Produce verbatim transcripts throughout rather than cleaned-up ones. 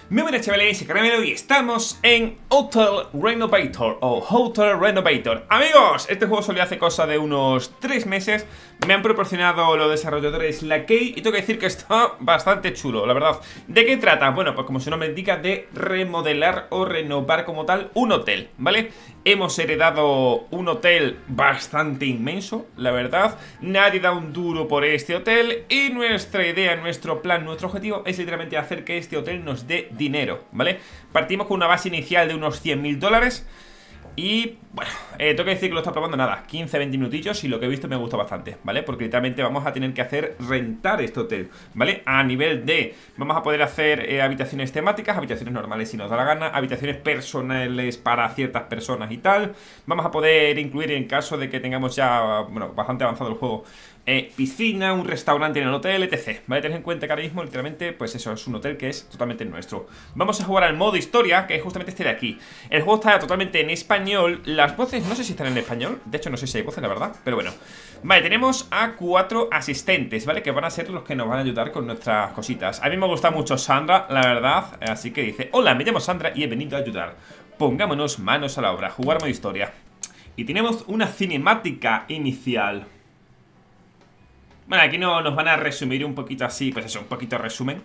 Muy buenas chavales, soy Caramelo y estamos en Hotel Renovator o Hotel Renovator. Amigos, este juego salió hace cosa de unos tres meses. Me han proporcionado los desarrolladores la key y tengo que decir que está bastante chulo, la verdad. ¿De qué trata? Bueno, pues como su nombre indica, de remodelar o renovar como tal un hotel, ¿vale? Hemos heredado un hotel bastante inmenso, la verdad. Nadie da un duro por este hotel y nuestra idea, nuestro plan, nuestro objetivo es literalmente hacer que este hotel nos dé dinero, ¿vale? Partimos con una base inicial de unos cien mil dólares. Y bueno, eh, tengo que decir que lo está probando nada, quince a veinte minutillos y lo que he visto me gusta bastante, ¿vale? Porque literalmente vamos a tener que hacer rentar este hotel, ¿vale? A nivel de, vamos a poder hacer eh, habitaciones temáticas, habitaciones normales si nos da la gana, habitaciones personales para ciertas personas y tal. Vamos a poder incluir en caso de que tengamos ya, bueno, bastante avanzado el juego, eh, piscina, un restaurante en el hotel, etcétera. ¿Vale? Tened en cuenta que ahora mismo literalmente, pues eso, es un hotel que es totalmente nuestro. Vamos a jugar al modo historia, que es justamente este de aquí. El juego está totalmente en español. Las voces no sé si están en español, de hecho no sé si hay voces, la verdad, pero bueno. Vale, tenemos a cuatro asistentes, ¿vale? Que van a ser los que nos van a ayudar con nuestras cositas. A mí me gusta mucho Sandra, la verdad, así que dice: hola, me llamo Sandra y he venido a ayudar. Pongámonos manos a la obra, jugar modo historia. Y tenemos una cinemática inicial. Bueno, aquí no, nos van a resumir un poquito así, pues eso, un poquito resumen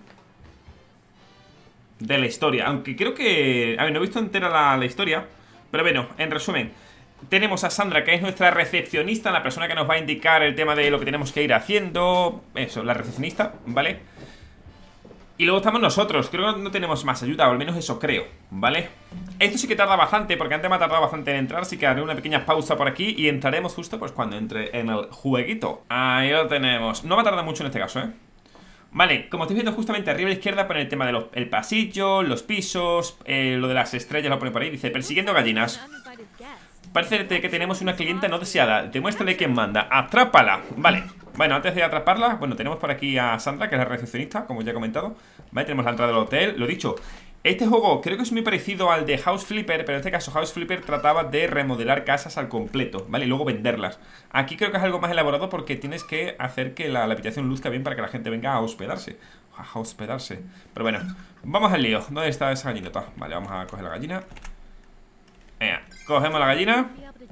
de la historia. Aunque creo que... A ver, no he visto entera la, la historia, pero bueno, en resumen, tenemos a Sandra, que es nuestra recepcionista, la persona que nos va a indicar el tema de lo que tenemos que ir haciendo. Eso, la recepcionista, ¿vale? Y luego estamos nosotros, creo que no tenemos más ayuda, o al menos eso creo, ¿vale? Esto sí que tarda bastante, porque antes me ha tardado bastante en entrar, así que haré una pequeña pausa por aquí y entraremos justo pues cuando entre en el jueguito. Ahí lo tenemos, no va a tardar mucho en este caso, ¿eh? Vale, como estáis viendo justamente arriba a la izquierda pone el tema del de pasillo, los pisos, eh, lo de las estrellas lo pone por ahí, dice persiguiendo gallinas. Parece que tenemos una clienta no deseada, demuéstrale quién manda, atrápala, vale. Bueno, antes de atraparla, bueno, tenemos por aquí a Sandra, que es la recepcionista, como ya he comentado. Vale, tenemos la entrada del hotel, lo dicho. Este juego creo que es muy parecido al de House Flipper, pero en este caso House Flipper trataba de remodelar casas al completo, ¿vale? Y luego venderlas. Aquí creo que es algo más elaborado porque tienes que hacer que la, la habitación luzca bien para que la gente venga a hospedarse. A hospedarse. Pero bueno, vamos al lío. ¿Dónde está esa gallinota? Vale, vamos a coger la gallina. Venga, cogemos la gallina.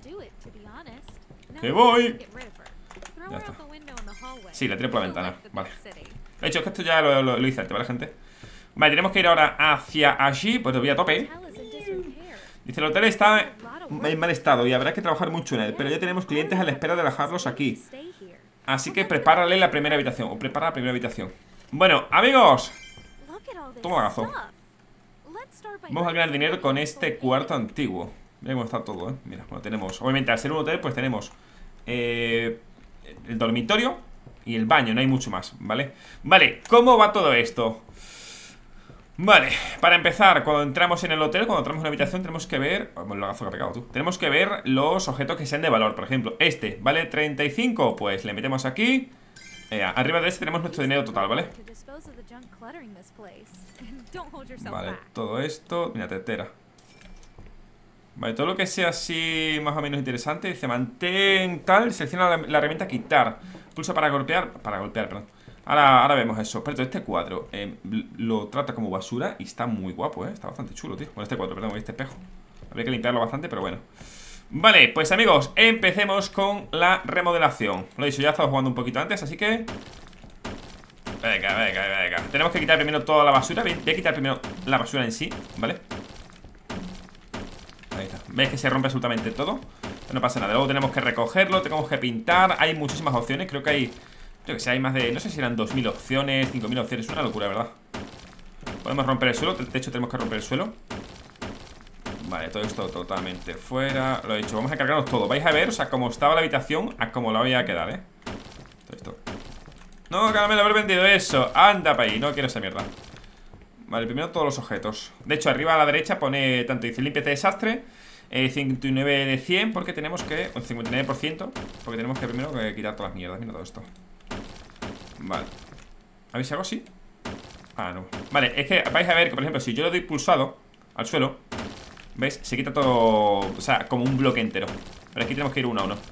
¡Que voy! Ya está. Sí, la tiré por la ventana, vale. De hecho, es que esto ya lo, lo, lo hice antes, ¿vale, gente? Vale, tenemos que ir ahora hacia allí. Pues voy a tope. Dice, el hotel está en mal estado y habrá que trabajar mucho en él, pero ya tenemos clientes a la espera de dejarlos aquí. Así que prepárale la primera habitación. O prepara la primera habitación. Bueno, amigos, toma gazo. Vamos a ganar dinero con este cuarto antiguo. Mira cómo está todo, ¿eh? Mira, bueno, tenemos, obviamente al ser un hotel, pues tenemos eh, el dormitorio y el baño, no hay mucho más, ¿vale? Vale, ¿cómo va todo esto? Vale, para empezar, cuando entramos en el hotel, cuando entramos en una habitación, tenemos que ver... Bueno, el lagazo que ha pegado tú. Tenemos que ver los objetos que sean de valor. Por ejemplo, este, ¿vale? treinta y cinco, pues le metemos aquí. eh, Arriba de este tenemos nuestro dinero total, ¿vale? Vale, todo esto... Mira, tetera. Vale, todo lo que sea así más o menos interesante. Dice, mantén tal, selecciona la, la herramienta quitar. Pulsa para golpear, para golpear, perdón. Ahora, ahora vemos eso. Pero este cuadro eh, lo trata como basura y está muy guapo, ¿eh? Está bastante chulo, tío. Bueno, este cuadro, perdón, este espejo. Habría que limpiarlo bastante, pero bueno. Vale, pues amigos, empecemos con la remodelación. Lo he dicho, ya he estado jugando un poquito antes, así que... Venga, venga, venga. Tenemos que quitar primero toda la basura. Voy a quitar primero la basura en sí, ¿vale? Ahí está. ¿Ves que se rompe absolutamente todo? No pasa nada, luego tenemos que recogerlo, tenemos que pintar. Hay muchísimas opciones, creo que hay... Yo que sé, hay más de... No sé si eran dos mil opciones, cinco mil opciones. Es una locura, ¿verdad? Podemos romper el suelo, de hecho tenemos que romper el suelo. Vale, todo esto totalmente fuera. Lo he dicho, vamos a cargarnos todo. Vais a ver, o sea, cómo estaba la habitación a cómo la voy a quedar, ¿eh? Todo esto. No, Caramelo, haber vendido eso. Anda para ahí, no quiero esa mierda. Vale, primero todos los objetos. De hecho, arriba a la derecha pone tanto, dice límpiate desastre, eh, cincuenta y nueve de cien, porque tenemos que... Un cincuenta y nueve por ciento, porque tenemos que primero que quitar todas las mierdas. Mira todo esto. Vale. ¿Habéis algo así? Ah, no. Vale, es que vais a ver que, por ejemplo, si yo le doy pulsado al suelo, ¿veis? Se quita todo, o sea, como un bloque entero. Pero aquí tenemos que ir uno a uno.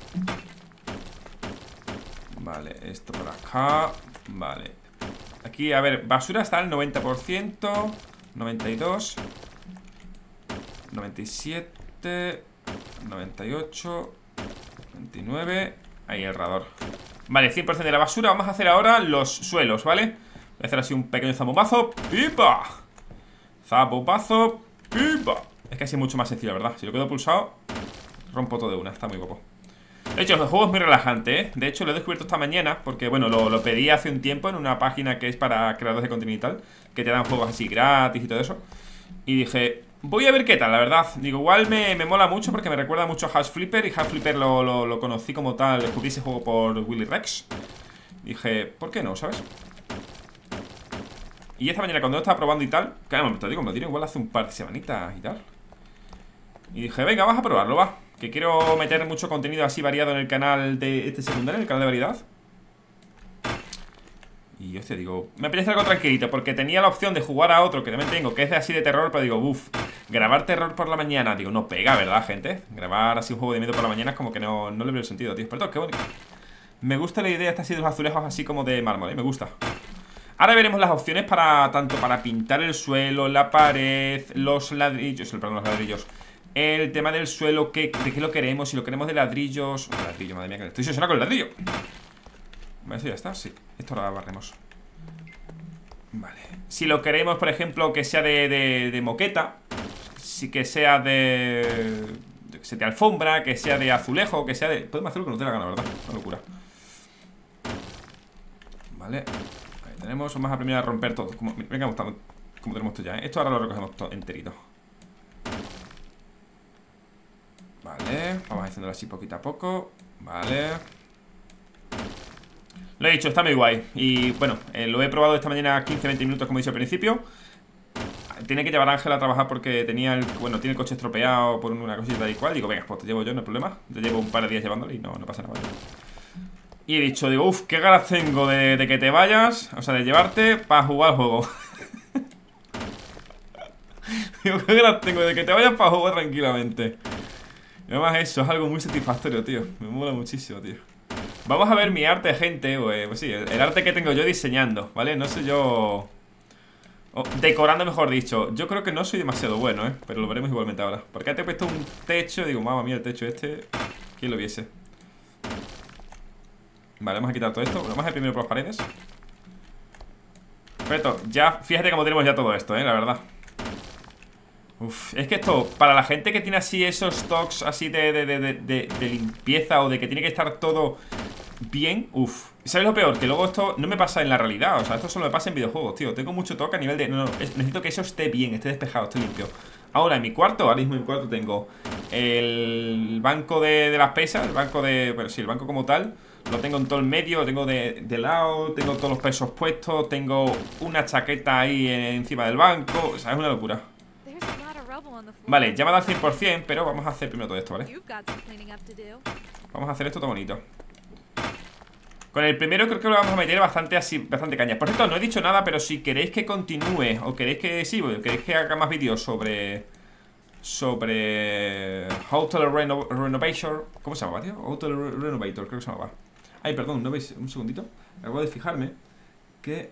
Vale, esto por acá. Vale. Aquí, a ver, basura está al noventa por ciento. noventa y dos, noventa y siete, noventa y ocho, veintinueve. Ahí el radar. Vale, cien por ciento de la basura. Vamos a hacer ahora los suelos, ¿vale? Voy a hacer así un pequeño zambomazo. ¡Pipa! Zambomazo. ¡Pipa! Es que así es mucho más sencillo, ¿verdad? Si lo quedo pulsado, rompo todo de una. Está muy guapo. De hecho, el juego es muy relajante, ¿eh? De hecho, lo he descubierto esta mañana porque, bueno, lo, lo pedí hace un tiempo en una página que es para creadores de contenido y tal, que te dan juegos así gratis y todo eso. Y dije, voy a ver qué tal, la verdad. Digo, igual me, me mola mucho porque me recuerda mucho a House Flipper. Y House Flipper lo, lo, lo conocí como tal, descubrí ese juego por Willy Rex. Dije, ¿por qué no? ¿Sabes? Y esta mañana cuando lo estaba probando y tal, claro, te digo, me lo dieron igual hace un par de semanitas y tal. Y dije, venga, vas a probarlo, va. Que quiero meter mucho contenido así variado en el canal de este secundario, en el canal de variedad. Y yo te digo, me apetece algo tranquilito, porque tenía la opción de jugar a otro que también tengo, que es de así de terror, pero digo, uff, grabar terror por la mañana, digo, no pega, ¿verdad, gente? Grabar así un juego de miedo por la mañana es como que no, no le veo el sentido, tío. Pero qué bonito. Me gusta la idea esta así de los azulejos así como de mármol, ¿eh? Me gusta. Ahora veremos las opciones para, tanto para pintar el suelo, la pared, los ladrillos, perdón, los ladrillos. El tema del suelo, que, de qué lo queremos, si lo queremos de ladrillos. Oh, ladrillo, madre mía, que estoy obsesionado con el ladrillo. Vale, eso ya está, sí. Esto ahora barremos. Vale. Si lo queremos, por ejemplo, que sea de, de, de moqueta. Si que sea de, de de alfombra, que sea de azulejo, que sea de... Podemos hacerlo que nos dé la gana, ¿verdad? Una locura. Vale. Ahí tenemos. Vamos a primero a romper todo. Como, venga, como, como tenemos esto ya, ¿eh? Esto ahora lo recogemos todo enterito. Vale, vamos haciéndolo así poquito a poco. Vale. Lo he dicho, está muy guay. Y bueno, eh, lo he probado esta mañana quince a veinte minutos, como he dicho al principio. Tiene que llevar a Ángel a trabajar porque tenía el, bueno, tiene el coche estropeado por una cosita y cual. Digo, venga, pues te llevo yo, no hay problema. Te llevo un par de días llevándole y no, no pasa nada. Y he dicho, digo, uff, qué ganas tengo de, de que te vayas. O sea, de llevarte para jugar al juego. Digo, qué ganas tengo de que te vayas para jugar tranquilamente. Y además eso es algo muy satisfactorio, tío. Me mola muchísimo, tío. Vamos a ver mi arte, gente. Pues, pues sí, el, el arte que tengo yo diseñando, ¿vale? No sé yo... Oh, decorando, mejor dicho. Yo creo que no soy demasiado bueno, ¿eh? Pero lo veremos igualmente ahora. Porque antes he puesto un techo. Digo, mamá mía, el techo este, ¿quién lo viese? Vale, vamos a quitar todo esto. Bueno, vamos a ir primero por las paredes. Perfecto, ya, fíjate cómo tenemos ya todo esto, ¿eh? La verdad. Uf, es que esto, para la gente que tiene así esos toques así de, de, de, de, de, de limpieza o de que tiene que estar todo bien, uff. ¿Sabes lo peor? Que luego esto no me pasa en la realidad. O sea, esto solo me pasa en videojuegos, tío. Tengo mucho toque a nivel de... No, no, es, necesito que eso esté bien, esté despejado, esté limpio. Ahora, en mi cuarto, ahora mismo en mi cuarto tengo el banco de, de las pesas. El banco de... Bueno, sí, el banco como tal. Lo tengo en todo el medio, lo tengo de, de lado. Tengo todos los pesos puestos. Tengo una chaqueta ahí encima del banco. O sea, es una locura. Vale, ya me ha dado al cien por cien, pero vamos a hacer primero todo esto, ¿vale? Vamos a hacer esto todo bonito. Con el primero creo que lo vamos a meter bastante así, bastante caña. Por cierto, no he dicho nada, pero si queréis que continúe o queréis que, sí, o queréis que haga más vídeos sobre Sobre Hotel Reno, Renovator. ¿Cómo se llama, tío? Hotel Renovator, creo que se llama. Ay, perdón, ¿no veis? Un segundito. Acabo de fijarme que...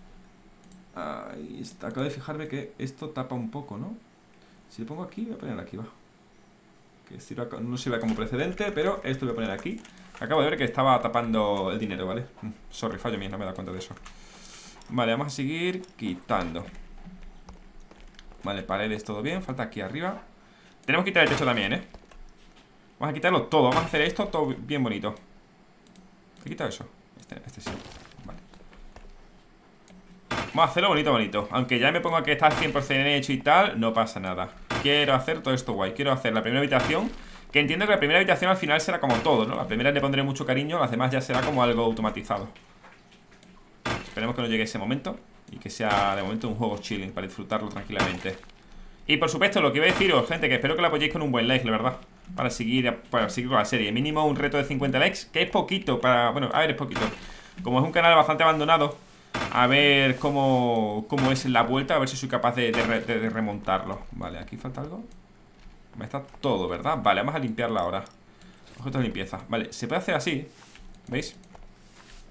Ahí está, acabo de fijarme que esto tapa un poco, ¿no? Si le pongo aquí, voy a poner aquí, va. Que sirva, no sirva como precedente, pero esto lo voy a poner aquí. Acabo de ver que estaba tapando el dinero, ¿vale? Sorry, fallo mío, no me he dado cuenta de eso. Vale, vamos a seguir quitando. Vale, paredes, todo bien. Falta aquí arriba. Tenemos que quitar el techo también, ¿eh? Vamos a quitarlo todo, vamos a hacer esto todo bien bonito. ¿He quitado eso? Este, este sí. Vale. Vamos a hacerlo bonito, bonito. Aunque ya me pongo que está al cien por cien hecho y tal, no pasa nada. Quiero hacer todo esto guay. Quiero hacer la primera habitación, que entiendo que la primera habitación al final será como todo, ¿no? La primera le pondré mucho cariño, las demás ya será como algo automatizado. Esperemos que no llegue ese momento y que sea de momento un juego chilling para disfrutarlo tranquilamente. Y por supuesto, lo que iba a deciros, gente, que espero que la apoyéis con un buen like, la verdad, para seguir, para seguir con la serie. Mínimo un reto de cincuenta likes, que es poquito para... Bueno, a ver, es poquito. Como es un canal bastante abandonado, a ver cómo, cómo es la vuelta, a ver si soy capaz de, de, de, de remontarlo. Vale, aquí falta algo. Está todo, ¿verdad? Vale, vamos a limpiarla ahora. Objetos de limpieza. Vale, se puede hacer así, ¿veis?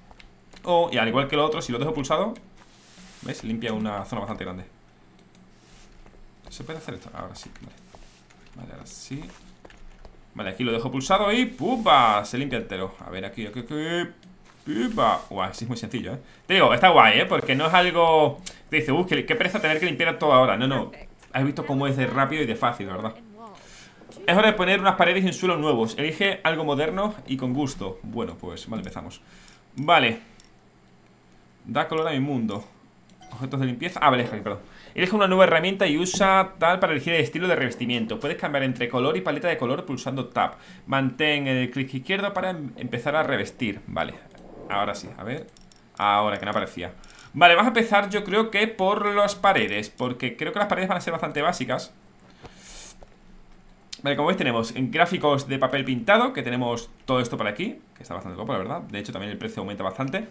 O, y al igual que lo otro, si lo dejo pulsado, ¿veis? Limpia una zona bastante grande. ¿Se puede hacer esto? Ahora sí, vale. Vale, ahora sí. Vale, aquí lo dejo pulsado y ¡pupa! Se limpia entero. A ver, aquí, aquí, aquí. ¡Pupa! Guau, sí es muy sencillo, ¿eh? Te digo, está guay, ¿eh? Porque no es algo... Te dice, uff, qué, qué pereza tener que limpiar todo ahora. No, no. Has visto cómo es de rápido y de fácil, ¿verdad? Es hora de poner unas paredes y un suelo nuevos. Elige algo moderno y con gusto. Bueno, pues, vale, empezamos. Vale. Da color a mi mundo. Objetos de limpieza. Ah, vale, perdón. Elige una nueva herramienta y usa tal para elegir el estilo de revestimiento. Puedes cambiar entre color y paleta de color pulsando Tab. Mantén el clic izquierdo para em empezar a revestir. Vale, ahora sí, a ver. Ahora que no aparecía. Vale, vamos a empezar yo creo que por las paredes, porque creo que las paredes van a ser bastante básicas. Vale, como veis tenemos gráficos de papel pintado, que tenemos todo esto por aquí, que está bastante guapo, la verdad. De hecho también el precio aumenta bastante.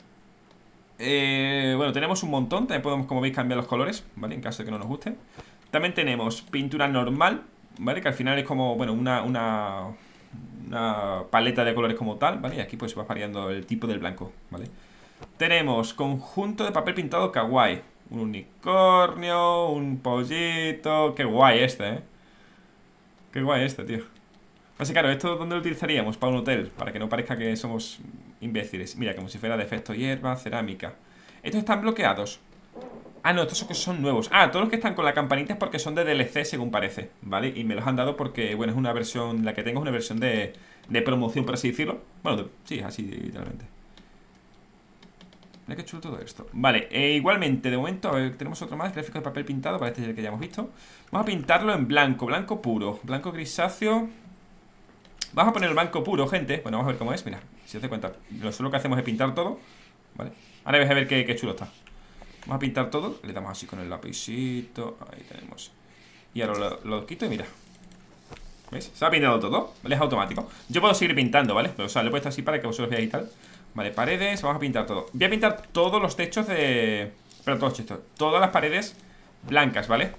Eh, bueno, tenemos un montón. También podemos, como veis, cambiar los colores, ¿vale? En caso de que no nos guste. También tenemos pintura normal, ¿vale? Que al final es como, bueno, una, una, una paleta de colores como tal, ¿vale? Y aquí pues va variando el tipo del blanco, ¿vale? Tenemos conjunto de papel pintado kawaii. Un unicornio, un pollito. Qué guay este, ¿eh? Qué guay este, tío. Así claro, ¿esto dónde lo utilizaríamos? Para un hotel, para que no parezca que somos imbéciles. Mira, como si fuera de efecto hierba, cerámica. Estos están bloqueados. Ah, no, estos son, son nuevos. Ah, todos los que están con la campanita es porque son de D L C, según parece, ¿vale? Y me los han dado porque, bueno, es una versión, la que tengo es una versión de, de promoción, por así decirlo. Bueno, de, sí, así literalmente. Mira qué chulo todo esto. Vale, e igualmente, de momento, a ver, tenemos otro más, gráfico de papel pintado. Para este es el que ya hemos visto. Vamos a pintarlo en blanco, blanco puro. Blanco grisáceo. Vamos a poner el blanco puro, gente. Bueno, vamos a ver cómo es, mira, si os das cuenta. Lo solo que hacemos es pintar todo, ¿vale? Ahora vais a ver qué, qué chulo está. Vamos a pintar todo, le damos así con el lapicito. Ahí tenemos. Y ahora lo, lo quito y mira, ¿veis? Se ha pintado todo, ¿vale? Es automático. Yo puedo seguir pintando, ¿vale? Pero, o sea, lo he puesto así para que vosotros veáis y tal. Vale, paredes, vamos a pintar todo. Voy a pintar todos los techos de... Pero todos los techos, todas las paredes blancas, ¿vale?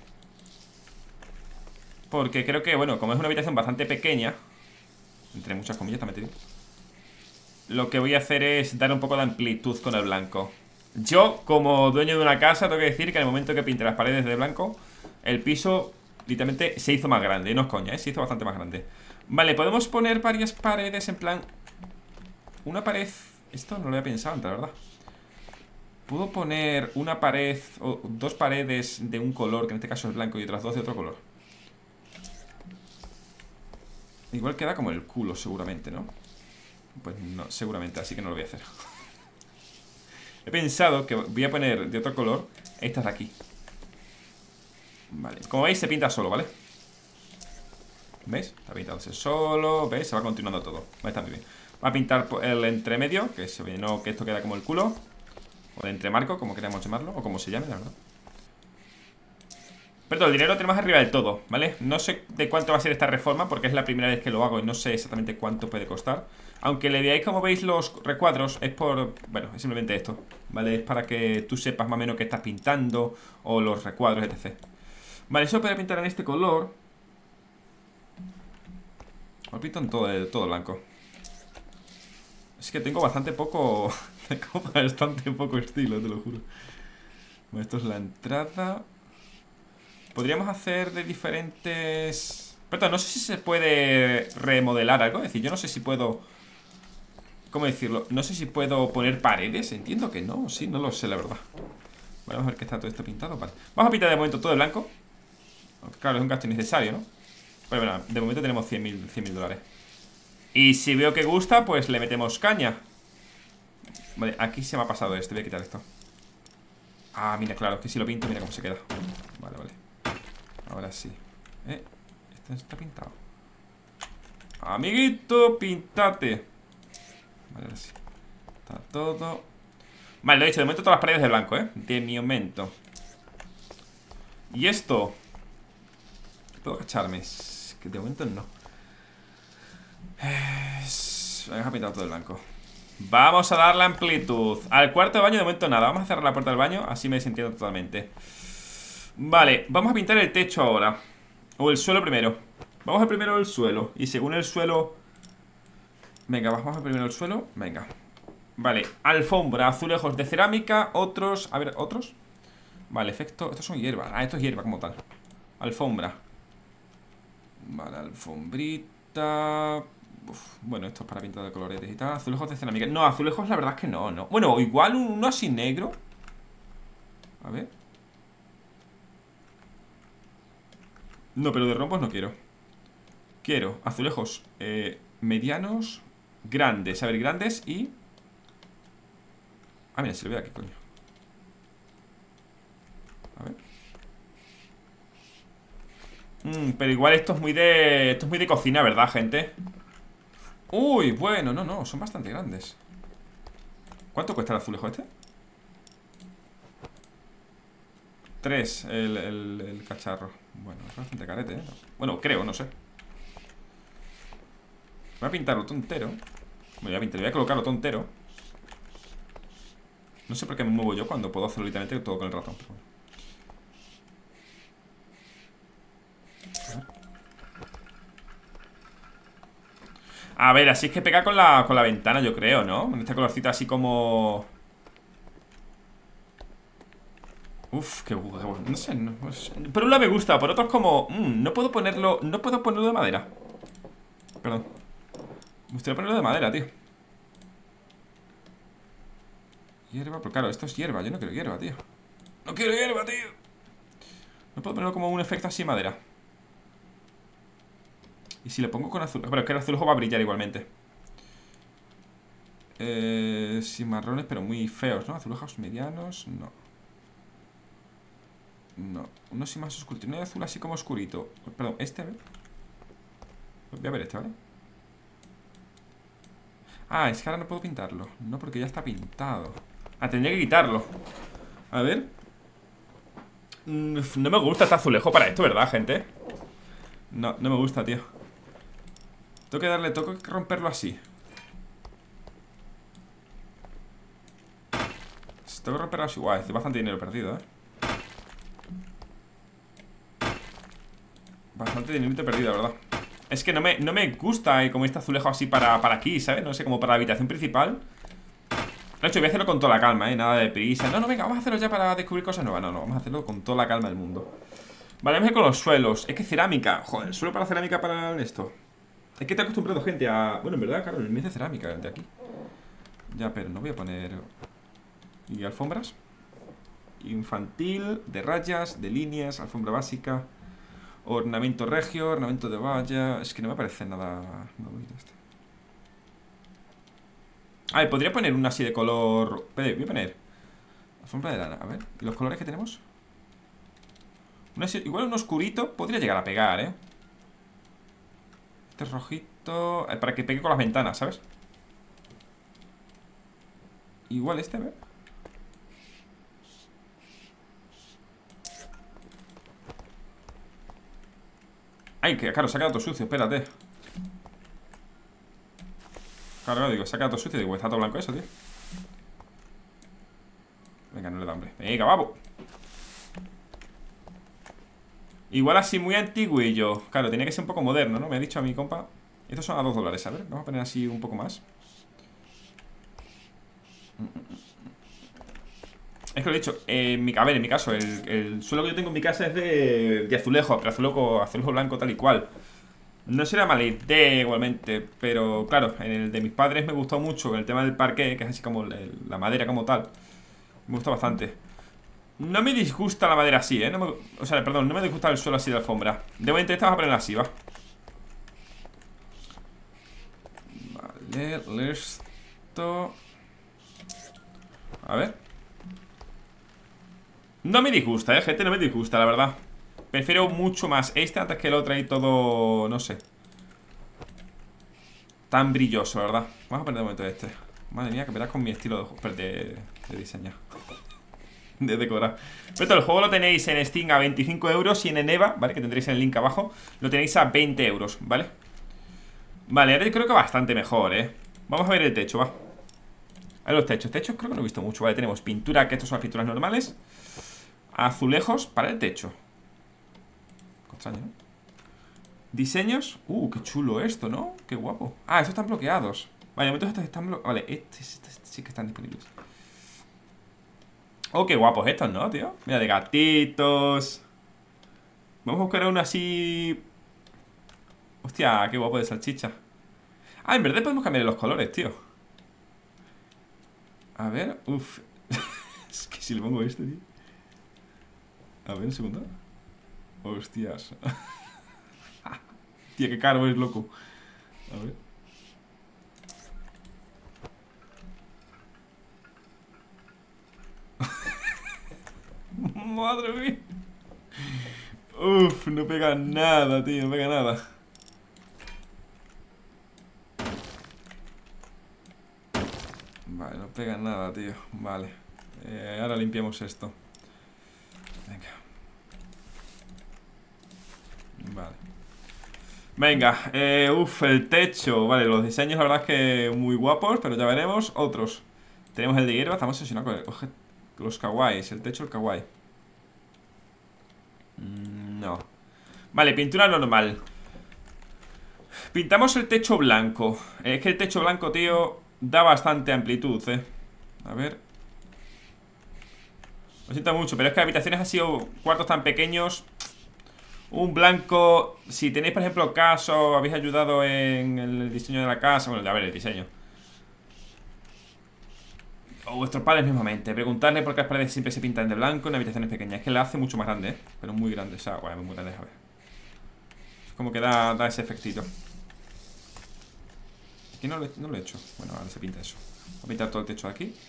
Porque creo que, bueno, como es una habitación bastante pequeña, entre muchas comillas, también te digo, lo que voy a hacer es dar un poco de amplitud con el blanco. Yo, como dueño de una casa, tengo que decir que en el momento que pinté las paredes de blanco, el piso, literalmente, se hizo más grande. Y no es coña, ¿eh? Se hizo bastante más grande. Vale, podemos poner varias paredes en plan... Una pared... Esto no lo había pensado antes, la verdad. Puedo poner una pared o dos paredes de un color, que en este caso es blanco, y otras dos de otro color. Igual queda como el culo, seguramente, ¿no? Pues no, seguramente, así que no lo voy a hacer. He pensado que voy a poner de otro color estas de aquí. Vale, como veis se pinta solo, ¿vale? ¿Veis? Está pintándose solo, ¿veis? Se va continuando todo. Vale, está muy bien. Va a pintar el entremedio, que se ve, no, que esto queda como el culo. O el entremarco, como queramos llamarlo. O como se llame, la verdad. Perdón, el dinero lo tenemos arriba del todo, ¿vale? No sé de cuánto va a ser esta reforma, porque es la primera vez que lo hago y no sé exactamente cuánto puede costar. Aunque le veáis, como veis, los recuadros, es por... Bueno, es simplemente esto, ¿vale? Es para que tú sepas más o menos qué estás pintando, o los recuadros, etcétera. Vale, eso lo podría pintar en este color. Lo pinto en todo el, todo blanco. Es que tengo bastante poco... Tengo bastante poco estilo, te lo juro. Bueno, esto es la entrada. Podríamos hacer de diferentes... Perdón, no sé si se puede remodelar algo. Es decir, yo no sé si puedo... ¿Cómo decirlo? No sé si puedo poner paredes. Entiendo que no, sí, no lo sé, la verdad. Vale, vamos a ver que está todo esto pintado. Vale. Vamos a pintar de momento todo de blanco. Aunque, claro, es un gasto innecesario, ¿no? Pero bueno, de momento tenemos cien mil dólares. Y si veo que gusta, pues le metemos caña. Vale, aquí se me ha pasado esto. Voy a quitar esto. Ah, mira, claro, que si lo pinto, mira cómo se queda. Vale, vale. Ahora sí. Eh, esto está pintado. Amiguito, pintate. Vale, ahora sí. Está todo. Vale, lo he dicho, de momento todas las paredes de blanco, ¿eh? De momento. Y esto. ¿Puedo agacharme? Es que de momento no. Es... Vamos a pintar todo de blanco. Vamos a dar la amplitud. Al cuarto de baño de momento nada. Vamos a cerrar la puerta del baño, así me desentiendo totalmente. Vale, vamos a pintar el techo ahora. O el suelo primero. Vamos a primero el suelo. Y según el suelo... Venga, vamos a primero el suelo. Venga. Vale, alfombra, azulejos de cerámica. Otros, a ver, otros. Vale, efecto, estos son hierbas. Ah, esto es hierba como tal. Alfombra. Vale, alfombrita. Uf, bueno, esto es para pintar de coloretes y tal. Azulejos de cerámica. No, azulejos la verdad es que no, no. Bueno, igual uno así negro. A ver. No, pero de rompos no quiero. Quiero azulejos eh, medianos, grandes. A ver, grandes y... Ah, mira, se le ve aquí, coño. A ver. Mm, pero igual esto es muy de... Esto es muy de cocina, ¿verdad, gente? Uy, bueno, no, no, son bastante grandes. ¿Cuánto cuesta el azulejo este? Tres, el, el, el cacharro. Bueno, es bastante carete, ¿eh? Bueno, creo, no sé. Voy a pintarlo todo entero. Voy a pintar, voy a colocarlo todo entero. No sé por qué me muevo yo cuando puedo hacerlo literalmente todo con el ratón. Pero bueno. A ver, así es que pega con la, con la ventana, yo creo, ¿no? Con esta colorcita así como... Uf, qué bueno. No sé, no, pues, por un lado me gusta, por otro es como... Mmm, no puedo ponerlo... No puedo ponerlo de madera. Perdón. Me gustaría ponerlo de madera, tío. Hierba, pero claro, esto es hierba. Yo no quiero hierba, tío. No quiero hierba, tío. No puedo ponerlo como un efecto así madera. Y si le pongo con azul... Pero es que el azulejo va a brillar igualmente. Eh, sí, marrones, pero muy feos, ¿no? Azulejos medianos, no. No, uno sí más oscurito. No hay azul así como oscurito. Perdón, este, a ver. Voy a ver este, ¿vale? Ah, es que ahora no puedo pintarlo. No, porque ya está pintado. Ah, tendría que quitarlo. A ver. No me gusta este azulejo para esto, ¿verdad, gente? No, no me gusta, tío. Tengo que darle, tengo que romperlo así. Tengo que romperlo así. Guau, es bastante dinero perdido, ¿eh? Bastante dinero perdido, la verdad. Es que no me, no me gusta eh, como este azulejo así para, para aquí, ¿sabes? No sé, como para la habitación principal. De hecho, voy a hacerlo con toda la calma, ¿eh? Nada de prisa. No, no, venga, vamos a hacerlo ya para descubrir cosas nuevas. No, no, vamos a hacerlo con toda la calma del mundo. Vale, vamos a ir con los suelos. Es que cerámica. Joder, el suelo para cerámica para esto. Es que te he acostumbrado, gente, a... Bueno, en verdad, claro, el mío es de cerámica, de aquí. Ya, pero no voy a poner... ¿Y alfombras? Infantil, de rayas, de líneas, alfombra básica, ornamento regio, ornamento de valla. Es que no me parece nada, nada bonito este. Ah, podría poner una así de color... Voy a poner alfombra de lana, a ver. ¿Y los colores que tenemos? Una así... Igual un oscurito podría llegar a pegar, ¿eh? Este es rojito... eh, Para que pegue con las ventanas, ¿sabes? Igual este, a ver. Ay, que claro, se ha quedado todo sucio, espérate. Claro, claro, digo, se ha quedado todo sucio. Digo, está todo blanco eso, tío. Venga, no le da hambre. Venga, vamos. Igual así muy antiguo y yo. Claro, tenía que ser un poco moderno, ¿no? Me ha dicho a mi compa. Estos son a dos dólares, a ver. Vamos a poner así un poco más. Es que lo he dicho, eh, mi, a ver, en mi caso, el, el suelo que yo tengo en mi casa es de, de azulejo, pero azulejo, azulejo blanco tal y cual. No será mala idea igualmente, pero claro, en el de mis padres me gustó mucho el tema del parqué, que es así como el, la madera como tal. Me gusta bastante. No me disgusta la madera así, ¿eh? No me, o sea, perdón, no me disgusta el suelo así de alfombra. De momento esta vamos a ponerla así, va. Vale, listo. A ver. No me disgusta, eh, gente, no me disgusta, la verdad. Prefiero mucho más este antes que el otro y todo, no sé, tan brilloso, la verdad. Vamos a poner de momento este. Madre mía, que verás con mi estilo de, de, de diseñar. De decorar. Pero el juego lo tenéis en Steam a veinticinco euros y en Eneva, ¿vale? Que tendréis en el link abajo. Lo tenéis a veinte euros, ¿vale? Vale, ahora yo creo que bastante mejor, ¿eh? Vamos a ver el techo, va. A ver los techos. Techos creo que no he visto mucho, ¿vale? Tenemos pintura, que estos son las pinturas normales. Azulejos para el techo. Extraño, ¿no? Diseños. Uh, qué chulo esto, ¿no? Qué guapo. Ah, estos están bloqueados. Vale, de momento estos están bloqueados. Vale, estos, estos, estos sí que están disponibles. Oh, qué guapos estos, ¿no, tío? Mira, de gatitos. Vamos a buscar una así. Hostia, qué guapo de salchicha. Ah, en verdad podemos cambiar los colores, tío. A ver, uff. Es que si le pongo este, tío. A ver, un segundo. Hostias. Tío, qué caro es, loco. A ver. Madre mía. Uff, no pega nada, tío, no pega nada. Vale, no pega nada, tío. Vale, eh, ahora limpiamos esto. Venga. Vale. Venga, eh, uff, el techo. Vale, los diseños la verdad es que muy guapos, pero ya veremos. Otros. Tenemos el de hierba, estamos obsesionados con el, oje, los kawaiis, el techo, el kawaii. mm, No. Vale, pintura normal. Pintamos el techo blanco. Es que el techo blanco, tío, da bastante amplitud, eh. A ver. Lo siento mucho, pero es que habitaciones así o cuartos tan pequeños, un blanco, si tenéis por ejemplo caso, habéis ayudado en el diseño de la casa. Bueno, a ver, el diseño, o vuestros padres mismamente, preguntarle por qué las paredes siempre se pintan de blanco en habitaciones pequeñas. Es que la hace mucho más grande, ¿eh? Pero muy grande, o sea, bueno, muy grande, a ver. Es como que da, da ese efectito. Aquí no lo, no lo he hecho. Bueno, ahora se pinta eso. Voy a pintar todo el techo de aquí.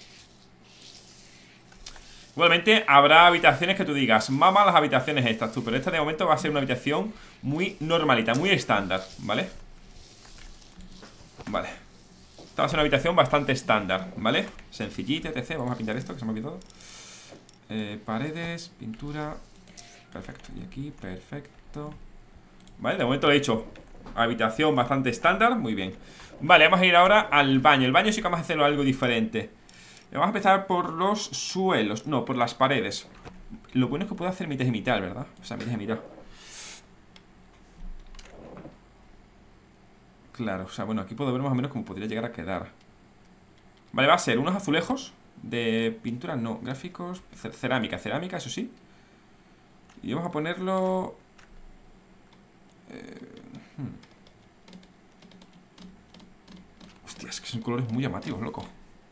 Igualmente habrá habitaciones que tú digas, mama las habitaciones estas tú, pero esta de momento va a ser una habitación muy normalita, muy estándar, ¿vale? Vale. Esta va a ser una habitación bastante estándar, ¿vale? Sencillita, etcétera. Vamos a pintar esto, que se me ha olvidado. eh, Paredes, pintura. Perfecto, y aquí, perfecto. Vale, de momento lo he hecho. Habitación bastante estándar, muy bien. Vale, vamos a ir ahora al baño. El baño sí que vamos a hacerlo algo diferente. Vamos a empezar por los suelos. No, por las paredes. Lo bueno es que puedo hacer mitad y mitad, ¿verdad? O sea, mitad y mitad. Claro, o sea, bueno, aquí puedo ver más o menos cómo podría llegar a quedar. Vale, va a ser unos azulejos de pintura, no, gráficos, cerámica, cerámica, eso sí. Y vamos a ponerlo... Eh... Hmm. Hostia, es que son colores muy llamativos, loco.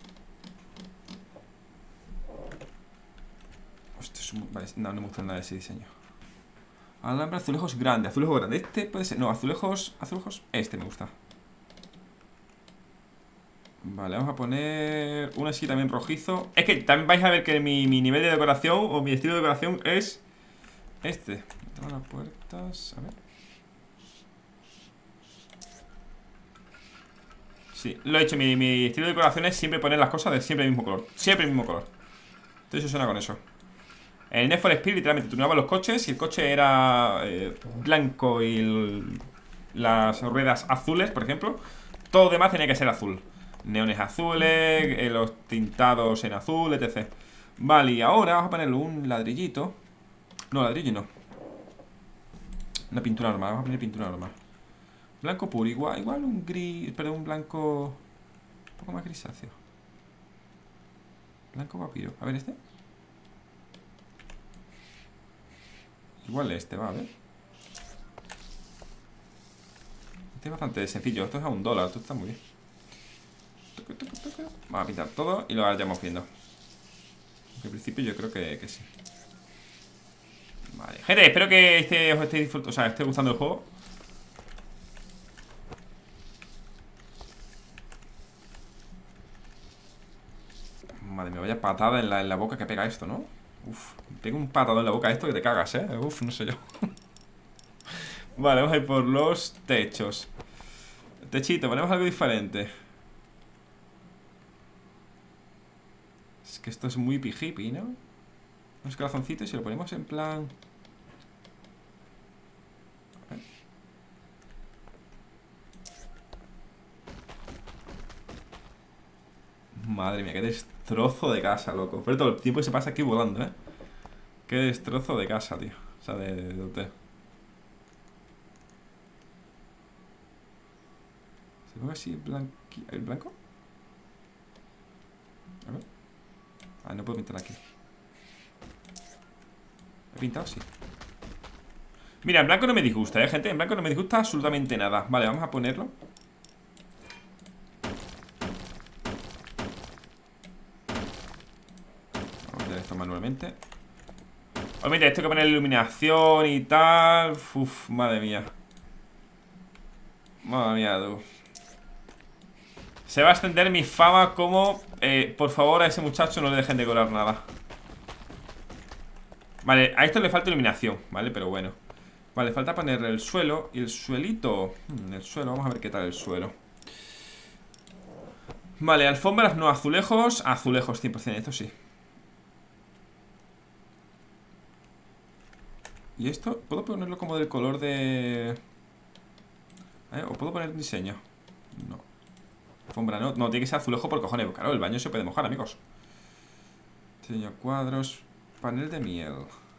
Vale, no, no me gusta nada de ese diseño. Alambre, azulejos grande, azulejo grande. Este puede ser, no, azulejos, azulejos, este me gusta. Vale, vamos a poner uno así también rojizo. Es que también vais a ver que mi, mi nivel de decoración o mi estilo de decoración es este. Todas las puertas, a ver. Sí, lo he hecho, mi, mi estilo de decoración es siempre poner las cosas de siempre el mismo color. Siempre el mismo color. Entonces eso suena con eso. En Need for Speed literalmente tunaba los coches y el coche era eh, blanco y el, las ruedas azules, por ejemplo. Todo lo demás tenía que ser azul. Neones azules, eh, los tintados en azul, etcétera. Vale, y ahora vamos a ponerle un ladrillito. No, ladrillo no. Una pintura normal, vamos a poner pintura normal. Blanco puro, igual, igual un gris, perdón, un blanco un poco más grisáceo. Blanco papiro, a ver este. Igual este, va, a ver. Este es bastante sencillo, esto es a un dólar, esto está muy bien. Vamos a pintar todo y lo vayamos viendo. En principio yo creo que, que sí. Vale, gente, espero que este, os esté disfrutando, o sea, esté gustando el juego. Madre mía, vaya patada en la, en la boca que pega esto, ¿no? Uf, pega un patado en la boca esto que te cagas, ¿eh? Uf, no sé yo. Vale, vamos a ir por los techos. Techito, ponemos algo diferente. Es que esto es muy pijipi, ¿no? Unos corazoncitos y si lo ponemos en plan... A ver. Madre mía, qué destrozo de casa, loco. Pero todo el tiempo que se pasa aquí volando, ¿eh? Qué destrozo de casa, tío. O sea, de, de hotel. ¿Se ve así blanqui... ¿El blanco? A ver. Ah, no puedo pintar aquí. ¿He pintado? Sí. Mira, en blanco no me disgusta, eh, gente. En blanco no me disgusta absolutamente nada. Vale, vamos a ponerlo. Vamos a hacer esto manualmente. Obviamente esto hay que poner iluminación y tal. Uf, madre mía. Madre mía, tú. Se va a extender mi fama como eh, por favor a ese muchacho no le dejen de colar nada. Vale, a esto le falta iluminación, ¿vale? Pero bueno. Vale, falta ponerle el suelo. Y el suelito, hmm, el suelo, vamos a ver qué tal el suelo. Vale, alfombras no, azulejos. Azulejos cien por cien, esto sí. ¿Y esto? ¿Puedo ponerlo como del color de...? ¿Eh? ¿O puedo poner un diseño? No. Alfombra no, no, tiene que ser azulejo por cojones. Claro, el baño se puede mojar, amigos. Diseño cuadros. Panel de miel.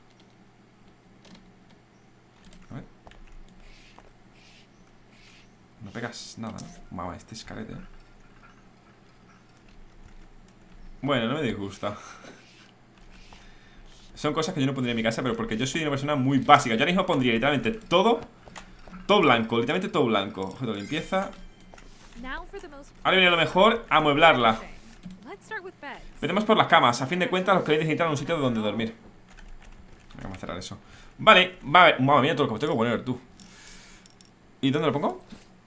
A ver. No pegas nada, ¿no? Mamá, este es carete, ¿eh? Bueno, no me disgusta. Son cosas que yo no pondría en mi casa, pero porque yo soy una persona muy básica. Yo ahora mismo pondría literalmente todo Todo blanco, literalmente todo blanco. Objeto de limpieza. Ahora viene lo mejor, amueblarla. Veremos por las camas. A fin de cuentas, los clientes necesitan un sitio donde dormir. Vamos a cerrar eso. Vale, vale, madre mía, todo lo que tengo que poner, tú. ¿Y dónde lo pongo?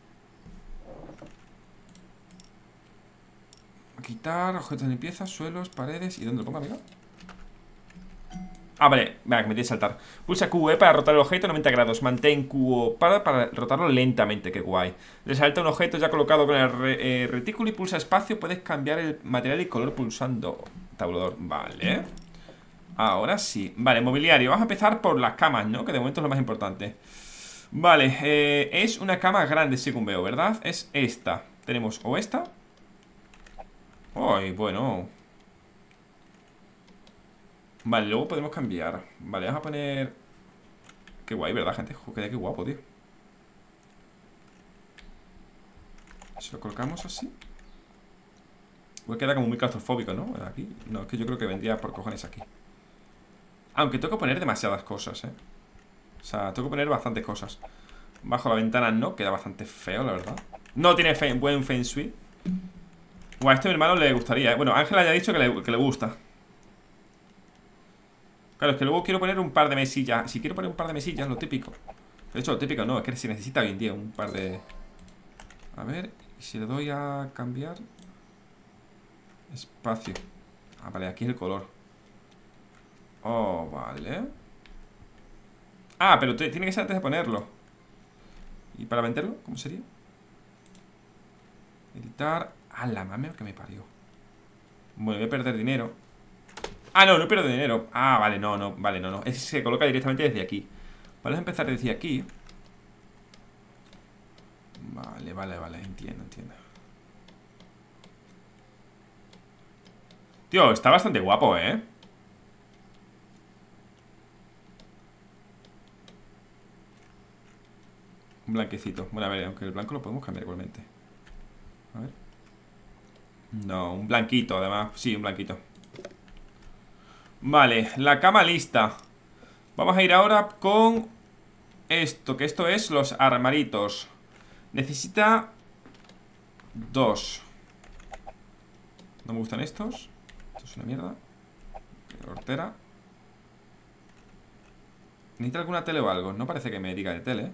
Quitar, objetos de limpieza, suelos, paredes. ¿Y dónde lo pongo, amigo? Ah, vale, venga, que me tiene que saltar. Pulsa Q E para rotar el objeto noventa grados. Mantén Q O para, para rotarlo lentamente, qué guay. Le salta un objeto ya colocado con el re, eh, retículo y pulsa espacio. Puedes cambiar el material y color pulsando tabulador. Vale. Ahora sí. Vale, mobiliario. Vamos a empezar por las camas, ¿no? Que de momento es lo más importante. Vale, eh, es una cama grande según veo, ¿verdad? Es esta. Tenemos o esta. Ay, bueno. Vale, luego podemos cambiar. Vale, vamos a poner... Qué guay, ¿verdad, gente? Joder, qué guapo, tío. Si lo colocamos así. Pues queda como muy claustrofóbico, ¿no? Aquí. No, es que yo creo que vendría por cojones aquí. Aunque tengo que poner demasiadas cosas, ¿eh? O sea, tengo que poner bastantes cosas. Bajo la ventana no, queda bastante feo, la verdad. No tiene fe, buen feng shui. Bueno, a este mi hermano le gustaría, ¿eh? Bueno, Ángela ya ha dicho que le, que le gusta. Claro, es que luego quiero poner un par de mesillas. Si quiero poner un par de mesillas, lo típico. De hecho, lo típico no, es que se necesita hoy en día un par de... A ver, y si le doy a cambiar... Espacio. Ah, vale, aquí es el color. Oh, vale. Ah, pero tiene que ser antes de ponerlo. ¿Y para venderlo? ¿Cómo sería? Editar... Ah, la mame que me parió. Bueno, voy a perder dinero. Ah, no, no pierdo dinero. Ah, vale, no, no, vale, no, no. Ese se coloca directamente desde aquí. Vamos a empezar desde aquí. Vale, vale, vale, entiendo, entiendo. Tío, está bastante guapo, ¿eh? Un blanquecito. Bueno, a ver, aunque el blanco lo podemos cambiar igualmente. A ver. No, un blanquito, además. Sí, un blanquito. Vale, la cama lista. Vamos a ir ahora con esto, que esto es los armaritos. Necesita dos. No me gustan estos. Esto es una mierda. Hortera. ¿Necesita alguna tele o algo? No parece que me diga de tele.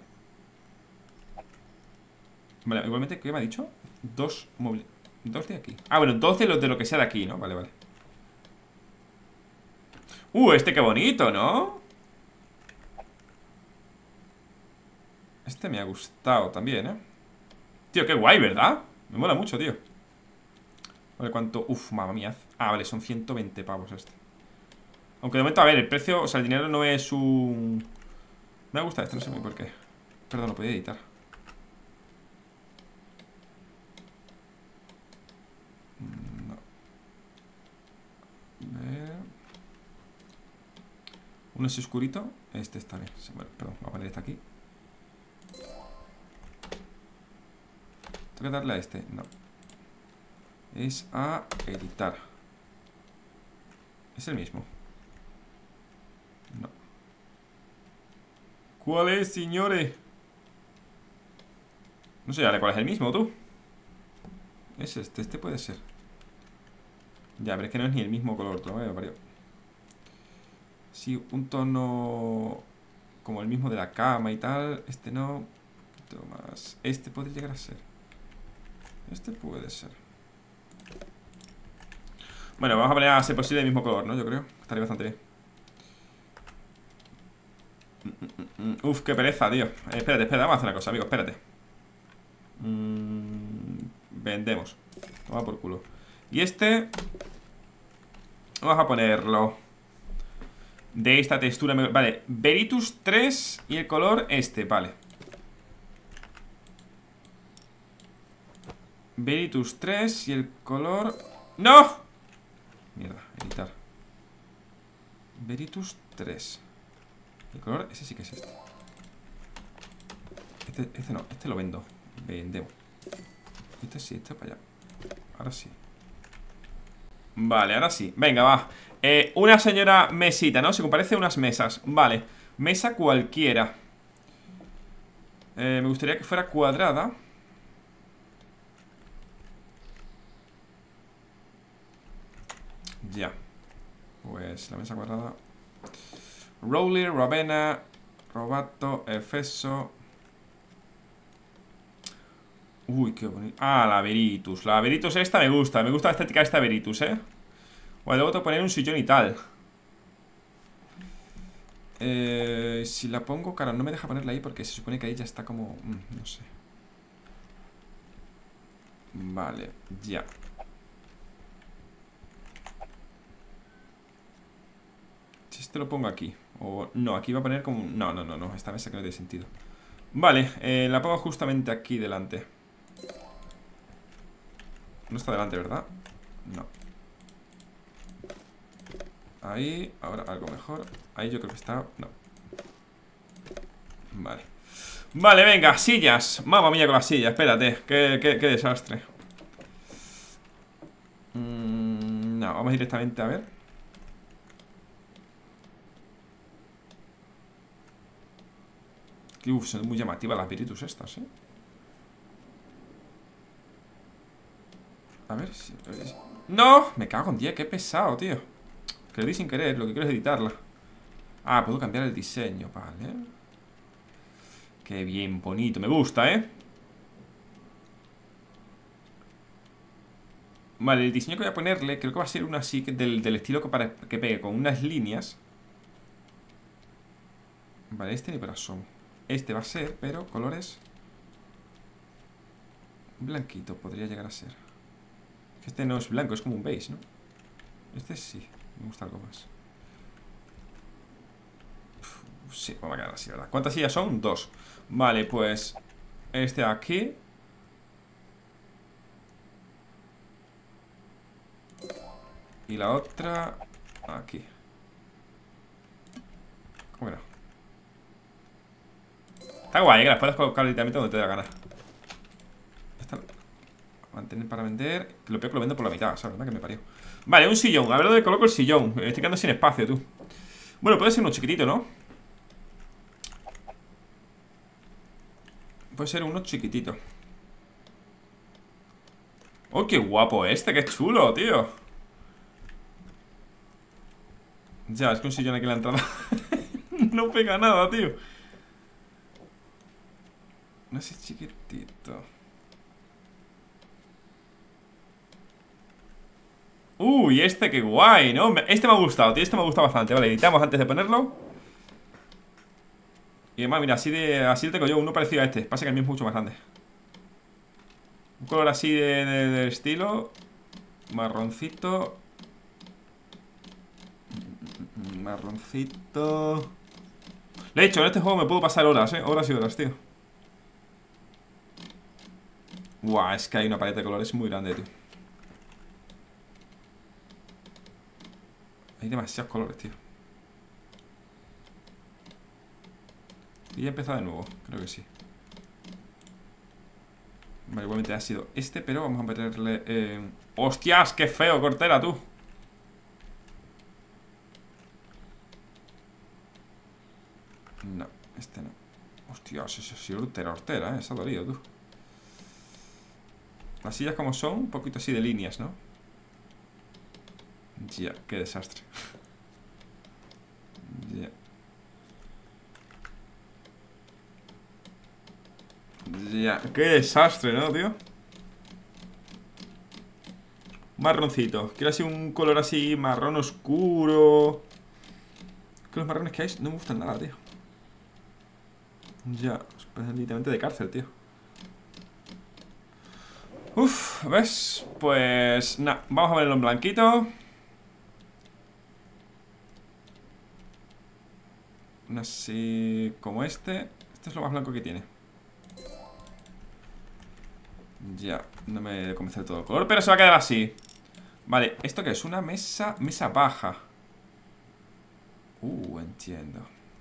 Vale, igualmente, ¿qué me ha dicho? Dos móviles. Dos de aquí. Ah, bueno, doce de lo que sea de aquí, ¿no? Vale, vale. Uh, este qué bonito, ¿no? Este me ha gustado también, ¿eh? Tío, qué guay, ¿verdad? Me mola mucho, tío. Vale, ¿cuánto? Uf, mamá mía. Ah, vale, son ciento veinte pavos este. Aunque de momento, a ver, el precio, o sea, el dinero no es un... Me gusta este, no sé muy por qué. Perdón, lo podía editar. No. A ver. Uno es oscurito. Este está bien. Bueno, perdón, voy a poner este aquí. Tengo que darle a este. No. Es a editar. Es el mismo. No. ¿Cuál es, señores? No sé, ¿cuál es el mismo, tú? Es este, este puede ser. Ya, pero es que no es ni el mismo color, todo me parió. Sí, un tono como el mismo de la cama y tal. Este no. Un poquito más. Este podría llegar a ser. Este puede ser. Bueno, vamos a poner a ser posible el mismo color, ¿no? Yo creo. Estaría bastante bien. Uf, qué pereza, tío. Eh, espérate, espérate, vamos a hacer una cosa, amigo, espérate. mm, Vendemos. Toma por culo. Y este vamos a ponerlo de esta textura. Vale, Veritus tres y el color este, vale. Veritus tres y el color... ¡No! Mierda, editar. Veritus tres. El color, ese sí que es este. Este, este no, este lo vendo. Vendemos. Este sí, este para allá. Ahora sí. Vale, ahora sí, venga, va. eh, Una señora mesita, ¿no? Se parece a unas mesas, vale. Mesa cualquiera. eh, Me gustaría que fuera cuadrada. Ya. Pues la mesa cuadrada. Rowley, Ravenna, Robato, Efeso. Uy, qué bonito. Ah, la Veritus. La Veritus esta me gusta. Me gusta la estética de esta Veritus, ¿eh? Bueno, luego tengo que poner un sillón y tal. Eh, si la pongo, cara, no me deja ponerla ahí porque se supone que ahí ya está como... Mm, no sé. Vale, ya. Si este lo pongo aquí. O no, aquí va a poner como... No, no, no, no. Esta mesa que no tiene sentido. Vale, eh, la pongo justamente aquí delante. No está delante, ¿verdad? No. Ahí, ahora algo mejor. Ahí yo creo que está... No. Vale. Vale, venga, sillas. Mamma mía con las sillas, espérate. Qué, qué, qué desastre. mm, No, vamos directamente a ver. Uf, son muy llamativas las Veritus estas, ¿eh? A ver si... ¡No! Me cago en día, qué pesado, tío. Que lo di sin querer, lo que quiero es editarla. Ah, puedo cambiar el diseño, vale. Qué bien, bonito, me gusta, ¿eh? Vale, el diseño que voy a ponerle creo que va a ser una así del, del estilo que, para, que pegue con unas líneas. Vale, este ni para asomo. Este va a ser, pero colores blanquito podría llegar a ser. Este no es blanco, es como un beige, ¿no? Este sí, me gusta algo más. Uf, sí, vamos a quedar así, ¿verdad? ¿Cuántas sillas son? Dos. Vale, pues este aquí. Y la otra aquí. ¿Cómo que no? Está guay, que las puedes colocar literalmente donde te dé la gana. Esta... Mantener para vender. Lo peor que lo vendo por la mitad, ¿sabes? ¿Verdad? Que me parió. Vale, un sillón. A ver dónde coloco el sillón. Estoy quedando sin espacio, tú. Bueno, puede ser uno chiquitito, ¿no? Puede ser uno chiquitito. ¡Oh, qué guapo este! ¡Qué chulo, tío! Ya, es que un sillón aquí en la entrada no pega nada, tío. No sé, chiquitito. Uy, este qué guay, ¿no? Este me ha gustado, tío, este me ha gustado bastante. Vale, editamos antes de ponerlo. Y además, mira, así de así tengo yo uno parecido a este. Pasa que el mío es mucho más grande. Un color así de, de, de estilo marroncito. Marroncito. De hecho, en este juego me puedo pasar horas, eh Horas y horas, tío. Guau, es que hay una paleta de colores muy grande, tío. Hay demasiados colores, tío. Y he empezado de nuevo, creo que sí. Vale, igualmente ha sido este, pero vamos a meterle... Eh... ¡Hostias! ¡Qué feo, Cortera, tú! No, Este no. Hostias, eso sí, hortera, hortera, ¿eh? Se ha dolido, tú. Las sillas como son, un poquito así de líneas, ¿no? Ya, qué desastre. Ya. Ya, qué desastre, ¿no, tío? Marroncito. Quiero así un color así marrón oscuro. Que los marrones que hay no me gustan nada, tío. Ya, es literalmente de cárcel, tío. Uf, ¿ves? Pues nada, vamos a verlo en blanquito. Así como este. Este es lo más blanco que tiene. Ya, no me convence de todo el color, pero se va a quedar así. Vale, ¿esto qué es? Una mesa, mesa baja. Uh, entiendo.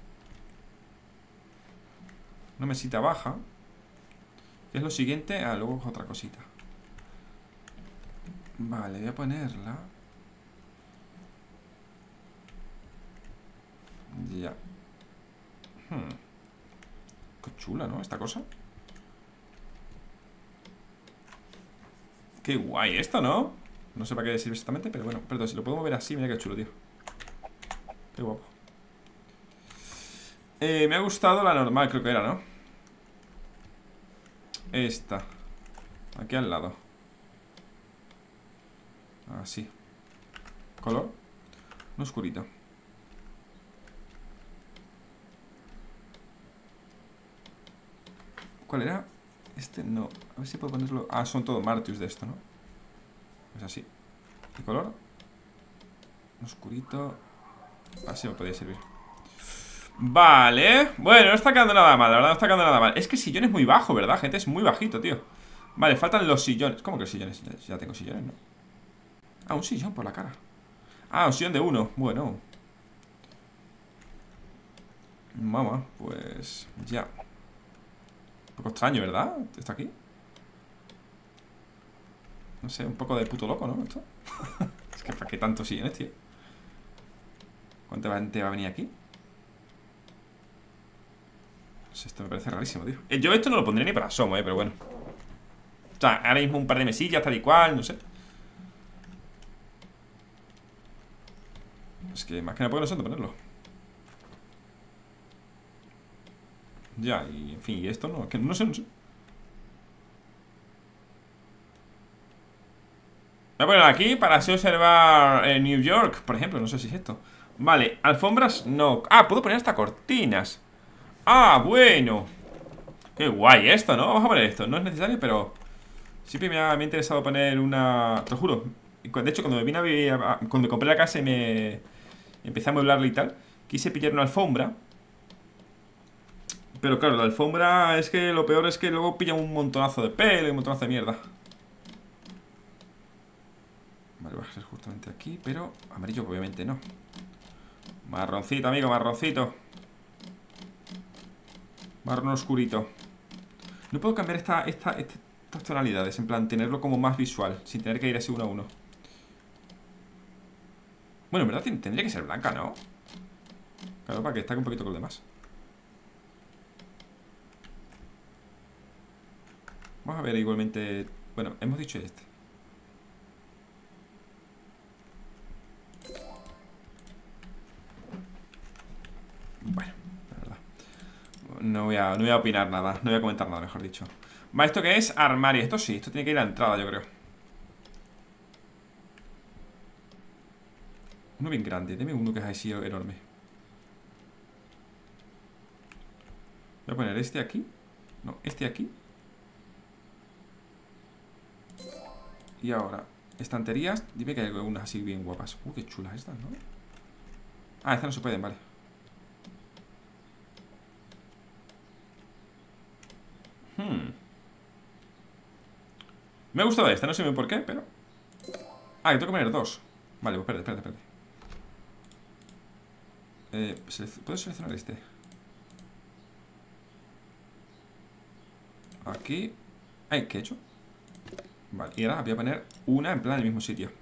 Una mesita baja. ¿Qué es lo siguiente? Ah, luego otra cosita. Vale, voy a ponerla. Ya. Hmm. Qué chula, ¿no? Esta cosa. Qué guay esto, ¿no? No sé para qué sirve exactamente, pero bueno. Perdón, si lo puedo mover así, mira qué chulo, tío. Qué guapo. Eh, me ha gustado la normal, creo que era, ¿no? Esta. Aquí al lado. Así. Color. Un oscurito. ¿Cuál era? Este no. A ver si puedo ponerlo. Ah, son todos Martius de esto, ¿no? Pues así. ¿Qué color? Un oscurito. Así me podría servir. Vale. Bueno, no está quedando nada mal, la verdad, no está quedando nada mal. Es que el sillón es muy bajo, ¿verdad, gente? Es muy bajito, tío. Vale, faltan los sillones. ¿Cómo que sillones? Ya, ya tengo sillones, ¿no? Ah, un sillón por la cara. Ah, un sillón de uno. Bueno. Mamá, pues ya. Un poco extraño, ¿verdad? ¿Está aquí? No sé, un poco de puto loco, ¿no? Esto. Es que ¿para qué tantos sillones, tío? ¿Cuánta gente va a venir aquí? Pues esto me parece rarísimo, tío. eh, Yo esto no lo pondré ni para asomo, eh, pero bueno. O sea, ahora mismo un par de mesillas, tal y cual, no sé. Es que más que nada porque no sé dónde ponerlo. Ya, y en fin, y esto no, es que no sé, no sé. Voy a ponerlo aquí para así observar eh, New York, por ejemplo, no sé si es esto. Vale, alfombras no. Ah, puedo poner hasta cortinas. Ah, bueno. Qué guay esto, ¿no? Vamos a poner esto, no es necesario, pero siempre me ha, me ha interesado poner una... Te lo juro. De hecho, cuando me vine a vivir, cuando me compré la casa y me empecé a mueblarla y tal, quise pillar una alfombra. Pero claro, la alfombra es que lo peor es que luego pilla un montonazo de pelo y un montonazo de mierda. Vale, va a ser justamente aquí, pero amarillo obviamente no. Marroncito, amigo, marroncito. Marrón oscurito. No puedo cambiar esta, esta, esta, estas tonalidades, en plan, tenerlo como más visual, sin tener que ir así uno a uno. Bueno, en verdad tendría que ser blanca, ¿no? Claro, para que destaque un poquito con lo demás. Vamos a ver igualmente. Bueno, hemos dicho este. Bueno, la verdad. No voy, a, no voy a opinar nada. No voy a comentar nada, mejor dicho. Va, ¿esto qué es? Armario. Esto sí, esto tiene que ir a la entrada, yo creo. Uno bien grande. Deme uno que es así enorme. Voy a poner este aquí. No, este aquí. Y ahora, estanterías. Dime que hay algunas así bien guapas. Uh, qué chulas estas, ¿no? Ah, estas no se pueden, vale. Hmm. Me ha gustado esta, no sé bien por qué, pero... Ah, que tengo que poner dos. Vale, pues espérate, espérate, espérate. Eh, ¿Puedo seleccionar este? Aquí. Ay, ¿qué he hecho? Vale, y ahora voy a poner una en plan en el mismo sitio.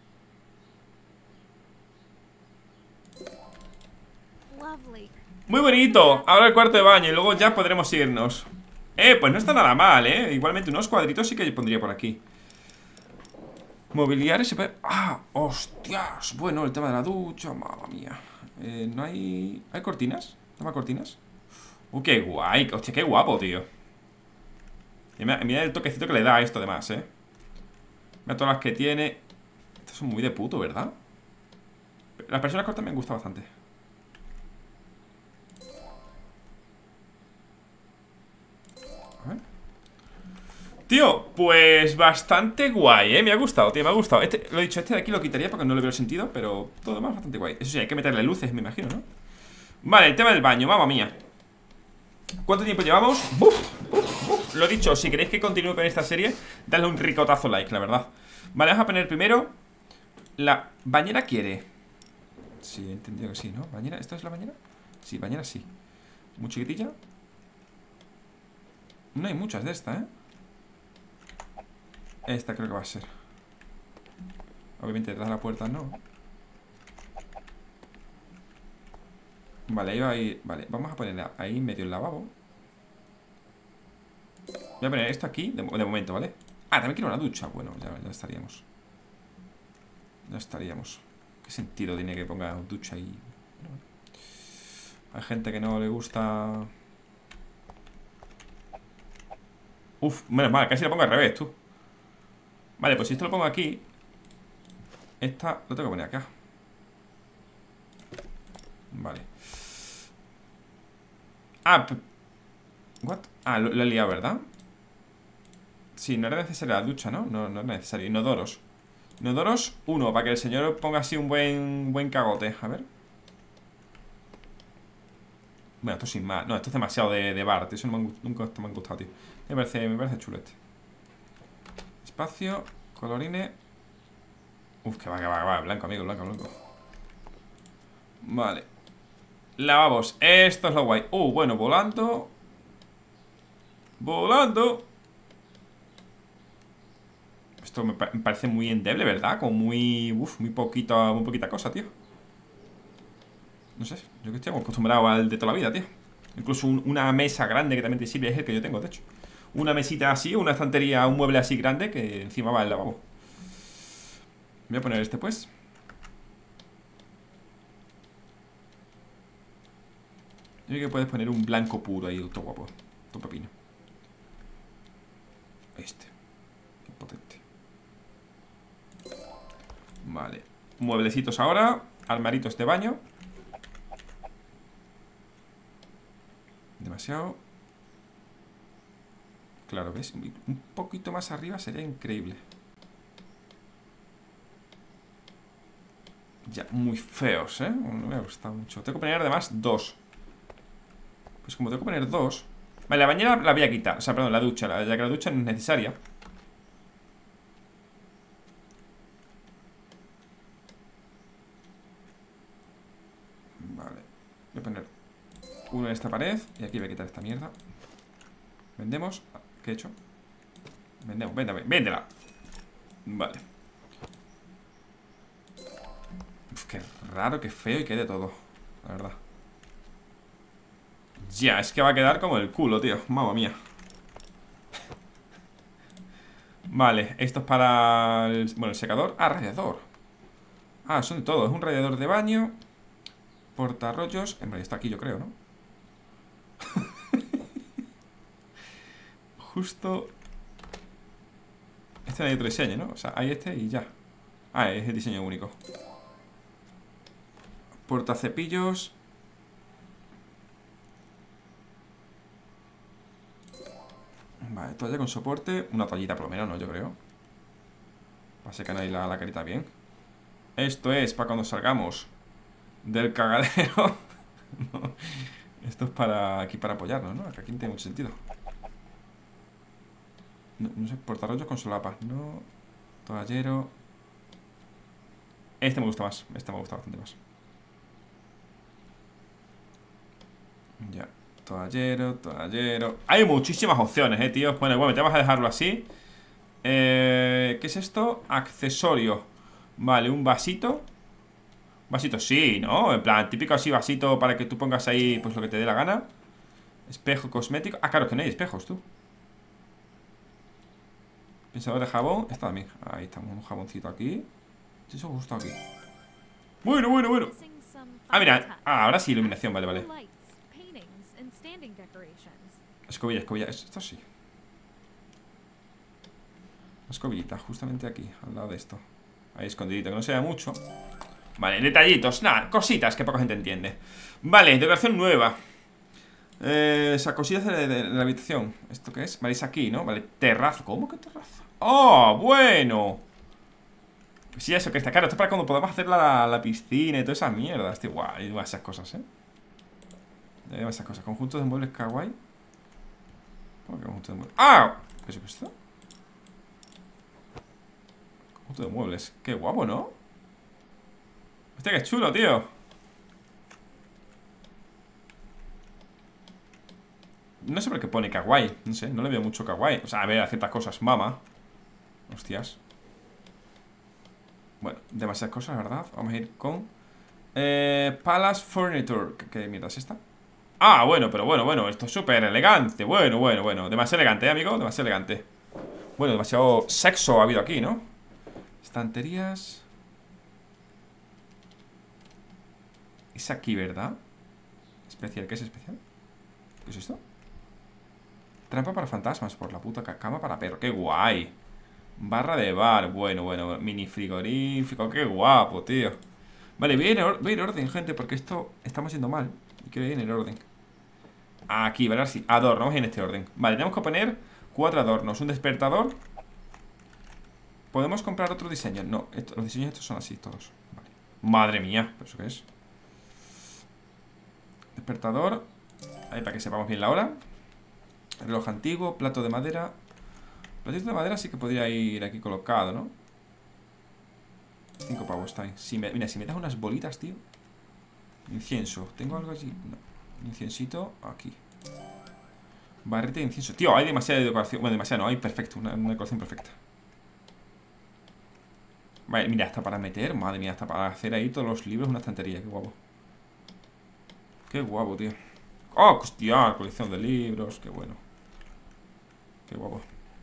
Muy bonito. bonito. Ahora el cuarto de baño y luego ya podremos irnos. Eh, pues no está nada mal, eh. Igualmente unos cuadritos sí que yo pondría por aquí. Mobiliario se puede... Ah, hostias. Bueno, el tema de la ducha, mamma mía. eh, No hay... ¿Hay cortinas? ¿No hay cortinas? Uh, qué guay. Hostia, qué guapo, tío. Y mira, mira el toquecito que le da a esto además, eh. Mira todas las que tiene. Estas son muy de puto, ¿verdad? Las personas cortas me han gustado bastante. A ver. Tío, pues bastante guay, eh. Me ha gustado, tío, me ha gustado. Este, lo he dicho, este de aquí lo quitaría porque no le veo el sentido, pero todo demás bastante guay. Eso sí, hay que meterle luces, me imagino, ¿no? Vale, el tema del baño, mamma mía. ¿Cuánto tiempo llevamos? ¡Buf! ¡Buf! ¡Buf! Lo dicho, si queréis que continúe con esta serie, dadle un ricotazo like, la verdad. Vale, vamos a poner primero la bañera quiere. Sí, he entendido que sí, ¿no? ¿Bañera? ¿Esta es la bañera? Sí, bañera sí. Muy chiquitilla. No hay muchas de esta, ¿eh? Esta creo que va a ser. Obviamente detrás de la puerta no. Vale, ahí va ahí. Vale, vamos a poner ahí medio el lavabo. Voy a poner esto aquí de, de momento, ¿vale? Ah, también quiero una ducha. Bueno, ya, ya estaríamos. Ya estaríamos. ¿Qué sentido tiene que ponga ducha ahí? Bueno, hay gente que no le gusta. Uf, menos mal, casi lo pongo al revés, tú. Vale, pues si esto lo pongo aquí, esta lo tengo que poner acá. Vale. Ah, ¿what? Ah, lo, lo he liado, ¿verdad? Sí, no era necesaria la ducha, ¿no? No, no era necesario. Inodoros. Inodoros, uno, para que el señor ponga así un buen, buen cagote. A ver. Bueno, esto sin más. No, esto es demasiado de, de bar, tío. Eso no me han, nunca me han gustado, tío. Me parece, me parece chulo este. Espacio, colorines. Uf, que va, que va, que va. Blanco, amigo, blanco, blanco. Vale. Lavabos. Esto es lo guay. Uh, bueno, volando. Volando. Esto me, pa me parece muy endeble, ¿verdad? Como muy... Uf, muy poquita, muy poquita cosa, tío. No sé, yo que estoy acostumbrado al de toda la vida, tío. Incluso un, una mesa grande que también te sirve es el que yo tengo, de hecho. Una mesita así, una estantería, un mueble así grande que encima va el lavabo. Voy a poner este, pues. Yo creo que puedes poner un blanco puro ahí, todo guapo, todo pepino. Este. Qué potente. Vale. Mueblecitos ahora. Armaritos de baño. Demasiado. Claro, ¿ves? Un poquito más arriba sería increíble. Ya, muy feos, ¿eh? No me ha gustado mucho. Tengo que poner además dos. Pues como tengo que poner dos. Vale, la bañera la voy a quitar. O sea, perdón, la ducha, la, ya que la ducha no es necesaria. Vale. Voy a poner uno en esta pared. Y aquí voy a quitar esta mierda. Vendemos. ¿Qué he hecho? Vendemos, véndame, véndela. Vale. Uf, qué raro, qué feo y qué de todo. La verdad. Ya, es que va a quedar como el culo, tío. Mamma mía. Vale, esto es para el, bueno, el secador. Ah, radiador. Ah, son de todo. Es un radiador de baño. Portarrollos. En realidad está aquí, yo creo, ¿no? Justo. Este no hay otro diseño, ¿no? O sea, hay este y ya. Ah, es el diseño único. Portacepillos. Vale, toalla con soporte. Una toallita por lo menos, ¿no? Yo creo. Para secar ahí la, la carita bien. Esto es para cuando salgamos del cagadero. No, esto es para aquí para apoyarnos, ¿no? Que aquí no tiene mucho sentido. No, no sé, portarrollos con solapas. No. Toallero. Este me gusta más. Este me gusta bastante más. Ya. Toallero, toallero. Hay muchísimas opciones, eh, tío. Bueno, igualmente vamos a dejarlo así. eh, ¿Qué es esto? Accesorio. Vale, un vasito. Vasito sí, ¿no? En plan, típico así vasito para que tú pongas ahí pues lo que te dé la gana. Espejo cosmético. Ah, claro que no hay espejos, tú. Pensador de jabón. Está también. Ahí estamos, un jaboncito aquí. Sí, eso justo aquí. Bueno, bueno, bueno. Ah, mira. Ah, ahora sí, iluminación, vale, vale. Escobilla, escobilla. Esto sí. Escobillita, justamente aquí, al lado de esto. Ahí escondidito, que no se vea mucho. Vale, detallitos, nada, cositas que poca gente entiende. Vale, decoración nueva. Eh, esa cosita de, de, de la habitación. ¿Esto qué es? Vale, es aquí, ¿no? Vale, terrazo. ¿Cómo que terrazo? ¡Oh, bueno! Sí, eso que está claro. Esto es para cuando podamos hacer la, la piscina y toda esa mierda. Este guay, wow, esas cosas, ¿eh? Esas cosas. Conjuntos de muebles kawaii. ¿Cómo que conjunto de muebles? ¡Ah! ¿Qué es esto? Conjunto de muebles. Qué guapo, ¿no? Hostia, qué chulo, tío. No sé por qué pone kawaii. No sé, no le veo mucho kawaii. O sea, a ver, a ciertas cosas, mama. Hostias. Bueno, demasiadas cosas, ¿verdad? Vamos a ir con eh, Palace Furniture. ¿Qué, qué mierda es esta? Ah, bueno, pero bueno, bueno. Esto es súper elegante. Bueno, bueno, bueno. Demasiado elegante, ¿eh, amigo? Demasiado elegante. Bueno, demasiado sexo ha habido aquí, ¿no? Estanterías. Es aquí, ¿verdad? Especial, ¿qué es especial? ¿Qué es esto? Trampa para fantasmas, por la puta cama para perro. ¡Qué guay! Barra de bar, bueno, bueno. Mini frigorífico, qué guapo, tío. Vale, voy a ir en, voy a ir en orden, gente, porque esto estamos yendo mal. Quiero ir en el orden. Aquí, ¿vale? Así, adornos en este orden. Vale, tenemos que poner cuatro adornos. Un despertador. ¿Podemos comprar otro diseño? No, esto, los diseños estos son así todos. Vale. Madre mía, ¿pero eso qué es? Despertador. Ahí para que sepamos bien la hora. Reloj antiguo, plato de madera. Platito de madera sí que podría ir aquí colocado, ¿no? Cinco pavos está ahí. Si me, mira, si me das unas bolitas, tío. Incienso. ¿Tengo algo allí? No. Inciencito aquí. Barrete de incienso. Tío, hay demasiada decoración. Bueno, demasiada no, hay perfecto. Una, una decoración perfecta. Vale, mira, hasta para meter. Madre mía, hasta para hacer ahí todos los libros. Una estantería, qué guapo. Qué guapo, tío. Oh, hostia, colección de libros. Qué bueno. Qué guapo.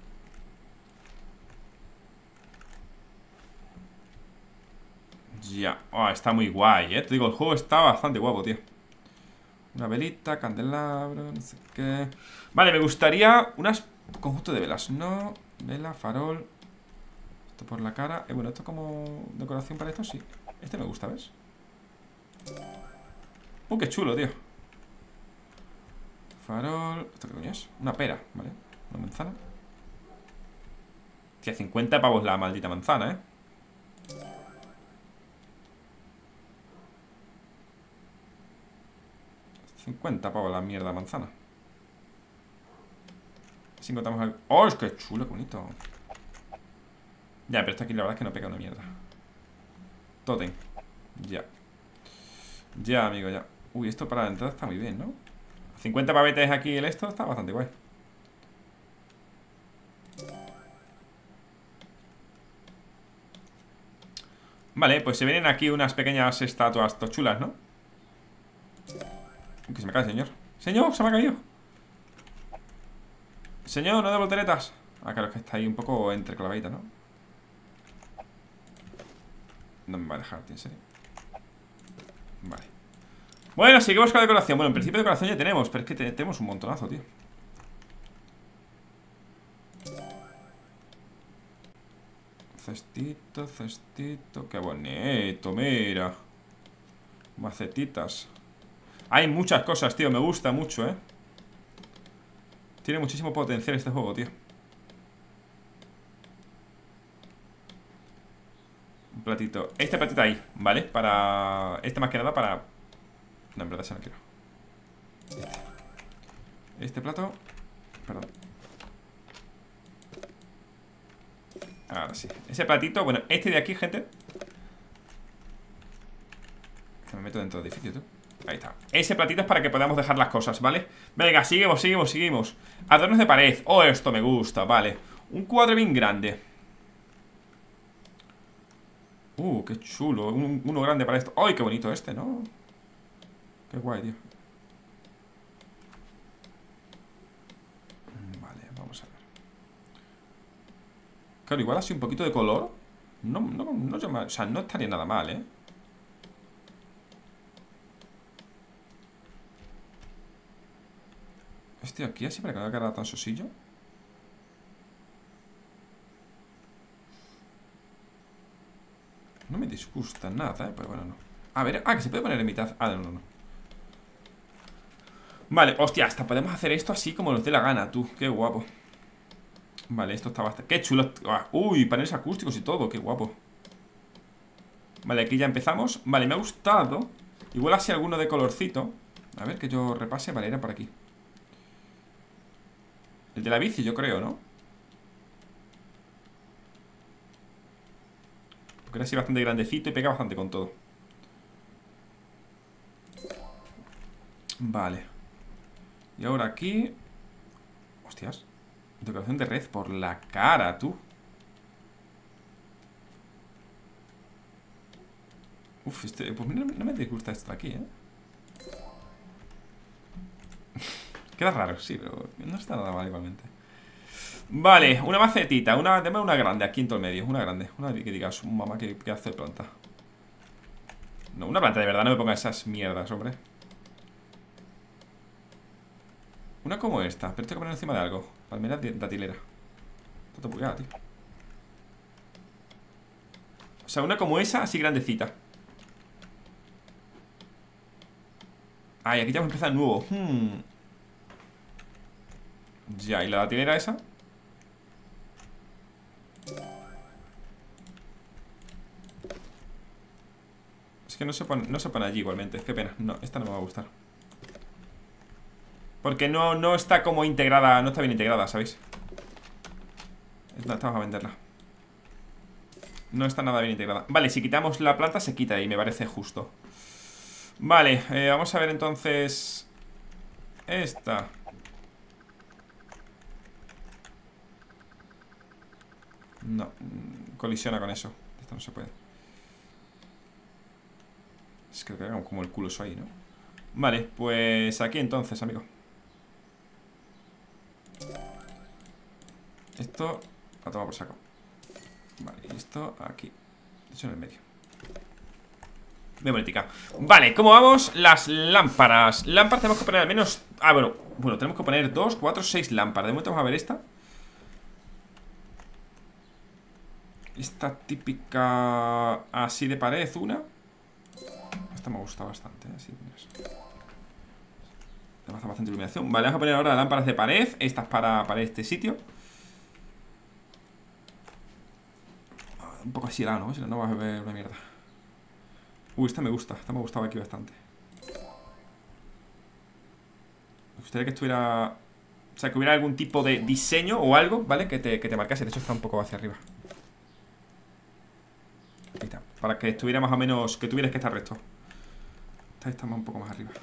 Ya, oh, está muy guay, eh. Te digo, el juego está bastante guapo, tío. Una velita, candelabro, no sé qué. Vale, me gustaría unas conjunto de velas. No, vela, farol. Esto por la cara. Eh, bueno, esto como decoración para esto, sí. Este me gusta, ¿ves? Uh, qué chulo, tío. Farol. ¿Esto qué coño es? Una pera, ¿vale? Una manzana. Tía, cincuenta pavos la maldita manzana, ¿eh? cincuenta pavos la mierda manzana. Si encontramos algo. ¡Oh, es que chulo, qué bonito! Ya, pero esto aquí la verdad es que no pega una mierda. Totem. Ya. Ya, amigo, ya. Uy, esto para la entrada está muy bien, ¿no? cincuenta pavetes aquí el esto está bastante guay. Vale, pues se vienen aquí unas pequeñas estatuas chulas, ¿no? Que se me cae, señor. ¡Señor! ¡Se me ha caído! Señor, no de volteretas. Ah, claro, es que está ahí un poco entreclavadita, ¿no? No me va a dejar, tío, en serio. Vale. Bueno, seguimos con la decoración. Bueno, en principio decoración ya tenemos, pero es que te tenemos un montonazo, tío. Cestito, cestito. Qué bonito, mira. Macetitas. Hay muchas cosas, tío, me gusta mucho, eh. Tiene muchísimo potencial este juego, tío. Un platito. Este platito ahí, ¿vale? Para... Este más que nada para... No, en verdad ese no quiero. Este, este plato. Perdón. Ahora sí. Ese platito, bueno, este de aquí, gente. Que me meto dentro del edificio, tú. Ahí está. Ese platito es para que podamos dejar las cosas, ¿vale? Venga, seguimos, seguimos, seguimos. Adornos de pared. Oh, esto me gusta, vale. Un cuadro bien grande. Uh, qué chulo. Un- uno grande para esto. ¡Ay, qué bonito este, ¿no? Qué guay, tío. Vale, vamos a ver. Claro, igual así un poquito de color. No, no, no, llama- o sea, no estaría nada mal, ¿eh? Hostia, aquí así para que no quede tan sosillo. No me disgusta nada, ¿eh? Pero bueno, no. A ver, ah, que se puede poner en mitad. Ah, no, no, no. Vale, hostia, hasta podemos hacer esto así como nos dé la gana, tú. Qué guapo. Vale, esto está bastante... ¡Qué chulo! Uy, paneles acústicos y todo, qué guapo. Vale, aquí ya empezamos. Vale, me ha gustado. Igual así alguno de colorcito. A ver, que yo repase. Vale, era por aquí. El de la bici, yo creo, ¿no? Porque era así bastante grandecito y pega bastante con todo. Vale. Y ahora aquí... Hostias. Decoración de red por la cara, tú. Uf, este... Pues no, no me disgusta esto de aquí, ¿eh? Queda raro, sí, pero no está nada mal igualmente. Vale, una macetita, una, deme una grande aquí en todo el medio. Una grande, una que digas, mamá, que, que hace planta. No, una planta de verdad, no me ponga esas mierdas, hombre. Una como esta, pero tengo que poner encima de algo. Palmera datilera. Está todo bugueada, tío. O sea, una como esa, así grandecita. Ay, aquí ya vamos a empezar de nuevo. Hmm. Ya, ¿y la datilera esa? Es que no se pone, no se pone allí igualmente. Qué pena. No, esta no me va a gustar. Porque no, no está como integrada. No está bien integrada, ¿sabéis? Esta, esta vamos a venderla. No está nada bien integrada. Vale, si quitamos la planta se quita y me parece justo. Vale, eh, vamos a ver entonces. Esta. No, colisiona con eso. Esto no se puede. Es que hagamos como el culo eso ahí, ¿no? Vale, pues aquí entonces, amigo. Esto a tomar por saco. Vale, y esto aquí. Eso en el medio. Muy bonita. Vale, ¿cómo vamos? Las lámparas. Lámparas tenemos que poner al menos... Ah, bueno, bueno, tenemos que poner dos, cuatro, seis lámparas. De momento vamos a ver esta. Esta típica así de pared, una. Esta me gusta bastante, ¿eh? Así tienes. Te hace bastante iluminación. Vale, vamos a poner ahora lámparas de pared. Estas para, para este sitio. Un poco así helado, ¿no? Si no, no vas a ver una mierda. Uy, esta me gusta. Esta me gustaba aquí bastante. Me gustaría que estuviera... O sea, que hubiera algún tipo de diseño o algo, ¿vale? Que te, que te marcase. De hecho, está un poco hacia arriba. Ahí está. Para que estuviera más o menos... Que tuvieras que estar recto. Esta está un poco más arriba.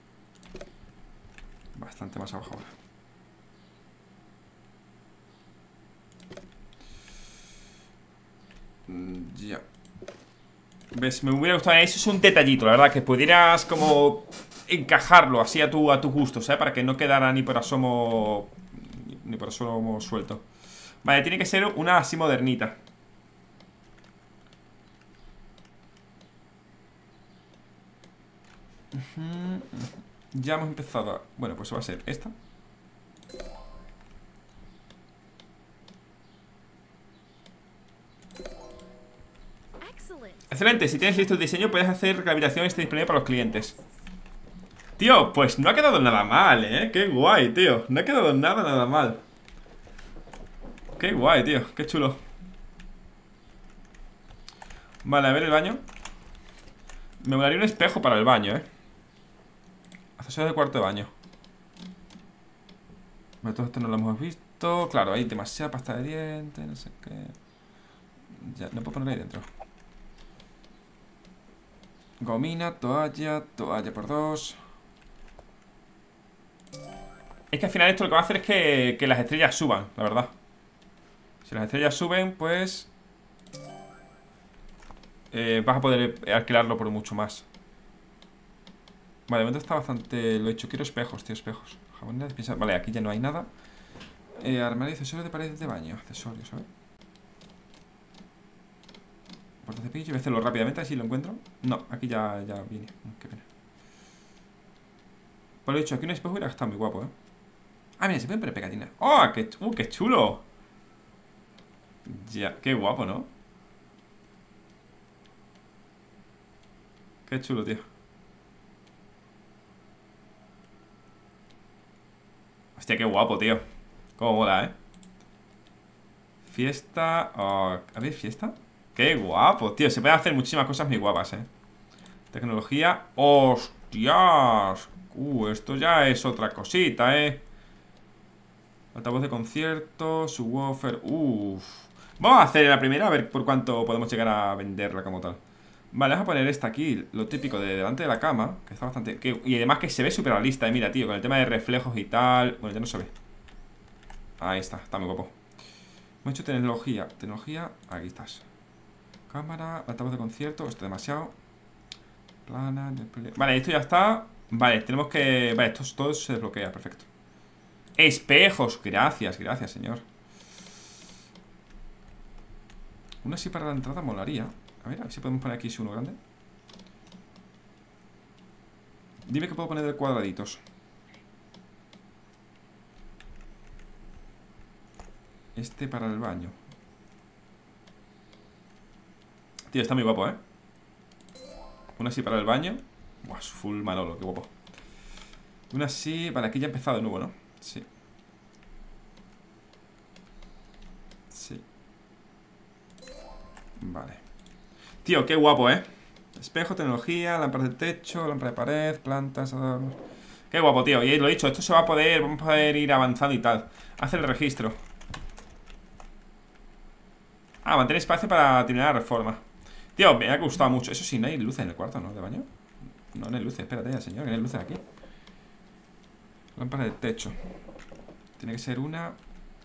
Bastante más abajo ahora. Ya. ¿Ves? Me hubiera gustado. Eso es un detallito, la verdad. Que pudieras como encajarlo así a tu, a tu gusto, ¿sabes? Para que no quedara ni por asomo. Ni por asomo suelto. Vale, tiene que ser una así modernita. Ya hemos empezado a... Bueno, pues va a ser esta. Excelente, si tienes listo el diseño puedes hacer que la habitación esté disponible para los clientes. Tío, pues no ha quedado nada mal, eh. Qué guay, tío. No ha quedado nada, nada mal. Qué guay, tío, qué chulo. Vale, a ver el baño. Me molaría un espejo para el baño, eh. Accesorio del cuarto de baño. Bueno, todo esto no lo hemos visto. Claro, hay demasiada pasta de dientes, no sé qué. Ya, no puedo poner ahí dentro. Gomina, toalla, toalla por dos. Es que al final esto lo que va a hacer es que, que las estrellas suban, la verdad. Si las estrellas suben, pues... eh, vas a poder alquilarlo por mucho más. Vale, de momento está bastante... Lo he hecho, quiero espejos, tío, espejos. Vale, aquí ya no hay nada. eh, Armario, accesorios de paredes de baño. Accesorios, a ver. Portacepillo, voy a hacerlo rápidamente, a ver si lo encuentro. No, aquí ya, ya viene. Qué pena. Por lo dicho, aquí un espejo hubiera estado muy guapo, ¿eh? Ah, mira, se pueden poner pegatinas. ¡Oh! Qué, ¡Uh, qué chulo! Ya, qué guapo, ¿no? Qué chulo, tío. Hostia, qué guapo, tío. Cómo mola, ¿eh? Fiesta... Oh, a ver, fiesta. Qué guapo, tío. Se pueden hacer muchísimas cosas muy guapas, ¿eh? Tecnología. ¡Hostias! Uh, esto ya es otra cosita, ¿eh? Altavoz de concierto, subwoofer. Uff. Vamos a hacer la primera, a ver por cuánto podemos llegar a venderla como tal. Vale, vamos a poner esta aquí, lo típico de delante de la cama, que está bastante... Que, y además que se ve súper realista, eh, mira, tío, con el tema de reflejos y tal. Bueno, ya no se ve. Ahí está, está muy guapo. Hemos hecho tecnología, tecnología, aquí estás. Cámara, altavoz de concierto, esto es demasiado. Plana, vale, esto ya está. Vale, tenemos que... Vale, esto todo se desbloquea, perfecto. Espejos, gracias, gracias, señor. Una así para la entrada molaría. A ver, a ver si podemos poner aquí uno grande. Dime que puedo poner de cuadraditos. Este para el baño. Tío, está muy guapo, ¿eh? Una así para el baño. Buah, es full Manolo, qué guapo. Una así... Vale, aquí ya ha empezado de nuevo, ¿no? Sí. Sí. Vale. Tío, qué guapo, ¿eh? Espejo, tecnología, lámpara de techo, lámpara de pared, plantas, adornos. Qué guapo, tío. Y lo he dicho, esto se va a poder... Vamos a poder ir avanzando y tal. Haz el registro. Ah, mantener espacio para terminar la reforma. Tío, me ha gustado mucho. Eso sí, no hay luces en el cuarto, ¿no? ¿De baño? No, no hay luces. Espérate ya, señor, que no hay luces aquí. Lámpara de techo. Tiene que ser una...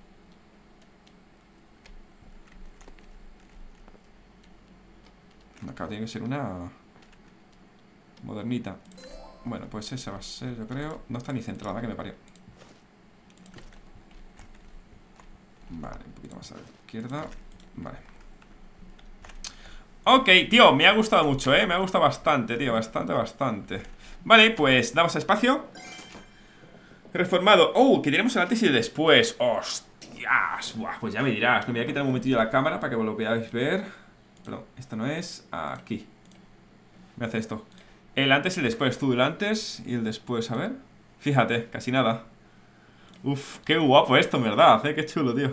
Acá tiene que ser una... modernita. Bueno, pues esa va a ser, yo creo. No está ni centrada, que me parió. Vale, un poquito más a la izquierda. Vale. Ok, tío, me ha gustado mucho, eh. Me ha gustado bastante, tío, bastante, bastante. Vale, pues damos espacio. Reformado. Oh, que tenemos el antes y el después. Hostias. Buah, pues ya me dirás. Me voy a quitar un momentillo la cámara para que lo podáis ver. Perdón, esto no es. Aquí. Me hace esto. El antes y el después. Tú el antes y el después. A ver. Fíjate, casi nada. Uf, qué guapo esto, en verdad, eh. Qué chulo, tío.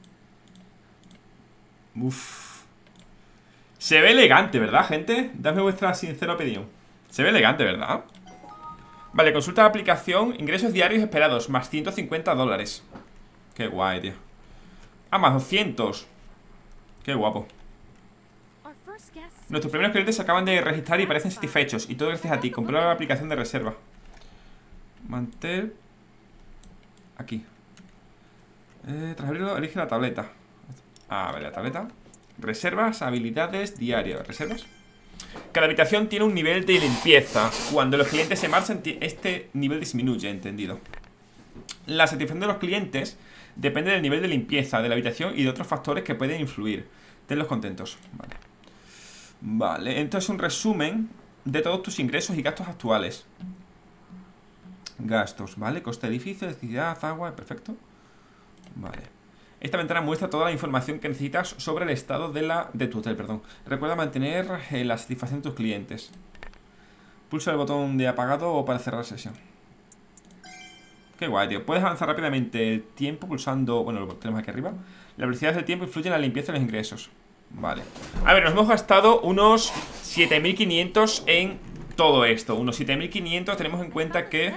Uf. Se ve elegante, ¿verdad, gente? Dadme vuestra sincera opinión. Se ve elegante, ¿verdad? Vale, consulta la aplicación. Ingresos diarios esperados, más ciento cincuenta dólares. Qué guay, tío. Ah, más doscientos. Qué guapo. Nuestros primeros clientes se acaban de registrar y parecen satisfechos. Y todo gracias a ti. Comprueba la aplicación de reserva. Mantel. Aquí. eh, Tras abrirlo, elige la tableta. Ah, vale, la tableta. Reservas, habilidades, diarios. ¿Reservas? Cada habitación tiene un nivel de limpieza. Cuando los clientes se marchan, este nivel disminuye, entendido. La satisfacción de los clientes depende del nivel de limpieza de la habitación y de otros factores que pueden influir. Tenlos contentos. Vale. Vale, entonces un resumen de todos tus ingresos y gastos actuales. Gastos, ¿vale? Coste de edificio, electricidad, agua, perfecto. Vale. Esta ventana muestra toda la información que necesitas sobre el estado de, la, de tu hotel, perdón. Recuerda mantener eh, la satisfacción de tus clientes. Pulsa el botón de apagado o para cerrar sesión. Qué guay, tío. Puedes avanzar rápidamente el tiempo pulsando... Bueno, lo tenemos aquí arriba. La velocidad del tiempo influye en la limpieza de los ingresos. Vale. A ver, nos hemos gastado unos siete mil quinientos en todo esto. Unos siete mil quinientos. Tenemos en cuenta que...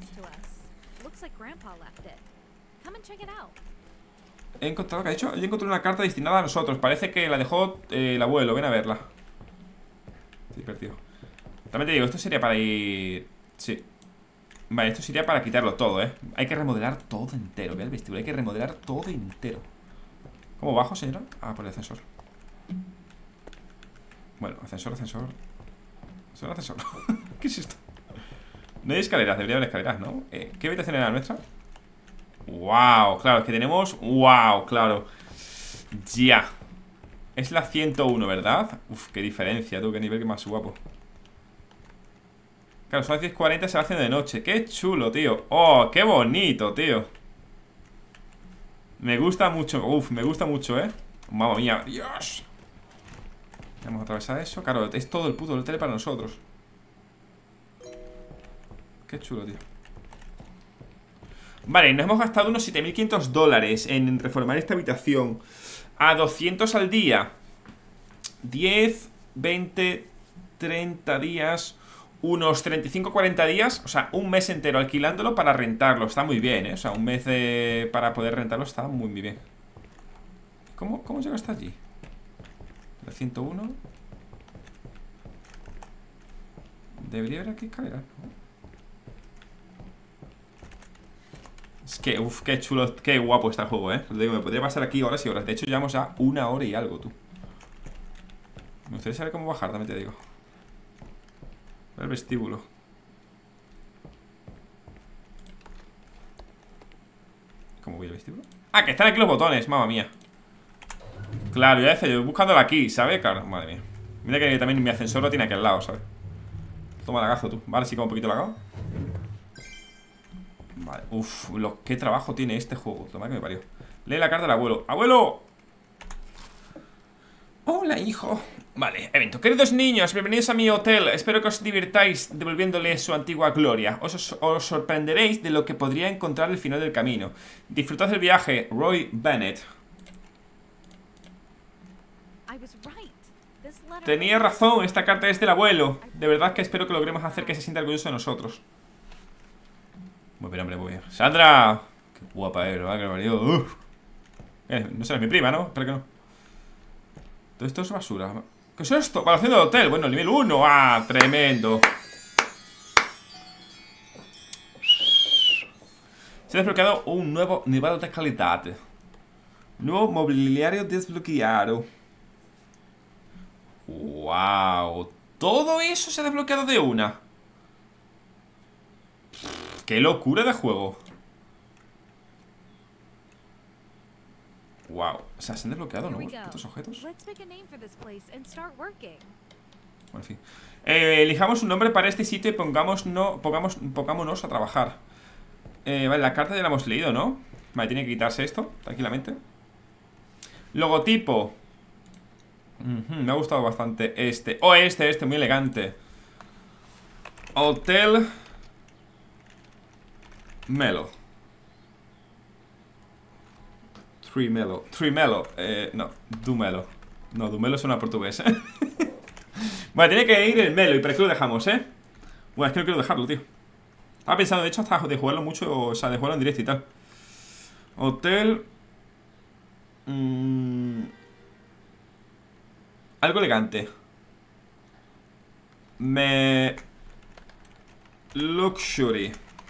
He encontrado, ¿qué ha dicho? Yo encontré una carta destinada a nosotros. Parece que la dejó eh, el abuelo. Ven a verla. Divertido. También te digo, esto sería para ir... Sí. Vale, esto sería para quitarlo todo, ¿eh? Hay que remodelar todo entero. Ve el vestíbulo, hay que remodelar todo entero. ¿Cómo bajo, señora? Ah, por el ascensor. Bueno, ascensor, ascensor. Ascensor, ascensor. ¿Qué es esto? No hay escaleras, debería haber escaleras, ¿no? Eh, ¿Qué habitación era la nuestra? Wow, claro, es que tenemos... Wow, claro. Ya. Es la ciento uno, ¿verdad? Uf, qué diferencia, tú, qué nivel que más guapo. Claro, son las diez cuarenta, se va haciendo de noche. Qué chulo, tío. Oh, qué bonito, tío. Me gusta mucho, uf, me gusta mucho, ¿eh? Mamma mía, Dios. Vamos a atravesar eso. Claro, es todo el puto hotel para nosotros. Qué chulo, tío. Vale, nos hemos gastado unos siete mil quinientos dólares en reformar esta habitación. A doscientos al día. diez, veinte, treinta días. Unos treinta y cinco, cuarenta días. O sea, un mes entero alquilándolo para rentarlo. Está muy bien, ¿eh? O sea, un mes de... para poder rentarlo está muy, muy bien. ¿Cómo, cómo llega hasta allí? La ciento uno. Debería haber aquí escaleras, ¿no? Es que, uff, qué chulo, qué guapo está el juego, ¿eh? Lo digo, me podría pasar aquí horas y horas. De hecho, llevamos a una hora y algo, tú. Me gustaría saber cómo bajar, también te digo. El vestíbulo. ¿Cómo voy al vestíbulo? Ah, que están aquí los botones, mamma mía. Claro, ya decía yo, buscándolo aquí, ¿sabes? Claro, madre mía. Mira que también mi ascensor lo tiene aquí al lado, ¿sabes? Toma lagazo, tú. Vale, sí, como un poquito lagado. Vale, uff, lo, qué trabajo tiene este juego. Toma que me parió. Lee la carta del abuelo. ¡Abuelo! Hola, hijo. Vale, evento. Queridos niños, bienvenidos a mi hotel. Espero que os divirtáis devolviéndole su antigua gloria. Os, os, os sorprenderéis de lo que podría encontrar al final del camino. Disfrutad del viaje, Roy Bennett. Tenía razón, esta carta es del abuelo. De verdad que espero que logremos hacer que se sienta orgulloso de nosotros. Muy bien, hombre, muy bien. ¡Sandra! Qué guapa eres, ¿verdad? Que me valió. Uf. Eh, no será mi prima, ¿no? Espero que no. Todo esto es basura. ¿Qué es esto? Evaluación del hotel. Bueno, nivel uno. ¡Ah! Tremendo. Se ha desbloqueado un nuevo nivel de calidad. Nuevo mobiliario desbloqueado. ¡Wow! Todo eso se ha desbloqueado de una. ¡Qué locura de juego! Wow, o sea, se han desbloqueado nuevos putos objetos. Bueno, en fin. Eh, elijamos un nombre para este sitio y pongamos no, pongamos, pongámonos a trabajar. Eh, vale, la carta ya la hemos leído, ¿no? Vale, tiene que quitarse esto, tranquilamente. Logotipo. Uh-huh, me ha gustado bastante este. Oh, este, este, muy elegante. Hotel Melo. Trimelo. Trimelo. Eh, no, Dumelo. No, Dumelo suena portugués. Bueno, tiene que ir el Melo. ¿Y para qué lo dejamos, eh? Bueno, es que no quiero dejarlo, tío. Estaba pensando, de hecho, hasta de jugarlo mucho. O sea, de jugarlo en directo y tal. Hotel. Mmm... Algo elegante. Me... Luxury.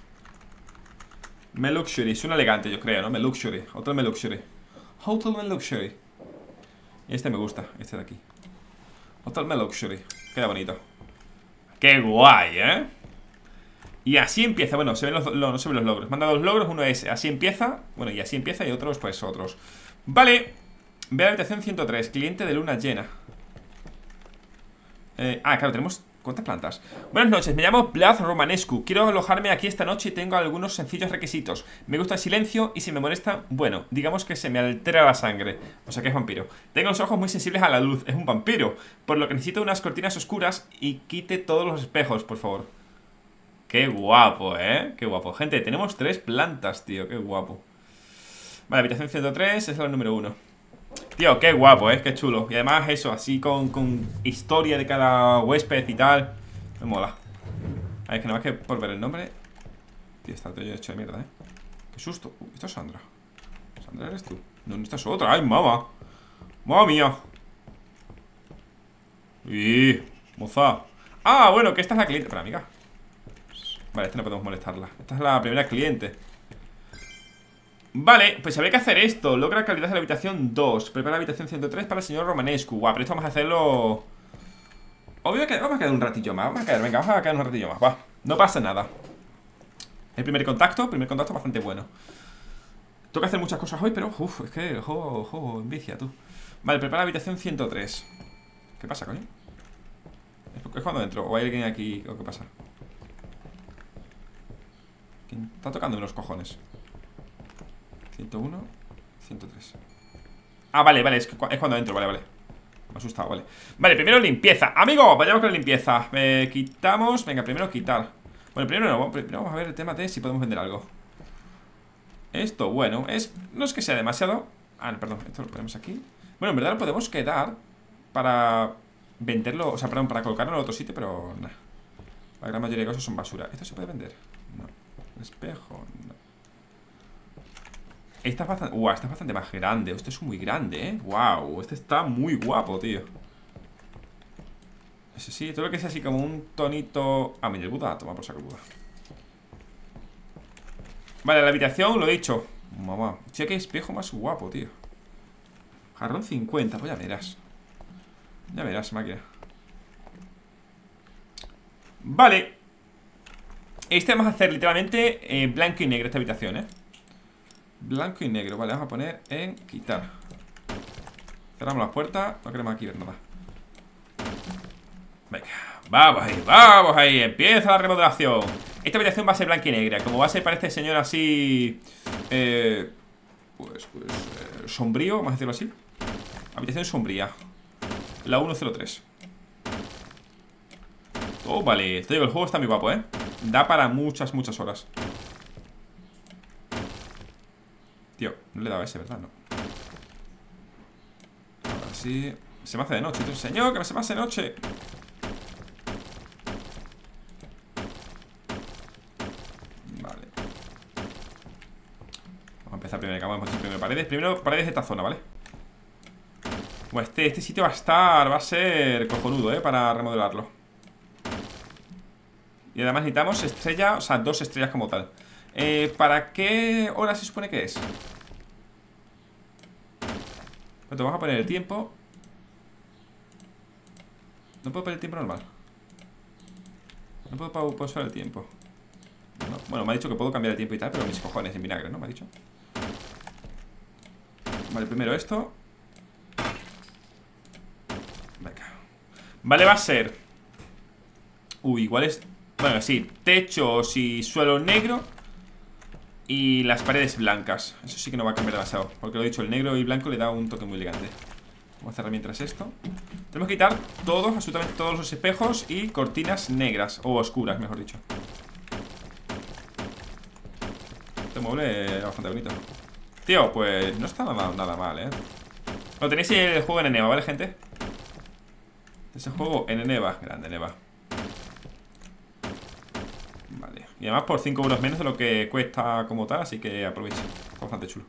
Me Luxury. Suena elegante, yo creo, ¿no? Me Luxury. Hotel Me Luxury. Hotel Me Luxury. Este me gusta, este de aquí. Hotel Me Luxury. Queda bonito. Qué guay, ¿eh? Y así empieza. Bueno, se ven los, lo, no se ven los logros. Manda dos logros. Uno es así empieza. Bueno, y así empieza. Y otros, pues otros. Vale. Ve a la habitación ciento tres. Cliente de luna llena. Eh, ah, claro, tenemos... ¿Cuántas plantas? Buenas noches, me llamo Vlad Romanescu. Quiero alojarme aquí esta noche y tengo algunos sencillos requisitos. Me gusta el silencio y si me molesta, bueno, digamos que se me altera la sangre. O sea que es vampiro. Tengo los ojos muy sensibles a la luz, es un vampiro. Por lo que necesito unas cortinas oscuras y quite todos los espejos, por favor. Qué guapo, ¿eh? Qué guapo. Gente, tenemos tres plantas, tío, qué guapo. Vale, habitación ciento tres, es la número uno. Tío, qué guapo, ¿eh? Qué chulo. Y además eso, así con, con historia de cada huésped y tal. Me mola. A ver, que nada más que por ver el nombre. Tío, está todo hecho de mierda, ¿eh? Qué susto. Uh, ¿esto es Sandra? ¿Sandra eres tú? No, no, esta es otra. ¡Ay, mamá! ¡Mamma mía! ¡Y! ¡Moza! Ah, bueno, que esta es la cliente. Pero, amiga. Vale, esta no podemos molestarla. Esta es la primera cliente. Vale, pues habría que hacer esto. Logra calidad de la habitación dos. Prepara la habitación ciento tres para el señor Romanescu. Guau, pero esto vamos a hacerlo Vamos a, quedar, vamos a quedar un ratillo más. Vamos a quedar, venga, vamos a quedar un ratillo más. Va, no pasa nada. El primer contacto, primer contacto bastante bueno. Tengo que hacer muchas cosas hoy, pero uff, es que el juego, el juego envicia, tú. Vale, prepara la habitación ciento tres. ¿Qué pasa, coño? ¿Es cuando entro? ¿O hay alguien aquí? ¿O qué pasa? ¿Quién está tocando los cojones? ciento uno, ciento tres. Ah, vale, vale, es, que, es cuando entro, vale, vale. Me ha asustado, vale. Vale, primero limpieza. Amigo, vayamos con la limpieza. eh, Quitamos, venga, primero quitar. Bueno, primero no, primero vamos a ver el tema de si podemos vender algo. Esto, bueno, es no es que sea demasiado. Ah, no, perdón, esto lo ponemos aquí. Bueno, en verdad lo podemos quedar para venderlo, o sea, perdón, para colocarlo en otro sitio, pero nah. La gran mayoría de cosas son basura. ¿Esto se puede vender? No. El espejo, no. Esta es bastante, uh, esta es bastante más grande. Esto es muy grande, eh. Wow, este está muy guapo, tío. Ese sí, todo lo que es así como un tonito. Ah, mira, el Buda, toma por saco el Buda. Vale, la habitación, lo he dicho. Mamá, tío, qué espejo más guapo, tío. Jarrón cincuenta, pues ya verás. Ya verás, máquina. Vale. Este vamos a hacer literalmente eh, blanco y negro esta habitación, eh. Blanco y negro, vale, vamos a poner en quitar. Cerramos las puertas, no queremos aquí ver nada. Venga, vamos ahí, vamos ahí. Empieza la remodelación. Esta habitación va a ser blanca y negra. Como va a ser para este señor así eh, Pues, pues eh, sombrío, vamos a decirlo así. Habitación sombría. La ciento tres. Oh, vale, te digo, el juego está muy guapo, eh. Da para muchas, muchas horas. Tío, no le daba ese, ¿verdad? No. Ahora sí. Se me hace de noche, tío. Señor, que se me hace de noche. Vale. Vamos a empezar primero. Vamos a empezar primero paredes. Primero paredes de esta zona, ¿vale? Bueno, este, este sitio va a estar. Va a ser cojonudo, ¿eh? Para remodelarlo. Y además necesitamos estrella. O sea, dos estrellas como tal. Eh, ¿Para qué hora se supone que es? Pues vamos a poner el tiempo. No puedo poner el tiempo normal. No puedo pausar el tiempo. No. Bueno, me ha dicho que puedo cambiar el tiempo y tal, pero mis cojones en vinagre, ¿no? Me ha dicho. Vale, primero esto. Venga. Vale, va a ser. Uy, igual es. Bueno, sí, techos y suelo negro. Y las paredes blancas. Eso sí que no va a cambiar demasiado, porque lo he dicho, el negro y blanco le da un toque muy elegante. Vamos a cerrar mientras esto. Tenemos que quitar todos, absolutamente todos los espejos y cortinas negras, o oscuras, mejor dicho. Este mueble es bastante bonito. Tío, pues no está nada, nada mal, eh. Lo tenéis el juego en Eneva, ¿vale, gente? Ese juego en Eneva, grande Eneva. Vale, y además por cinco euros menos de lo que cuesta como tal, así que aprovechen. Bastante chulo.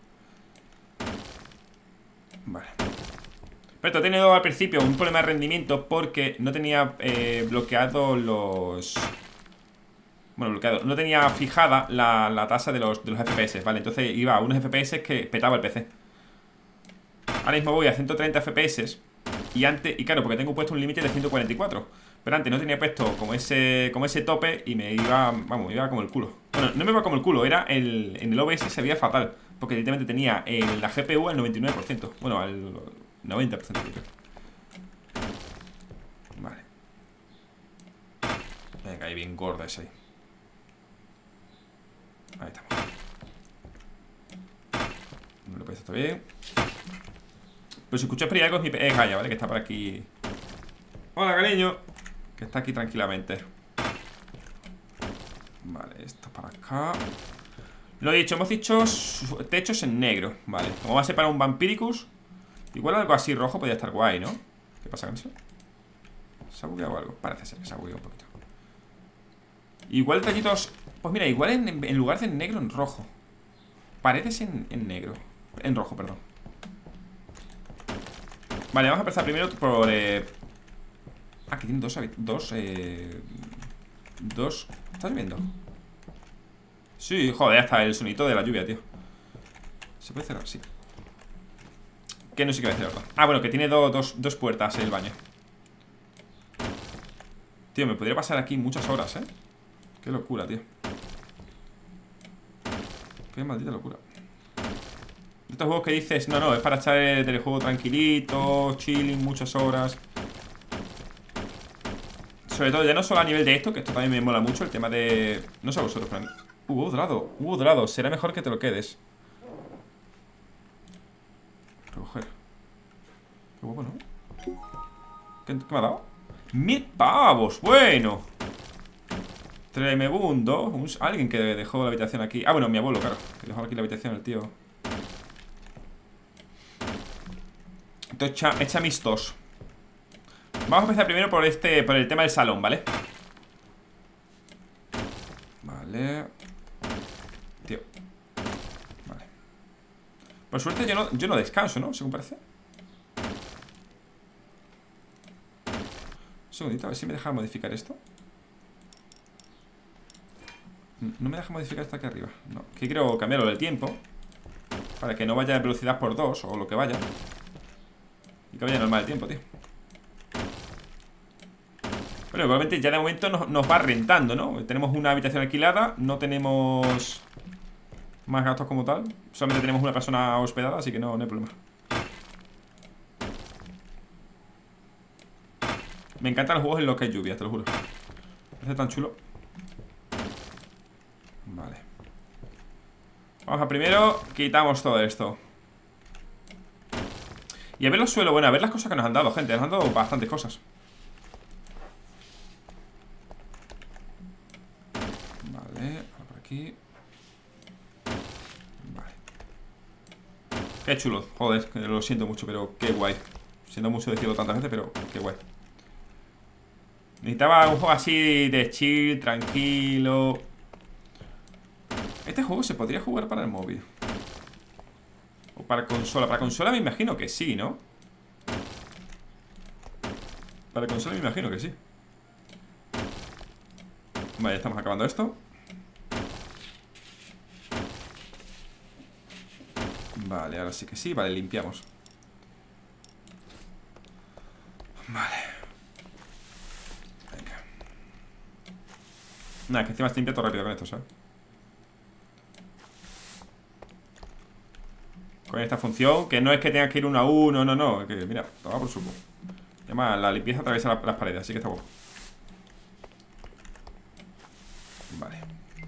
Vale. Pero he tenido al principio un problema de rendimiento porque no tenía eh, bloqueado los... Bueno, bloqueado. No tenía fijada la, la tasa de los, de los F P S, ¿vale? Entonces iba a unos F P S que petaba el P C. Ahora mismo voy a ciento treinta F P S. Y antes, y claro, porque tengo puesto un límite de ciento cuarenta y cuatro. Pero antes no tenía puesto como ese, como ese tope y me iba, vamos, me iba como el culo. Bueno, no me iba como el culo, era el, en el O B S se veía fatal. Porque literalmente tenía el, la G P U al noventa y nueve por ciento. Bueno, al noventa por ciento creo. Vale. Venga, ahí bien gorda esa ahí. Ahí estamos. No lo puedes hacer bien. Pero si escucháis por ahí algo es mi pe... Es Gaia, ¿vale? Que está por aquí. Hola, cariño. Que está aquí tranquilamente. Vale, esto para acá. Lo he dicho, hemos dicho techos en negro. Vale, como va a ser para un Vampiricus. Igual algo así rojo podría estar guay, ¿no? ¿Qué pasa con eso? ¿Se ha bugueado algo? Parece ser que se ha bugueado un poquito. Igual detallitos. Pues mira, igual en, en lugar de en negro, en rojo. Paredes en, en negro. En rojo, perdón. Vale, vamos a empezar primero por... Eh... Ah, que tiene dos... Dos... Eh... Dos... ¿Está lloviendo? Sí, joder, hasta el sonito de la lluvia, tío. ¿Se puede cerrar? Sí. Que no sé qué voy a hacer ahora. Ah, bueno, que tiene do, dos, dos puertas el baño. Tío, me podría pasar aquí muchas horas, ¿eh? Qué locura, tío. Qué maldita locura. Estos juegos que dices, no, no, es para echar el, el juego tranquilito, chilling, muchas horas. Sobre todo, ya no solo a nivel de esto, que esto también me mola mucho, el tema de... No sé a vosotros, pero a mí... Uh, dorado, uh, dorado, será mejor que te lo quedes. Recoger. Qué guapo, ¿no? ¿Qué, qué me ha dado? ¡Mil pavos! Bueno. Tremebundo. Un, alguien que dejó la habitación aquí. Ah, bueno, mi abuelo, claro. Que dejó aquí la habitación el tío. Entonces, echa, echa mis dos. Vamos a empezar primero por este, por el tema del salón, ¿vale? Vale. Tío. Vale. Por suerte yo no, yo no descanso, ¿no? Según parece. Un segundito, a ver si me deja modificar esto. No me deja modificar esto aquí arriba. No, que quiero cambiarlo del tiempo para que no vaya de velocidad por dos o lo que vaya. Y que vaya normal el tiempo, tío. Bueno, igualmente ya de momento nos, nos va rentando, ¿no? Tenemos una habitación alquilada. No tenemos más gastos como tal. Solamente tenemos una persona hospedada, así que no, no hay problema. Me encantan los juegos en los que hay lluvia, te lo juro. Me parece tan chulo. Vale. Vamos a primero, quitamos todo esto. Y a ver los suelos, bueno, a ver las cosas que nos han dado, gente. Nos han dado bastantes cosas. Vale, ahora por aquí. Vale. Qué chulo, joder, que lo siento mucho, pero qué guay. Siento mucho decirlo tantas veces, pero qué guay. Necesitaba un juego así de chill, tranquilo. Este juego se podría jugar para el móvil o para consola. Para consola me imagino que sí, ¿no? Para consola me imagino que sí. Vale, estamos acabando esto. Vale, ahora sí que sí. Vale, limpiamos. Vale. Venga. Nada, que encima se limpia todo rápido con esto, ¿sabes? Con esta función, que no es que tengas que ir uno a uno, no, no, que mira, toma por supo. Además, la limpieza atraviesa la, las paredes, así que está guapo. Vale.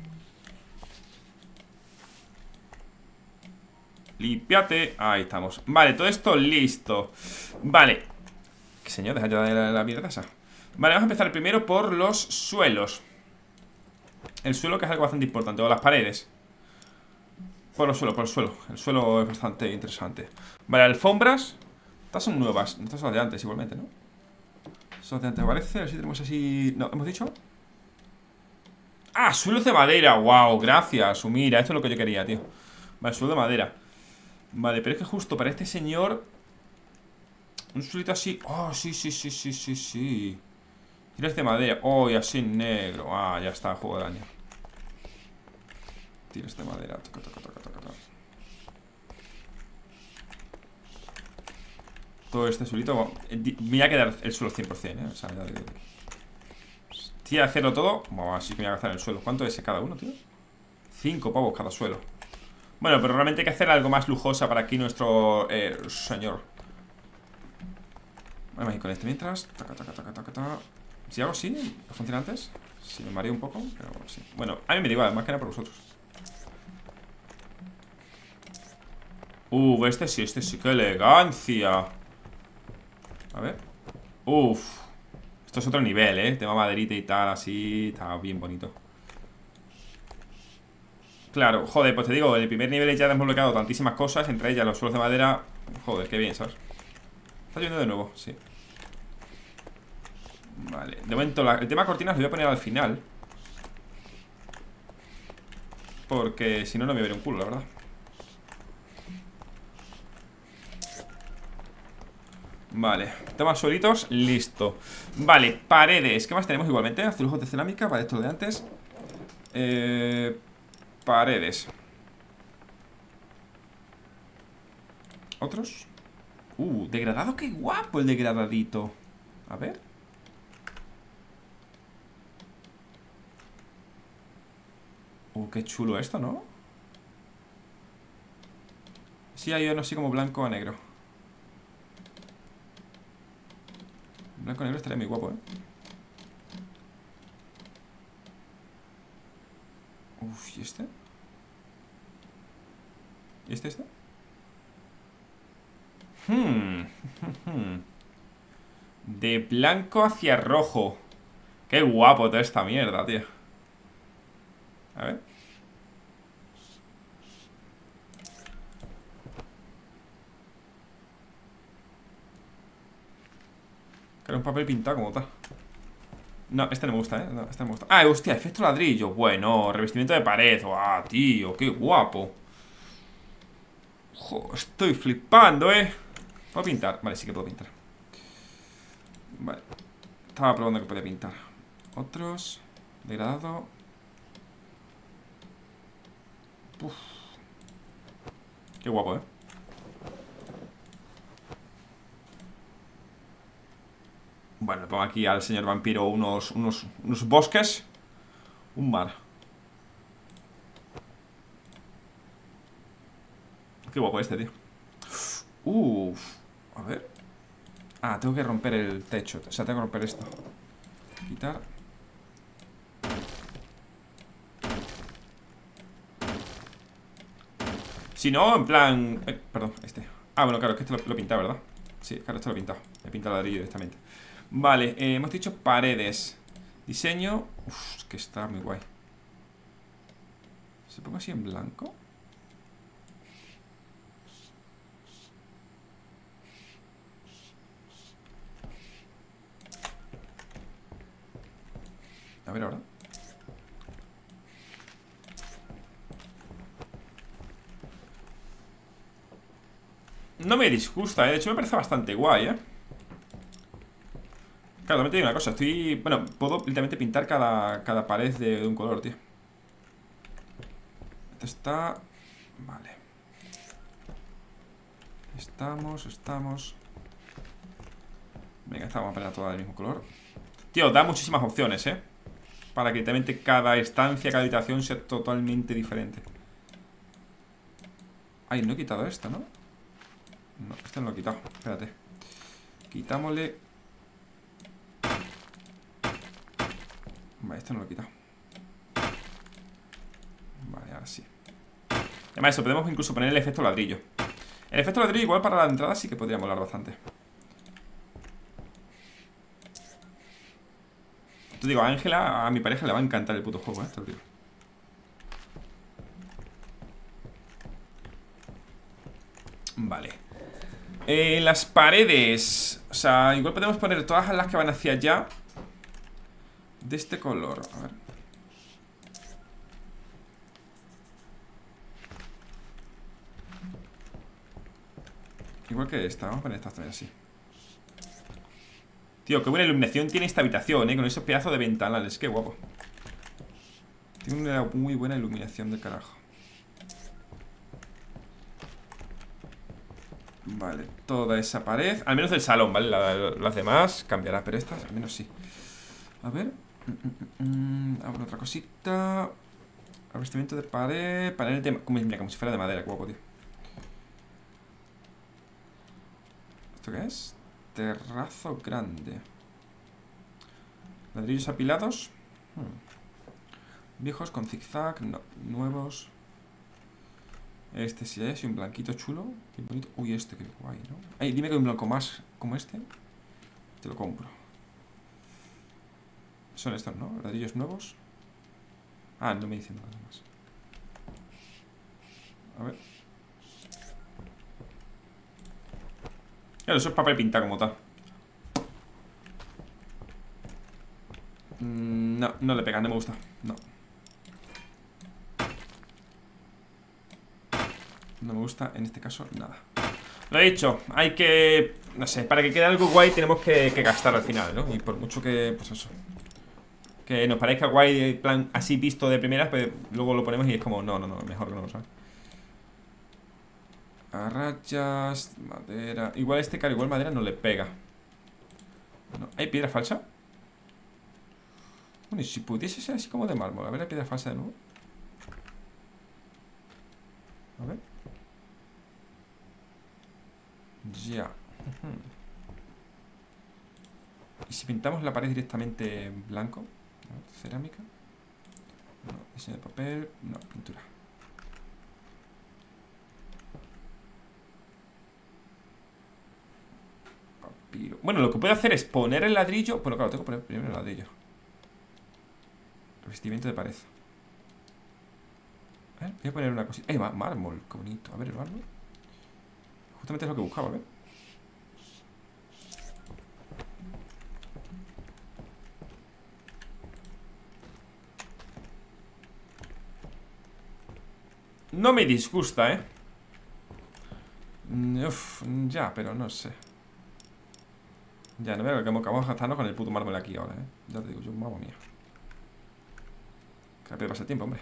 Límpiate. Ahí estamos. Vale, todo esto listo. Vale. ¿Qué señor? Deja ya de la, la mierda esa. Vale, vamos a empezar primero por los suelos. El suelo, que es algo bastante importante, o las paredes. Por el suelo, por el suelo. El suelo es bastante interesante. Vale, alfombras. Estas son nuevas. Estas son de antes igualmente, ¿no? Son de antes, parece. A ver si tenemos así... No, ¿hemos dicho? ¡Ah! Suelo de madera. ¡Wow! Gracias, Mira, esto es lo que yo quería, tío. Vale, suelo de madera. Vale, pero es que justo para este señor... Un suelito así... ¡Oh, sí, sí, sí, sí, sí, sí! Tiras de madera. ¡Oh, y así negro! ¡Ah, ya está! Juego de año. Tiras de madera. Toca, toca, toca, toca, toca. Todo este suelito. Me voy a quedar el suelo cien por cien, ¿eh? O sea, ya digo. Si voy a hacerlo todo. Bueno, así que me voy a gastar el suelo. ¿Cuánto es cada uno, tío? Cinco pavos cada suelo. Bueno, pero realmente hay que hacer algo más lujosa para aquí nuestro eh, señor. Vamos a ir con este mientras. Taca, taca, taca, taca, taca. Si hago así, ¿funciona antes? Sí, me mareo un poco, pero sí. Bueno, a mí me da igual, más que nada por vosotros. Uh, este sí, este sí, qué elegancia. A ver. Uf. Esto es otro nivel, eh. Tema maderita y tal, así. Está bien bonito. Claro, joder, pues te digo, en el primer nivel ya hemos bloqueado tantísimas cosas, entre ellas los suelos de madera. Joder, qué bien, ¿sabes? Está lloviendo de nuevo, sí. Vale, de momento la, el tema cortinas lo voy a poner al final, porque si no, no me veré un culo, la verdad. Vale, temas suelitos, listo. Vale, paredes, ¿qué más tenemos igualmente? Azulejos de cerámica, vale, esto lo de antes. Eh... Paredes. ¿Otros? Uh, degradado, qué guapo el degradadito. A ver. Uh, qué chulo esto, ¿no? Sí, hay uno así como blanco a negro. Blanco a negro estaría muy guapo, ¿eh? Uf, ¿y este? ¿Y este, este? Hmm. De blanco hacia rojo. Qué guapo toda esta mierda, tío. A ver. Claro, un papel pintado como tal. No, este no me gusta, ¿eh? No, este no me gusta. Ah, hostia, efecto ladrillo. Bueno, revestimiento de pared. ¡Guau, tío! ¡Qué guapo! Jo, estoy flipando, ¿eh? ¿Puedo pintar? Vale, sí que puedo pintar. Vale. Estaba probando que podía pintar. Otros. Degradado. Uf. Qué guapo, ¿eh? Bueno, le pongo aquí al señor vampiro unos, unos, unos bosques. Un mar. Qué guapo este, tío. Uff. A ver. Ah, tengo que romper el techo. O sea, tengo que romper esto. Quitar. Si no, en plan... Eh, perdón, este. Ah, bueno, claro, es que este lo, lo he pintado, ¿verdad? Sí, claro, esto lo he pintado. He pintado ladrillo directamente. Vale, eh, hemos dicho paredes. Diseño. Uf, es que está muy guay. ¿Se pongo así en blanco? A ver ahora. No me disgusta, ¿eh? De hecho me parece bastante guay, ¿eh? Claro, también te digo una cosa. Estoy... Bueno, puedo literalmente pintar cada, cada pared de, de un color, tío. Esto está... Vale. Estamos, estamos... Venga, esta vamos a poner toda del mismo color. Tío, da muchísimas opciones, ¿eh? Para que literalmente cada estancia, cada habitación sea totalmente diferente. Ay, no he quitado esto, ¿no? No, este no lo he quitado, espérate. Quitámosle. Vale, este no lo he quitado. Vale, ahora sí. Además, eso, podemos incluso poner el efecto ladrillo. El efecto ladrillo igual para la entrada sí que podría molar bastante. Te digo, a Ángela, a mi pareja le va a encantar el puto juego, ¿eh? Te lo digo. Vale. Eh, las paredes. O sea, igual podemos poner todas las que van hacia allá de este color. A ver. Igual que esta, vamos a poner estas también así. Tío, qué buena iluminación tiene esta habitación, eh. Con esos pedazos de ventanales, qué guapo. Tiene una muy buena iluminación de carajo. Vale, toda esa pared. Al menos del salón, ¿vale? La, la, las demás cambiará, pero estas al menos sí. A ver. Mm, mm, mm, abro otra cosita. Revestimiento de pared. Panel de... Mira, como si fuera de madera, qué guapo, tío. ¿Esto qué es? Terrazo grande. Ladrillos apilados. hmm. Viejos con zigzag. No, nuevos. Este sí es, y un blanquito chulo. Qué bonito. Uy, este qué guay, ¿no? Ay, dime que hay un blanco más como este. Te lo compro. Son estos, ¿no? Ladrillos nuevos. Ah, no me dicen nada más. A ver. Claro, eso es papel pintado como tal. mm, No, no le pega, no me gusta. No. No me gusta, en este caso, nada. Lo he dicho, hay que... No sé, para que quede algo guay tenemos que, que gastar al final, ¿no? Y por mucho que, pues eso, que nos parezca guay, en plan, así visto de primeras, pues luego lo ponemos y es como, no, no, no, mejor que no lo sabes. A rayas, madera... Igual este cara, igual madera no le pega. No. ¿Hay piedra falsa? Bueno, y si pudiese ser así como de mármol. A ver la piedra falsa de nuevo. A ver. Ya. ¿Y si pintamos la pared directamente en blanco? A ver, cerámica. No, diseño de papel. No, pintura. Papiro. Bueno, lo que puedo hacer es poner el ladrillo. Bueno, claro, tengo que poner primero el ladrillo. Revestimiento de pared. A ver, voy a poner una cosita. ¡Eh, mármol! ¡Qué bonito! A ver, el mármol. Justamente es lo que buscaba, a ver. No me disgusta, ¿eh? Uf, ya, pero no sé. Ya, no veo que vamos a gastarnos con el puto mármol aquí ahora, ¿eh? Ya te digo yo, mamma mía. Que rápido pasa el tiempo, hombre.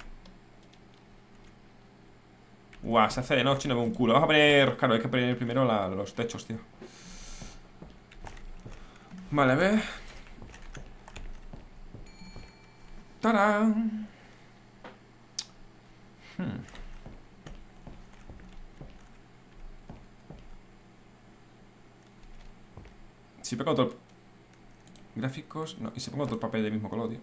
Guau, se hace de noche y no veo un culo. Vamos a poner... Claro, hay que poner primero la, los techos, tío. Vale, a ver. ¡Tarán! Hmm. Si pego otro... Gráficos... No, y si pongo otro papel del mismo color, tío.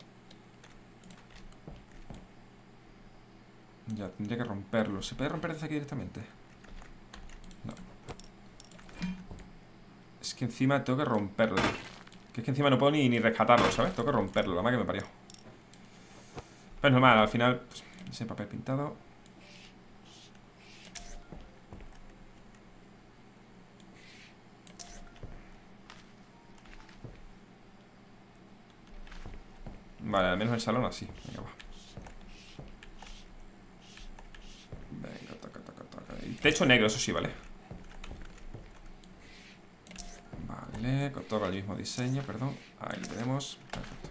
Ya, tendría que romperlo. ¿Se puede romper desde aquí directamente? No. Es que encima tengo que romperlo, tío. Que es que encima no puedo ni, ni rescatarlo, ¿sabes? Tengo que romperlo, la más que me parió. Pero es normal, al final pues, ese papel pintado. Vale, al menos el salón así. Venga, va. Venga, taca, taca, taca. Y techo negro, eso sí, vale. Vale, con todo el mismo diseño, perdón. Ahí lo tenemos. Perfecto.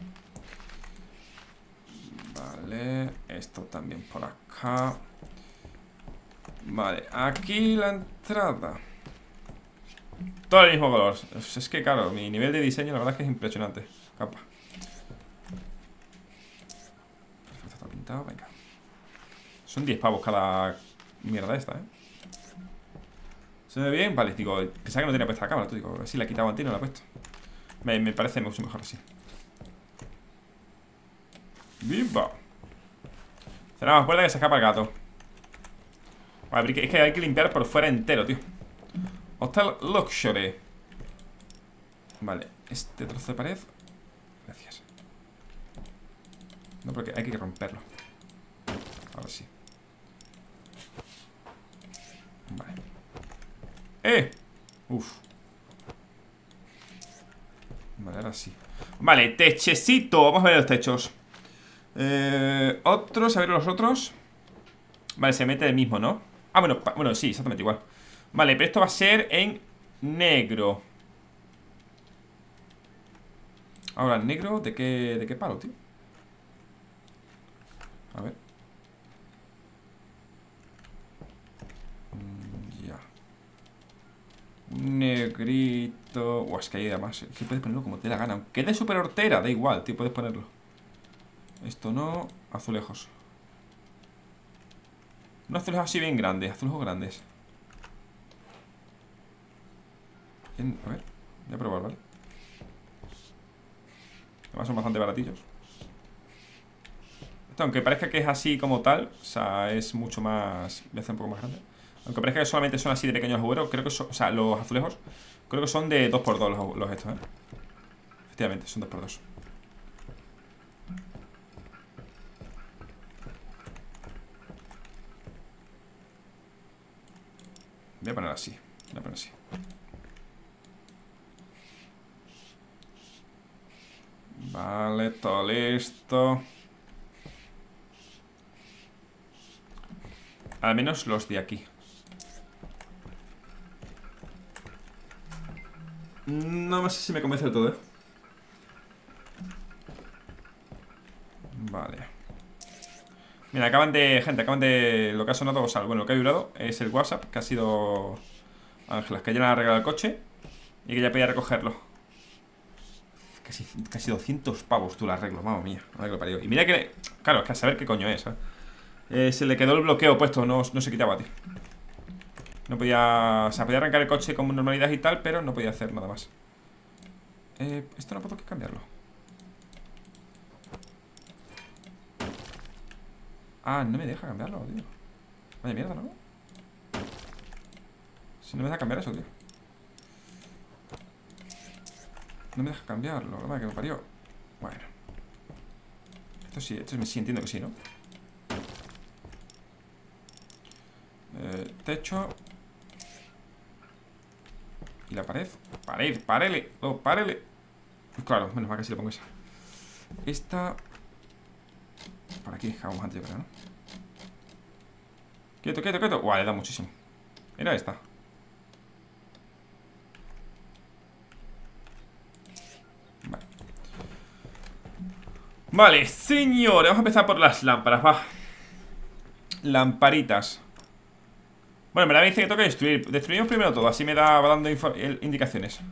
Vale, esto también por acá. Vale, aquí la entrada. Todo el mismo color. Es que claro, mi nivel de diseño la verdad es que es impresionante. Capa. Perfecto, está pintado, venga. Son diez pavos cada mierda esta, ¿eh? ¿Se ve bien? Vale, digo, pensaba que no tenía puesta la cámara. Tú digo, si la he quitado antes y no la he puesto. Me, me parece mucho mejor así. ¡Viva! Cerramos puerta que se escapa el gato. Vale, es que hay que limpiar por fuera entero, tío. Hostel Luxury. Vale, este trozo de pared. Gracias. No, porque hay que romperlo. Ahora sí. Vale. ¡Eh! Uf. Vale, ahora sí. Vale, techecito. Vamos a ver los techos. Eh, otros, a ver los otros. Vale, se mete el mismo, ¿no? Ah, bueno, bueno, sí, exactamente igual. Vale, pero esto va a ser en negro. Ahora, negro, ¿de qué, de qué palo, tío? A ver. Mm, ya. Un negrito. Uah, es que hay además. Es que puedes ponerlo como te dé la gana. Aunque de super hortera, da igual, tío, puedes ponerlo. Esto no. Azulejos. Un azulejo así bien grande. Azulejos grandes. Bien, a ver. Voy a probar, ¿vale? Además son bastante baratillos. Esto, aunque parezca que es así como tal, o sea, es mucho más... Voy a hacer un poco más grande. Aunque parezca que solamente son así de pequeños agujeros, creo que son... O sea, los azulejos creo que son de dos por dos los, los estos, ¿eh? Efectivamente, son dos por dos. Voy a poner así. Voy a poner así. Vale, todo listo. Al menos los de aquí. No sé si me convence del todo, ¿eh? Vale. Mira, acaban de... Gente, acaban de... Lo que ha sonado, o sea, bueno, lo que ha vibrado es el WhatsApp, que ha sido Ángelas, que ya le han arreglado el coche y que ya podía recogerlo. Casi, casi doscientos pavos tú la arreglo, mamma mía. Arreglo parido. Y mira que... Claro, es que a saber qué coño es, ¿eh? eh, se le quedó el bloqueo puesto, no, no se quitaba, tío. No podía... O sea, podía arrancar el coche con normalidad y tal, pero no podía hacer nada más. Eh, esto no puedo cambiarlo. Ah, no me deja cambiarlo, tío. Vaya mierda, ¿no? Si no me deja cambiar eso, tío. No me deja cambiarlo, la madre que me parió. Bueno. Esto sí, esto sí entiendo que sí, ¿no? Eh, techo. Y la pared. Pared, párele. Oh, párele. Pues claro, menos mal que si le pongo esa. Esta. Por aquí, vamos antes, yo creo, ¿no? Quieto, quieto, quieto. Guau, le da muchísimo. Era esta. Vale. Vale, señores. Vamos a empezar por las lámparas, va. Lamparitas. Bueno, me la dice que tengo que destruir. Destruimos primero todo, así me da, va dando indicaciones.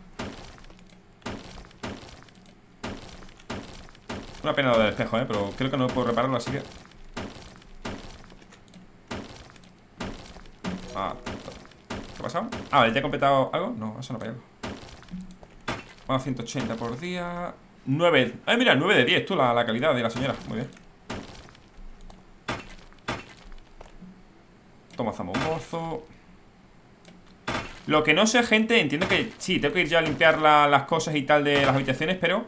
Una pena lo del espejo, eh, pero creo que no puedo repararlo, así que... Ah, ¿qué ha pasado? Ah, vale, ¿ya he completado algo? No, eso no para algo. Bueno, ciento ochenta por día. nueve. Ay, mira, nueve de diez, tú, la, la calidad de la señora. Muy bien. Toma zamombozo. Lo que no sé, gente, entiendo que sí, tengo que ir ya a limpiar la, las cosas y tal de las habitaciones, pero...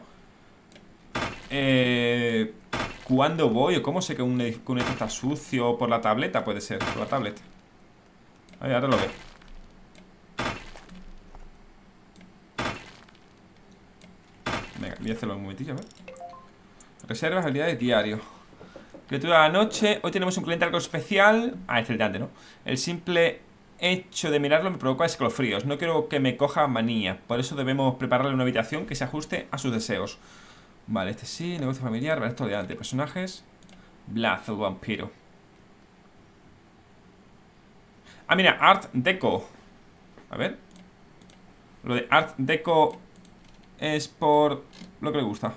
Eh... ¿Cuándo voy? ¿O cómo sé que un, que un edificio está sucio? ¿Por la tableta? Puede ser, por la tablet. Ahí, ahora lo veo. Venga, voy a hacerlo un momentillo, a ver. Reservas, habilidades diario. Criatura de la noche. Hoy tenemos un cliente algo especial. Ah, este es el de antes, ¿no? El simple hecho de mirarlo me provoca escalofríos. No quiero que me coja manía. Por eso debemos prepararle una habitación que se ajuste a sus deseos. Vale, este sí, negocio familiar. Vale, esto de delante. Personajes. Blaz, el vampiro. Ah, mira, Art Deco. A ver. Lo de Art Deco es por lo que le gusta.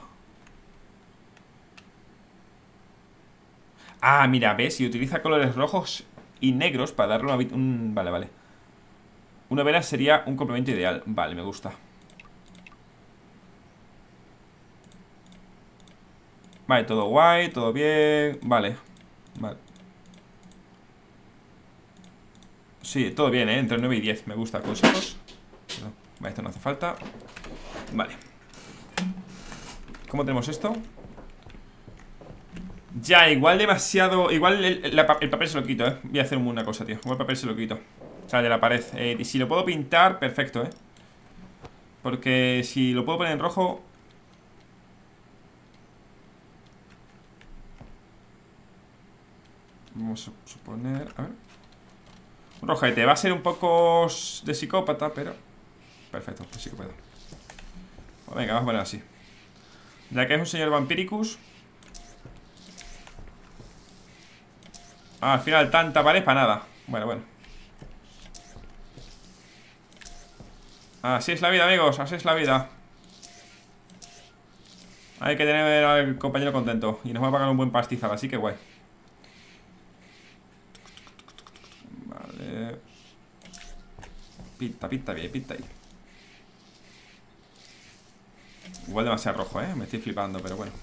Ah, mira, ves, y utiliza colores rojos y negros para darle una... Un... Vale, vale. Una vela sería un complemento ideal. Vale, me gusta. Vale, todo guay, todo bien. Vale, vale. Sí, todo bien, ¿eh? Entre nueve y diez, me gusta. Consejos. No, vale, esto no hace falta. Vale. ¿Cómo tenemos esto? Ya, igual demasiado... Igual el, la, el papel se lo quito, ¿eh? Voy a hacer una cosa, tío. Igual el papel se lo quito. O sea, de la pared. eh, Y si lo puedo pintar, perfecto, ¿eh? Porque si lo puedo poner en rojo... Vamos a suponer... A ver... Un rojete. Va a ser un poco de psicópata, pero... Perfecto, de psicópata. Pues venga, vamos a poner así. Ya que es un señor vampiricus... Ah, al final tanta pared para nada. Bueno, bueno. Así es la vida, amigos, así es la vida. Hay que tener al compañero contento. Y nos va a pagar un buen pastizal, así que guay. Vale. Pinta, pinta bien, pinta ahí. Igual demasiado rojo, eh. Me estoy flipando, pero bueno.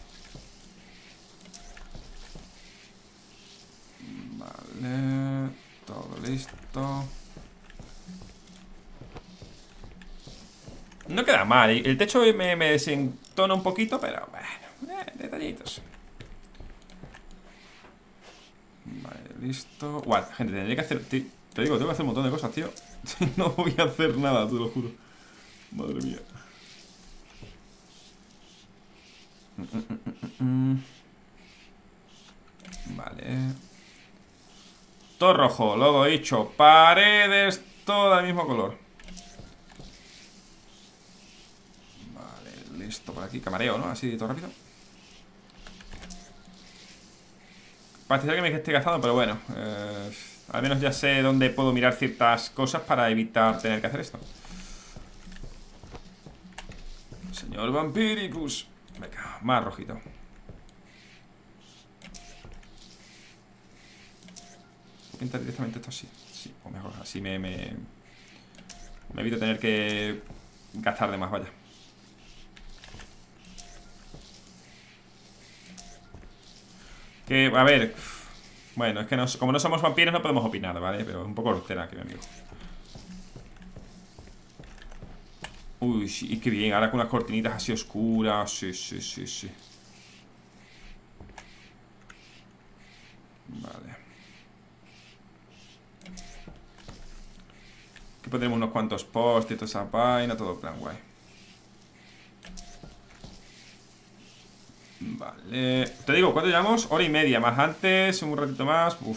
Vale. Todo listo. No queda mal. El techo me, me desentona un poquito, pero bueno, eh, detallitos. Vale, listo. Guau, gente, tendría que hacer... Te, te digo, tengo que hacer un montón de cosas, tío. No voy a hacer nada, te lo juro. Madre mía. Mm, mm, mm, mm. Vale. Todo rojo, lo he dicho. Paredes, todo del mismo color. Vale, listo por aquí. Camareo, ¿no? Así, todo rápido. Parece que me esté gastando, pero bueno. Eh, al menos ya sé dónde puedo mirar ciertas cosas para evitar tener que hacer esto. Señor Vampiricus. Venga, más rojito. pintar directamente esto así. Sí, o mejor, así me, me, me evito tener que gastar de más, vaya. Que, a ver. Bueno, es que no, como no somos vampiros no podemos opinar, ¿vale? Pero es un poco hortera aquí, mi amigo. Uy, sí, qué bien, ahora con unas cortinitas así oscuras. Sí, sí, sí, sí. Vale. Aquí pondremos unos cuantos posts y toda esa vaina, todo plan guay. Vale. Te digo, ¿cuánto llevamos? Hora y media, más antes, un ratito más. Uf.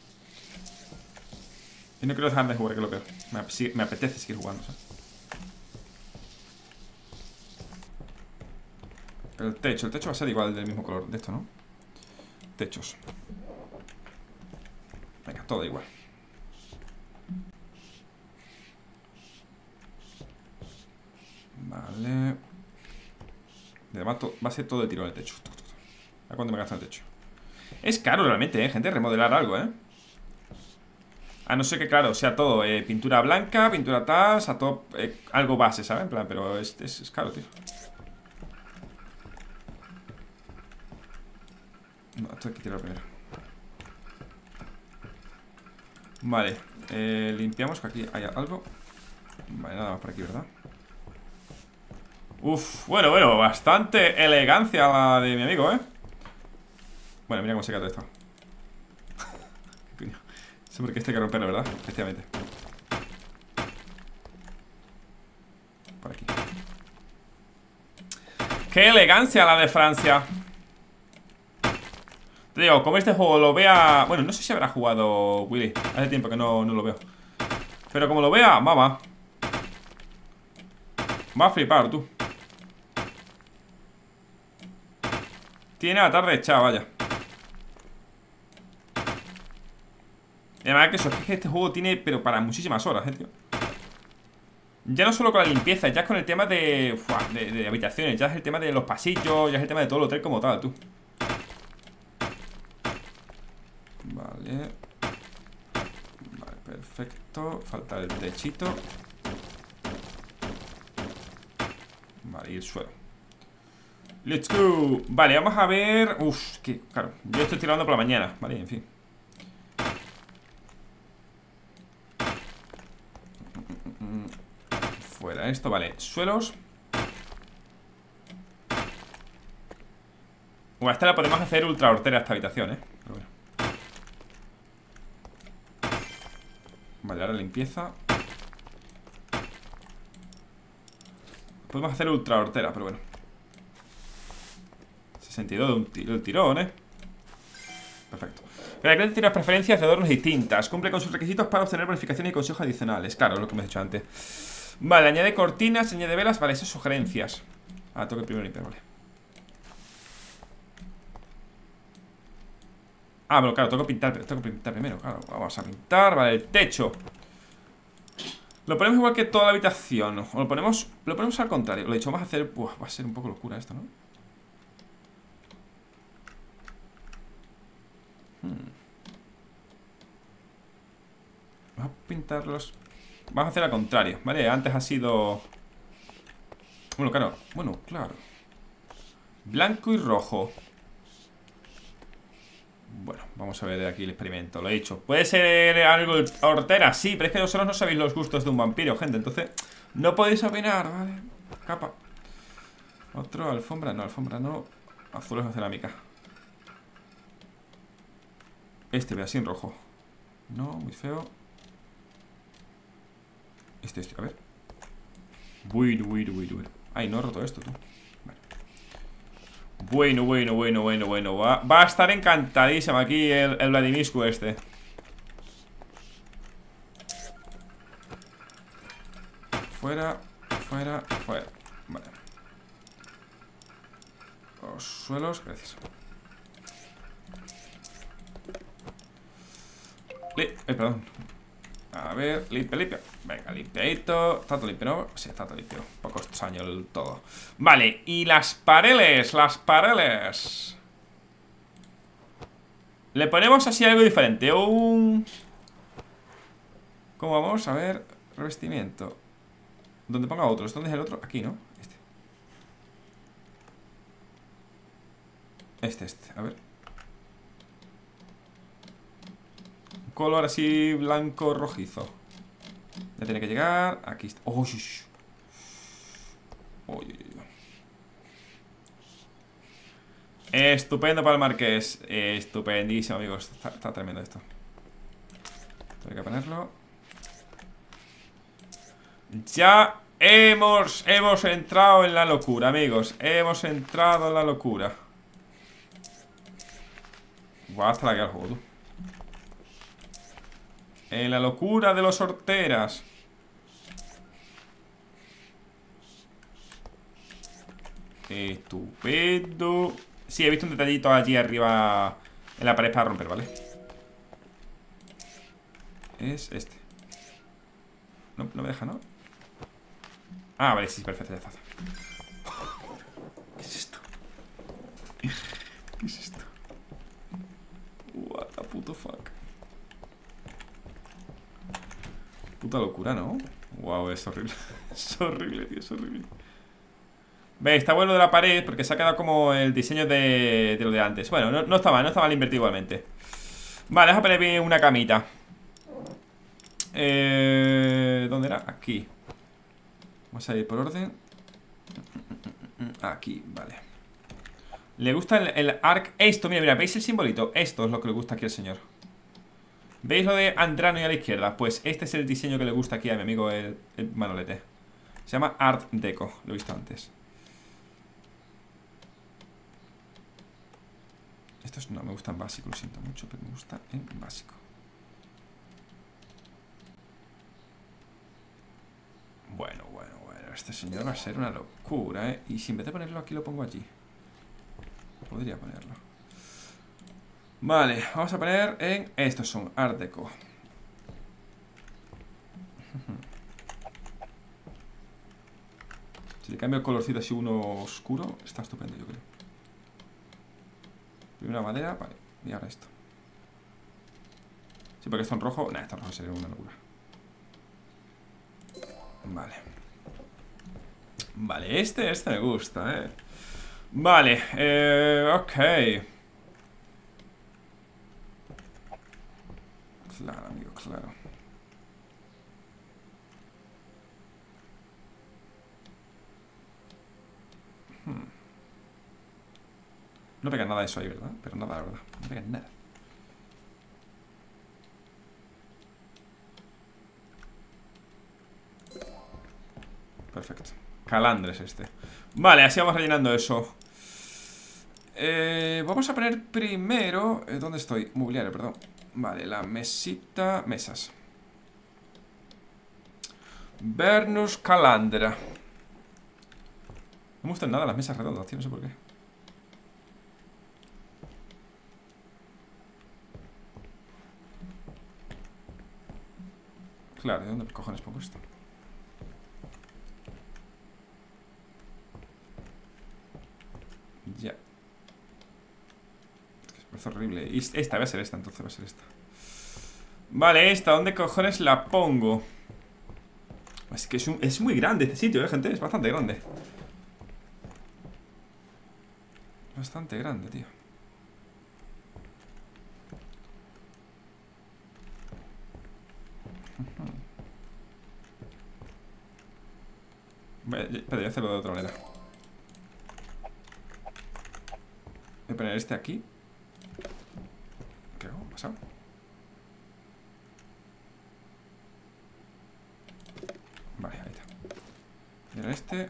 Y no quiero dejar de jugar, que lo peor. Me, me apetece seguir jugando, ¿sabes? El techo, el techo va a ser igual del mismo color de esto, ¿no? Techos. Venga, todo igual. Vale. Además va a ser todo de tiro en el techo. ¿A cuánto me gasta el techo? Es caro realmente, ¿eh, gente? Remodelar algo, ¿eh? A no ser que, claro, sea todo eh, pintura blanca, pintura tal, o sea, todo eh, algo base, ¿sabes? En plan, pero es, es, es caro, tío. No, esto hay que tirar primero. Vale, eh, limpiamos, que aquí hay algo. Vale, nada más por aquí, ¿verdad? Uf, bueno, bueno, bastante elegancia la de mi amigo, ¿eh? Bueno, mira cómo se cae todo esto. ¿Qué coño? Eso porque este hay que romperlo, ¿verdad? Efectivamente. Por aquí. ¡Qué elegancia la de Francia! Te digo, como este juego lo vea... Bueno, no sé si habrá jugado Willy. Hace tiempo que no, no lo veo. Pero como lo vea, mamá. Va a flipar, tú. Tiene la tarde echada, vaya. Y además que eso, es que este juego tiene, pero para muchísimas horas, eh, tío. Ya no solo con la limpieza, ya es con el tema de, uf, de, de habitaciones. Ya es el tema de los pasillos, ya es el tema de todo el hotel como tal, tú. Vale. Vale, perfecto. Falta el techito. Vale, y el suelo. Let's go. Vale, vamos a ver. Uf, que claro, yo estoy tirando por la mañana. Vale, en fin. Fuera esto, vale. Suelos. Bueno, esta la podemos hacer ultra hortera, esta habitación, eh. Pero bueno. Vale, ahora limpieza. Podemos hacer ultra hortera, pero bueno. sesenta y dos de un tiro, el tirón, eh. Perfecto. Cada cliente tiene preferencias de adornos distintas. Cumple con sus requisitos para obtener bonificaciones y consejos adicionales. Claro, lo que me he dicho antes. Vale, añade cortinas, añade velas. Vale, esas sugerencias. Ah, tengo que primero limpiar, vale. Ah, bueno, claro, tengo que pintar, tengo que pintar primero. Claro, vamos a pintar. Vale, el techo. Lo ponemos igual que toda la habitación. O lo ponemos, lo ponemos al contrario. Lo he dicho, vamos a hacer... Uf, va a ser un poco locura esto, ¿no? Hmm. Vamos a pintarlos. Vamos a hacer al contrario, ¿vale? Antes ha sido... Bueno, claro, bueno, claro. Blanco y rojo. Bueno, vamos a ver de aquí el experimento. Lo he dicho. ¿Puede ser algo hortera? Sí, pero es que vosotros no sabéis los gustos de un vampiro, gente. Entonces, no podéis opinar, ¿vale? Capa. Otro, alfombra, no, alfombra no. Azulejos de cerámica. Este, vea, así en rojo. No, muy feo. Este, este, a ver. Bueno, bueno, bueno, bueno. Ay, no he roto esto, tú. Vale. Bueno, bueno, bueno, bueno, bueno. Va, va a estar encantadísimo aquí el, el Vladimiscu este. Fuera, fuera, fuera. Vale. Los suelos, gracias. Li eh, perdón. A ver, limpia, limpia. Venga, limpiadito. ¿Está todo limpio, no? Sí, está todo limpio. Poco extraño el todo. Vale, y las paredes. Las paredes. Le ponemos así algo diferente. Un... ¿Cómo vamos? A ver, revestimiento. ¿Dónde ponga otros? ¿Dónde es el otro? Aquí, ¿no? Este. Este, este, a ver. Un color así blanco rojizo. Ya tiene que llegar. Aquí está. ¡Oh! Uy, uy, uy. Estupendo para el marqués. Estupendísimo, amigos. Está, está tremendo esto. Tengo que ponerlo. Ya hemos, hemos entrado en la locura, amigos. Hemos entrado en la locura. Guau, hasta la que al juego, tú. En la locura de los horteras. Estupendo. Sí, he visto un detallito allí arriba en la pared para romper, ¿vale? Es este. No, no me deja, ¿no? Ah, vale, sí, perfecto, ya está. ¿Qué es esto? ¿Qué es esto? What the puto fuck. Puta locura, ¿no? Wow, es horrible. Es horrible, tío, es horrible. Ve, está bueno de la pared porque se ha quedado como el diseño de, de lo de antes. Bueno, no, no está mal, no está mal invertido igualmente. Vale, vamos a poner bien una camita. Eh, ¿Dónde era? Aquí. Vamos a ir por orden. Aquí, vale. Le gusta el, el arc. Esto, mira, mira, ¿veis el simbolito? Esto es lo que le gusta aquí al señor. ¿Veis lo de Andrano y a la izquierda? Pues este es el diseño que le gusta aquí a mi amigo el, el Manolete. Se llama Art Deco, lo he visto antes. Estos no me gustan básico, lo siento mucho, pero me gusta en básico. Bueno, bueno, bueno, este señor va a ser una locura, ¿eh? Y si en vez de ponerlo aquí lo pongo allí. Podría ponerlo. Vale, vamos a poner en... Estos son Art Deco. Si le cambio el colorcito así uno oscuro, está estupendo, yo creo. Primera madera, vale. Y ahora esto. Sí, porque esto en rojo... Nah, esto en rojo sería una locura. Vale. Vale, este, este me gusta, eh. Vale, eh, ok. Claro, amigo, claro. Hmm. No pega nada eso ahí, ¿verdad? Pero nada, la verdad. No pega nada. Perfecto. Calandres este. Vale, así vamos rellenando eso. eh, Vamos a poner primero eh, ¿dónde estoy? Mobiliario, perdón. Vale, la mesita. Mesas. Vernus Calandra. No me gustan nada las mesas redondas, tío, no sé por qué. Claro, ¿de dónde cojones pongo esto? Ya. Es que me parece horrible. Y esta va a ser esta, entonces va a ser esta. Vale, esta, ¿dónde cojones la pongo? Es que es, un, es muy grande este sitio, ¿eh, gente? Es bastante grande. Bastante grande, tío. Vale, espera, voy a hacerlo de otra manera. Voy a poner este aquí. ¿Qué hago? ¿Ha pasado? Vale, ahí está. Y ahora este.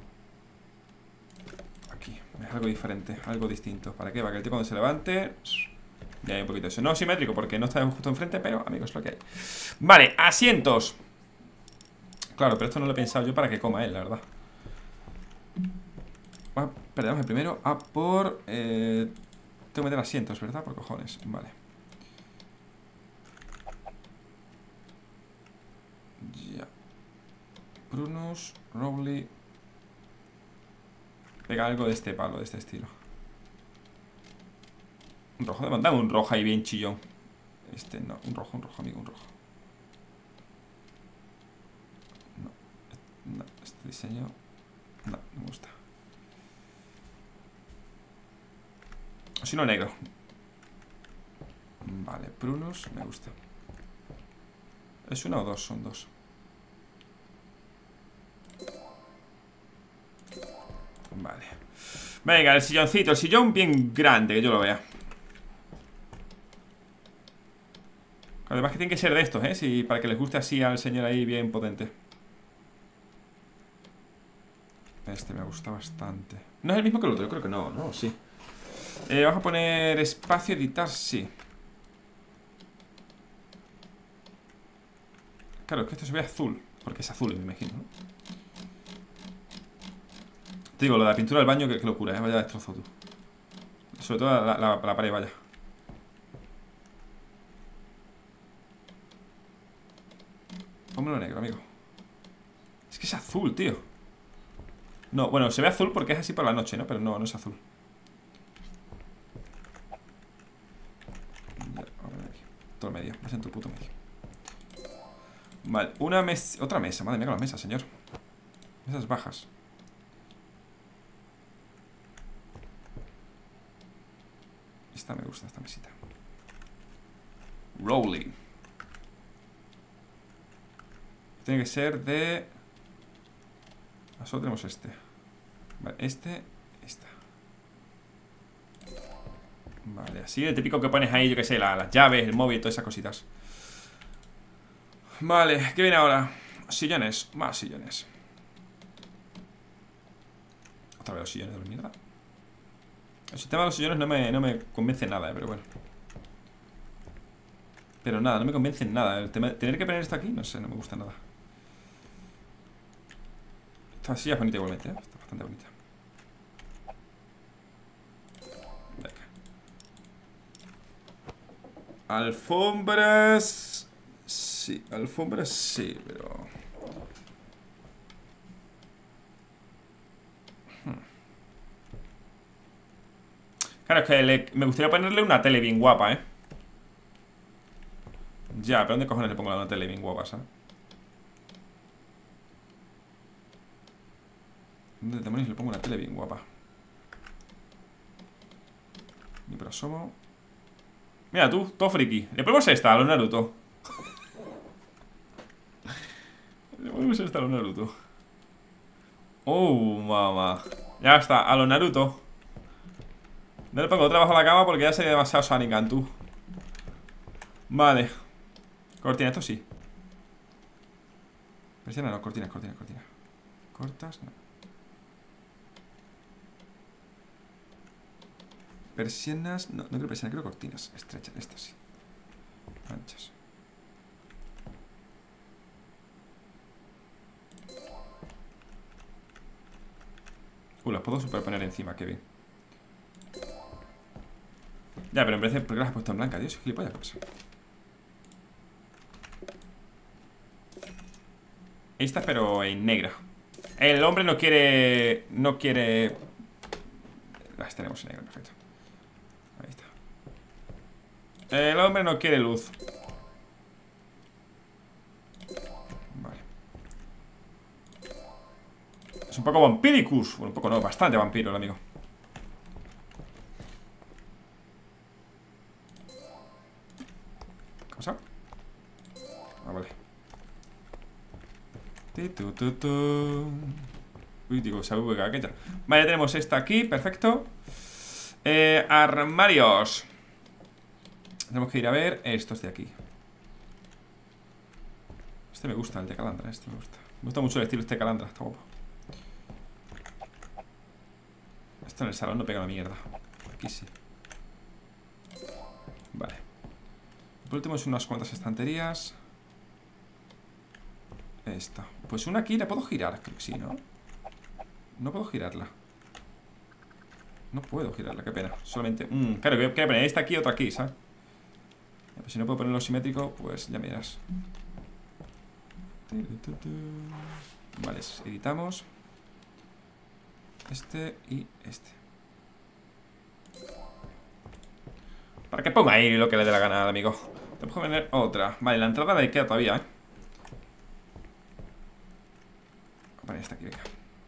Aquí. Es algo diferente, algo distinto. ¿Para qué? Para que el tío cuando se levante... Ya hay un poquito de eso. No simétrico porque no está justo enfrente, pero amigos, lo que hay. Vale, asientos. Claro, pero esto no lo he pensado yo para que coma él, la verdad. Ah, perdón, primero a por... Eh, tengo que meter asientos, ¿verdad? Por cojones, vale. Ya. Prunus, Rowley. Pega algo de este palo, de este estilo. Un rojo, dame un rojo ahí bien chillón. Este no, un rojo, un rojo, amigo, un rojo. diseño. No, no me gusta. O si no, negro. Vale, Prunus, me gusta. ¿Es una o dos? Son dos. Vale. Venga, el silloncito, el sillón bien grande, que yo lo vea. Además que tiene que ser de estos, ¿eh? Si, para que les guste así al señor ahí bien potente. Este me gusta bastante. No es el mismo que el otro, yo creo que no, ¿no? Sí. Eh, vamos a poner espacio, editar, sí. Claro, es que esto se ve azul. Porque es azul, me imagino, ¿no? Te digo, lo de la pintura del baño, que, que locura, ¿eh? Vaya destrozo tú. Sobre todo la, la, la pared, vaya. Pónmelo negro, amigo. Es que es azul, tío. No, bueno, se ve azul porque es así por la noche, ¿no? Pero no, no es azul. Ya, a ver aquí. Todo el medio, vas en tu puto medio. Vale, una mesa. Otra mesa, madre mía con la mesa, señor. Mesas bajas. Esta me gusta, esta mesita. Rolling. Tiene que ser de... Nosotros tenemos este. Vale, este, esta. Vale, así el típico que pones ahí, yo que sé, la, las llaves, el móvil, todas esas cositas. Vale, ¿qué viene ahora? Sillones, más sillones. Otra vez los sillones de la mierda. El sistema de los sillones no me, no me convence nada, eh, pero bueno. Pero nada, no me convence en nada. El tema, tener que poner esto aquí, no sé, no me gusta nada. Esta silla es bonita igualmente, ¿eh? Está bastante bonita. Venga. Alfombras. Sí, alfombras sí, pero... Hmm. Claro, es que le... me gustaría ponerle una tele bien guapa, ¿eh? Ya, pero ¿dónde cojones le pongo la tele bien guapa, ¿sabes? ¿Dónde demonios le pongo una tele bien guapa? Ni por asomo. Mira tú, todo friki. Le ponemos esta a los Naruto. Le ponemos esta a los Naruto. Oh, mamá. Ya está, a los Naruto. No le pongo otra bajo la cama porque ya sería demasiado Sharingan, tú. Vale. Cortina, esto sí. Persiana no, cortinas, cortinas, cortinas. Cortas, no. Persianas, no, no quiero persianas, quiero cortinas estrechas, estas sí. Anchas. Uh, las puedo superponer encima, qué bien. Ya, pero en vez de... ¿Por qué las has puesto en blanca? Dios, gilipollas, pues. Esta, pero en negra. El hombre no quiere... No quiere... Las tenemos en negro, perfecto. Ahí está. El hombre no quiere luz. Vale. Es un poco vampiricus. Bueno, un poco no, bastante vampiro el amigo. ¿Qué pasa? Ah, vale. Uy, digo, se ha aquella. Vale, ya tenemos esta aquí, perfecto. eh, Armarios. Tenemos que ir a ver estos de aquí. Este me gusta, el de Calandra, este me gusta. Me gusta mucho el estilo este de Calandra, está guapo. Esto en el salón no pega la mierda. Aquí sí. Vale. Por último es unas cuantas estanterías. Esta. Pues una aquí la puedo girar, creo que sí, ¿no? No puedo girarla. No puedo girarla, qué pena. Solamente... Mmm, claro, voy a poner esta aquí y otra aquí, ¿sabes? Pues si no puedo ponerlo simétrico, pues ya me dirás. Vale, editamos. Este y este. Para que ponga ahí lo que le dé la gana al amigo. Tenemos que poner otra. Vale, la entrada le queda todavía, ¿eh? poner esta aquí, venga.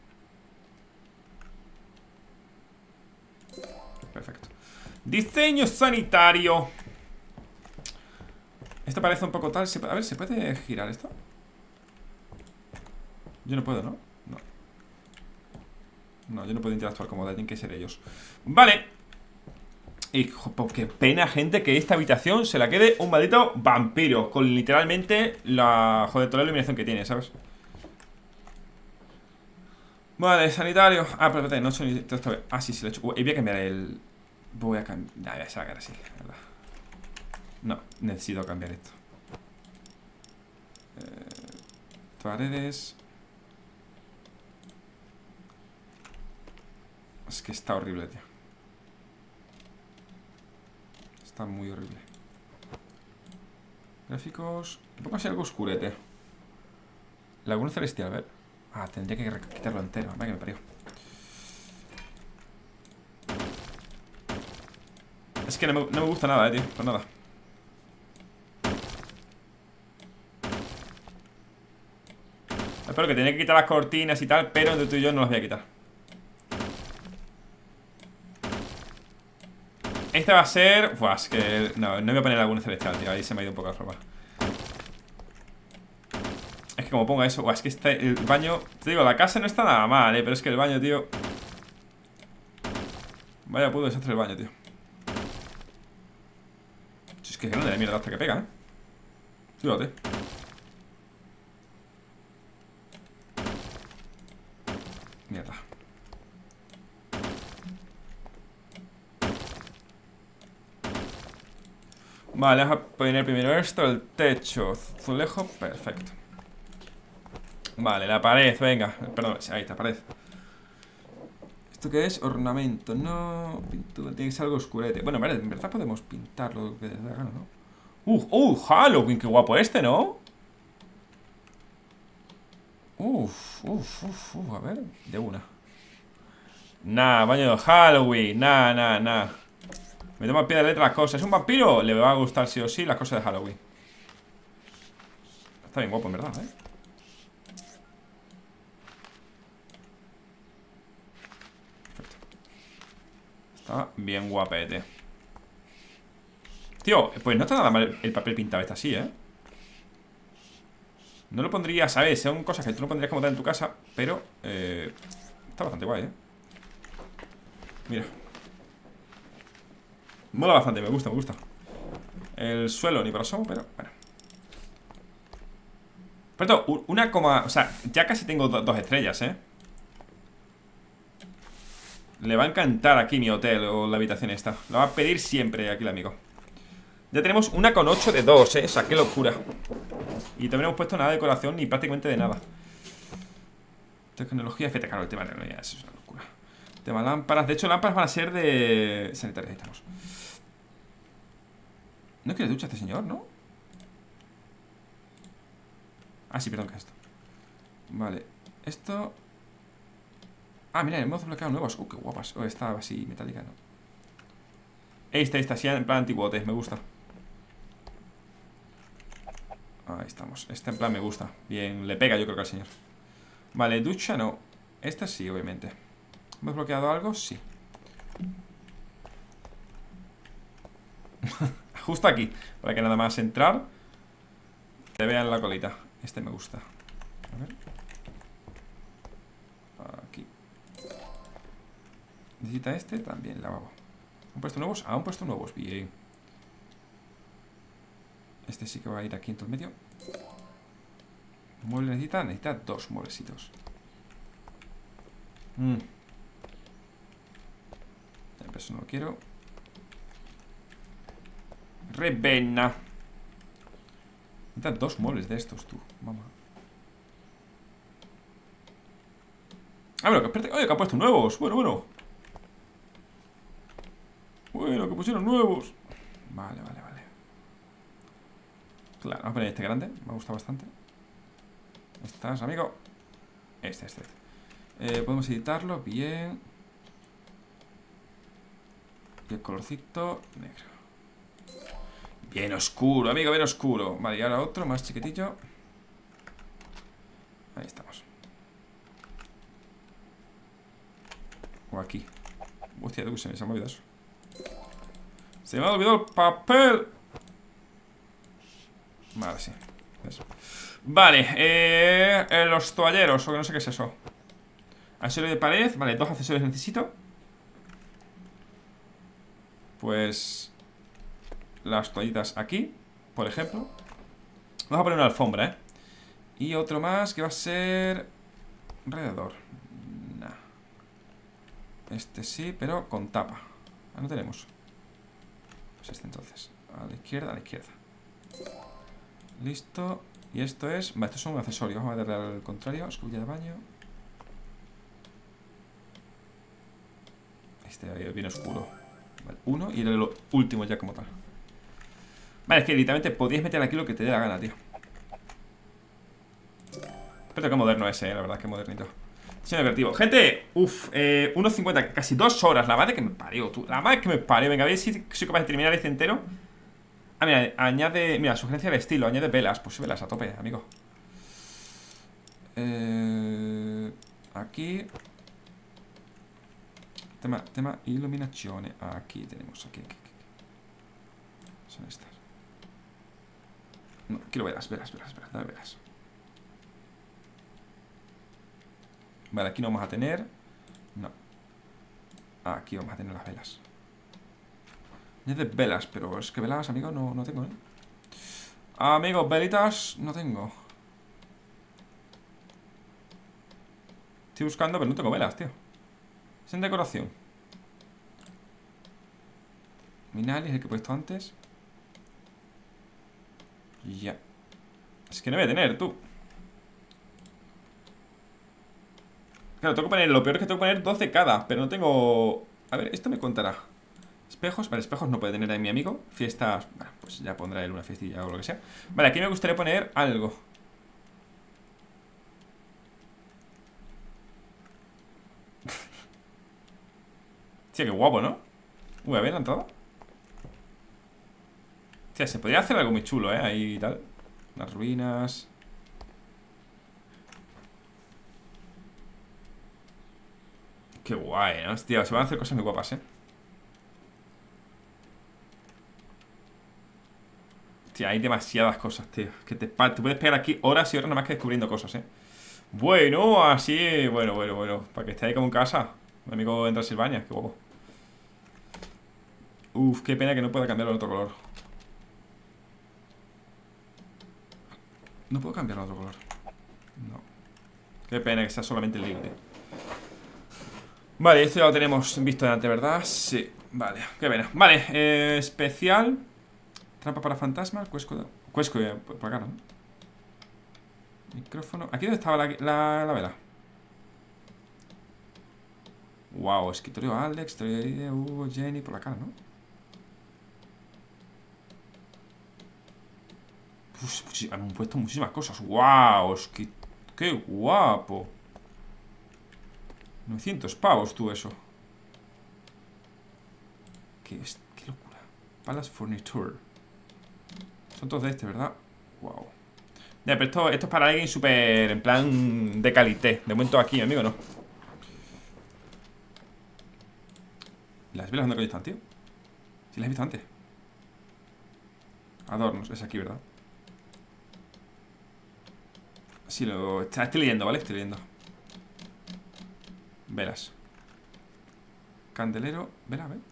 Perfecto. Diseño sanitario. Esto parece un poco tal. A ver, ¿se puede girar esto? Yo no puedo, ¿no? No. No, yo no puedo interactuar como tienen que ser ellos. Vale. Y jo, qué pena, gente, que esta habitación se la quede un maldito vampiro. Con literalmente la... Joder, toda la iluminación que tiene, ¿sabes? Vale, sanitario. Ah, pero espérate, no soy... Ah, sí, sí, lo he hecho. Uy, voy a cambiar el... Voy a cambiar... Nah, voy a sacar así, ¿verdad? No, necesito cambiar esto. eh... Paredes. Es que está horrible, tío. Está muy horrible. Gráficos. Pongo así algo oscurete. Laguna celestial, a ver. Ah, tendría que quitarlo entero. Vaya que me parió. Es que no me, no me gusta nada, eh, tío. Pues nada. Espero que tenía que quitar las cortinas y tal, pero entre tú y yo no las voy a quitar. Este va a ser... Buah, es que... No, no voy a poner Laguna celestial, tío. Ahí se me ha ido un poco la forma. Es que como ponga eso... Buah, es que este, el baño... Te digo, la casa no está nada mal, eh. Pero es que el baño, tío... Vaya puto desastre el baño, tío. Es que es grande de mierda hasta que pega, eh. Fíjate. Mierda. Vale, vamos a poner primero esto, el techo, azulejo, perfecto. Vale, la pared, venga. Perdón, ahí está, pared. ¿Esto qué es? Ornamento, no... Pintura, tiene que ser algo oscurete. Bueno, vale, en verdad podemos pintarlo lo que les da gana, ¿no? ¡Uh! ¡Uh! Halloween, qué guapo este, ¿no? Uf, uf, uf, uf, a ver, de una. Nah, baño de Halloween, nah, nah, nah. Me toma pie de letra las cosas. ¿Es un vampiro? Le va a gustar sí o sí las cosas de Halloween. Está bien guapo, en verdad, ¿eh? Perfecto. Está bien guapete. Tío, pues no está nada mal el papel pintado. Está así, ¿eh? No lo pondría, ¿sabes? Son cosas que tú no pondrías como tal en tu casa. Pero, eh, está bastante guay, ¿eh? Mira. Mola bastante, me gusta, me gusta. El suelo ni por asomo, pero bueno. Pero una coma... O sea, ya casi tengo do dos estrellas, ¿eh? Le va a encantar aquí mi hotel o la habitación esta. Lo va a pedir siempre aquí el amigo. Ya tenemos una con ocho de dos, ¿eh? O sea, qué locura. Y también hemos puesto nada de decoración ni prácticamente de nada. Tecnología, fíjate, claro, el tema de tecnología, eso es una locura. Tema lámparas, de hecho lámparas van a ser de... sanitarias, ahí estamos. No quiere ducha este señor, ¿no? Ah, sí, perdón, que esto. Vale, esto... Ah, mira, hemos desbloqueado nuevos. Uh, qué guapas. Oh, esta así metálica, ¿no? Esta, esta, así en plan antiguote, me gusta. Ahí estamos, este en plan me gusta. Bien, le pega yo creo que al señor. Vale, ducha no. Esta sí, obviamente. ¿Hemos bloqueado algo? Sí. Justo aquí, para que nada más entrar te vean la colita. Este me gusta. A ver. Aquí. Necesita este también, lavabo. ¿Han puesto nuevos? Ah, han puesto nuevos, bien. Este sí que va a ir aquí en todo el medio. Mueble necesita, necesita dos mueblecitos. Mm. Pero eso no lo quiero. Revena. Necesita dos muebles de estos, tú. Vamos. Ah, bueno, espérate. Oye, que ha puesto nuevos. Bueno, bueno. Bueno, que pusieron nuevos. Vale, vale, vale. Claro, vamos a poner este grande. Me gusta bastante. ¿Estás, amigo? Este, este. Eh, podemos editarlo. Bien. Y el colorcito negro. Bien oscuro, amigo, bien oscuro. Vale, y ahora otro más chiquitillo. Ahí estamos. O aquí. Hostia, tú, se me, se me ha olvidado eso. Se me ha olvidado el papel. Vale, sí. Eso. Vale, eh, eh, los toalleros, o que no sé qué es eso. Accesorio de pared, vale, dos accesorios necesito. Pues las toallitas aquí, por ejemplo. Vamos a poner una alfombra, ¿eh? Y otro más que va a ser alrededor. Nah. Este sí, pero con tapa. Ah, no tenemos. Pues este entonces. A la izquierda, a la izquierda. Listo. Y esto es... Vale, estos son un accesorio. Vamos a darle al contrario. Escobilla de baño. Este viene oscuro. Vale, uno y el último ya como tal. Vale, es que literalmente podías meter aquí lo que te dé la gana, tío. Pero qué moderno ese, eh, la verdad, que modernito. Siendo creativo. Gente, uff, eh, uno cincuenta, casi dos horas. La madre que me parió, tú. La madre que me parió. Venga, a ver si soy capaz de terminar este entero. Ah, mira, añade... Mira, sugerencia de estilo, añade velas. Pues velas a tope, amigo. Eh, aquí. Tema, tema iluminazione. Aquí tenemos, aquí, aquí, aquí. Son estas. No, quiero velas, velas, velas, velas, dale velas. Vale, aquí no vamos a tener. No. Aquí vamos a tener las velas. Añade velas, pero es que velas, amigo, no, no tengo, ¿eh? Amigos, velitas no tengo. Estoy buscando, pero no tengo velas, tío. Es en decoración. Minali es el que he puesto antes. Y ya. Es que no voy a tener, tú. Claro, tengo que poner... Lo peor es que tengo que poner doce cada. Pero no tengo... A ver, esto me contará. Espejos, vale, espejos no puede tener ahí mi amigo. Fiestas, bueno, pues ya pondrá él una fiestilla o lo que sea. Vale, aquí me gustaría poner algo. Tío, qué guapo, ¿no? Uy, a ver la entrada. Tío, se podría hacer algo muy chulo, ¿eh? Ahí y tal. Las ruinas. Qué guay, ¿no? Tío, se van a hacer cosas muy guapas, ¿eh? Tío, hay demasiadas cosas, tío. Que te, te puedes pegar aquí horas y horas nada más que descubriendo cosas, ¿eh? Bueno, así... Bueno, bueno, bueno. Para que esté ahí como en casa. Mi amigo en Transilvania, qué guapo. Uf, qué pena que no pueda cambiarlo en otro color. No puedo cambiarlo en otro color. No. Qué pena que sea solamente el límite. Vale, esto ya lo tenemos visto de antes, ¿verdad? Sí, vale, qué pena. Vale, eh, especial. Trampa para fantasma. Cuesco, cuesco eh, por acá, ¿no? Micrófono. ¿Aquí dónde estaba la, la, la vela? Wow, escritorio Alex, escritorio Hugo, Jenny, por la cara, ¿no? Uf, han puesto muchísimas cosas. Wow, es que... Qué guapo. novecientos pavos, tú, eso. Qué, qué locura. Palace Furniture. Son todos de este, ¿verdad? Wow. Ya, pero esto, esto es para alguien súper en plan de calité. De momento aquí, amigo, no. ¿Las velas dónde coño están, tío? Si las he visto antes. Adornos, es aquí, ¿verdad? Sí, lo... Estoy leyendo, ¿vale? Estoy leyendo. Velas. Candelero. Vela, ¿ves?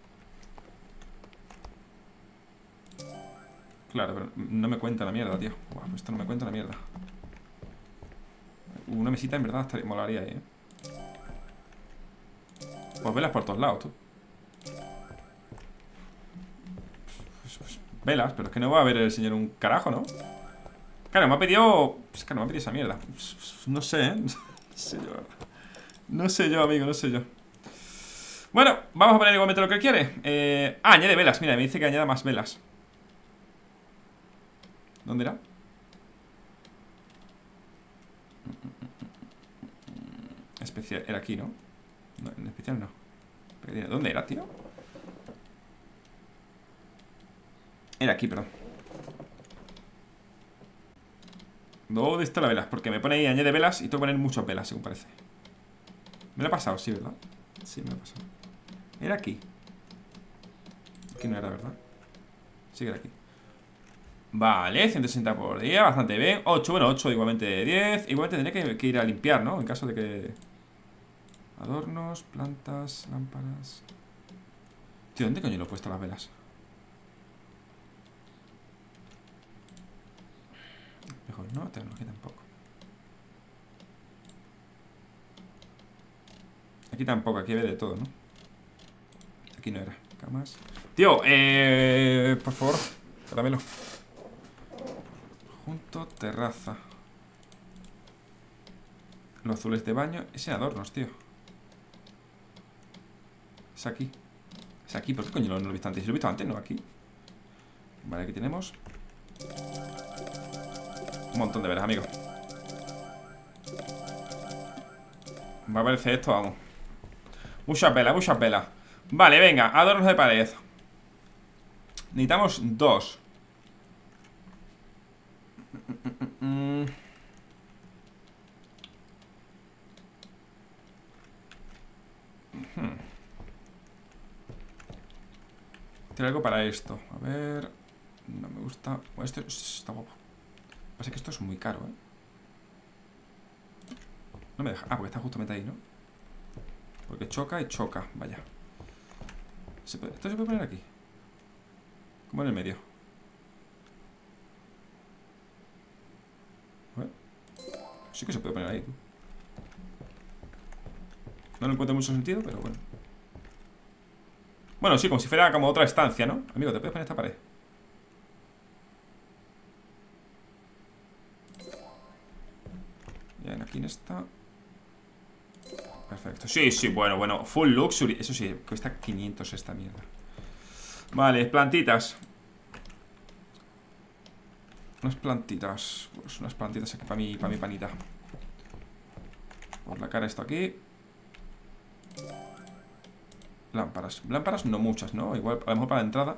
Claro, pero no me cuenta la mierda, tío. Buah, pues esto no me cuenta la mierda. Una mesita en verdad estaría, molaría ahí, ¿eh? Pues velas por todos lados, tú. Pues, pues, velas, pero es que no va a ver el señor un carajo, ¿no? Claro, me ha pedido... Es que no me ha pedido esa mierda. No sé, ¿eh? No sé yo, ¿verdad? No sé yo, amigo, no sé yo. Bueno, vamos a poner igualmente lo que él quiere. eh... Ah, añade velas, mira, me dice que añada más velas. ¿Dónde era? Especial, era aquí, ¿no? No, en especial no. ¿Dónde era, tío? Era aquí, perdón. ¿Dónde está la velas? Porque me pone ahí añade velas y tengo que poner muchas velas, según parece. Me lo he pasado, sí, ¿verdad? Sí, me ha pasado. Era aquí. Aquí no era, ¿verdad? Sí que era aquí. Vale, ciento sesenta por día, bastante bien. Ocho, bueno, ocho igualmente de diez. Igualmente tendría que, que ir a limpiar, ¿no? En caso de que... Adornos, plantas, lámparas... Tío, ¿dónde coño lo he puesto las velas? Mejor no, tecnología tampoco. Aquí tampoco, aquí ve de todo, ¿no? Aquí no era, camas. Tío, eh... por favor, dámelo. Junto, terraza. Los azules de baño. Es en adornos, tío. Es aquí. Es aquí, ¿por qué coño no lo he visto antes? Si lo he visto antes, no aquí. Vale, aquí tenemos un montón de velas, amigos. Va a aparecer esto, vamos. Muchas velas, muchas velas. Vale, venga, adornos de pared. Necesitamos dos. Hmm. Tiene algo para esto. A ver... No me gusta... Bueno, esto está guapo. Pasa que esto es muy caro, ¿eh? No me deja... Ah, porque está justamente ahí, ¿no? Porque choca y choca, vaya. ¿Se puede... ¿Esto se puede poner aquí? Como en el medio. A ver. Sí que se puede poner ahí. No lo encuentro mucho sentido, pero bueno. Bueno, sí, como si fuera como otra estancia, ¿no? Amigo, ¿te puedes poner esta pared? Bien, aquí en esta. Perfecto. Sí, sí, bueno, bueno. Full luxury. Eso sí, cuesta quinientos esta mierda. Vale, plantitas. Unas plantitas. Pues unas plantitas aquí para mi, para mi panita. Por la cara esto aquí. Lámparas. Lámparas no muchas, ¿no? Igual, a lo mejor para la entrada.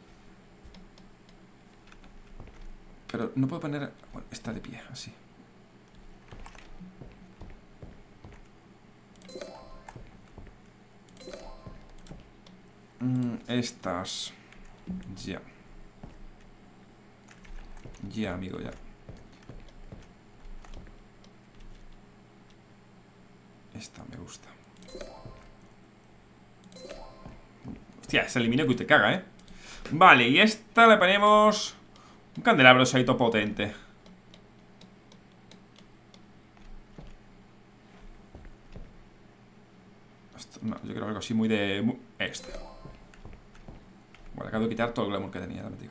Pero no puedo poner... Bueno, esta de pie, así. Mm, estas. Ya. Ya, amigo, ya. Esta me gusta. Hostia, se elimina que te caga, ¿eh? Vale, y esta le ponemos un candelabro saito potente. Esto, no, yo creo algo así muy de... Muy, esto. Vale, acabo de quitar todo el glamour que tenía, me digo.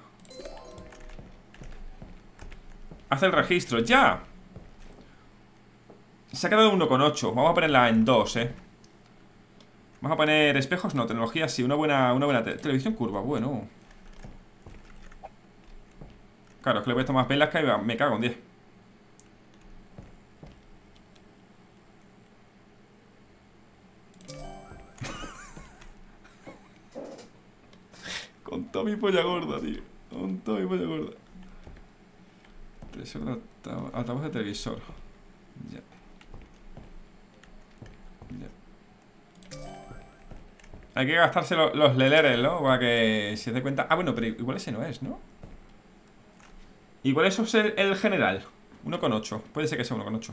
Hace el registro, ¡ya! Se ha quedado uno coma ocho. Vamos a ponerla en dos, ¿eh? Vamos a poner espejos, no, tecnología sí. Una buena, una buena te televisión curva, bueno. Claro, es que le he puesto más velas que me cago en diez. Con toda mi polla gorda, tío. Con toda mi polla gorda. Televisor de altavoz, altavoz de televisor. Ya. Ya. Hay que gastarse los, los leleres, ¿no? Para que se dé cuenta. Ah, bueno, pero igual ese no es, ¿no? Igual eso es el, el general. uno coma ocho. Puede ser que sea uno coma ocho.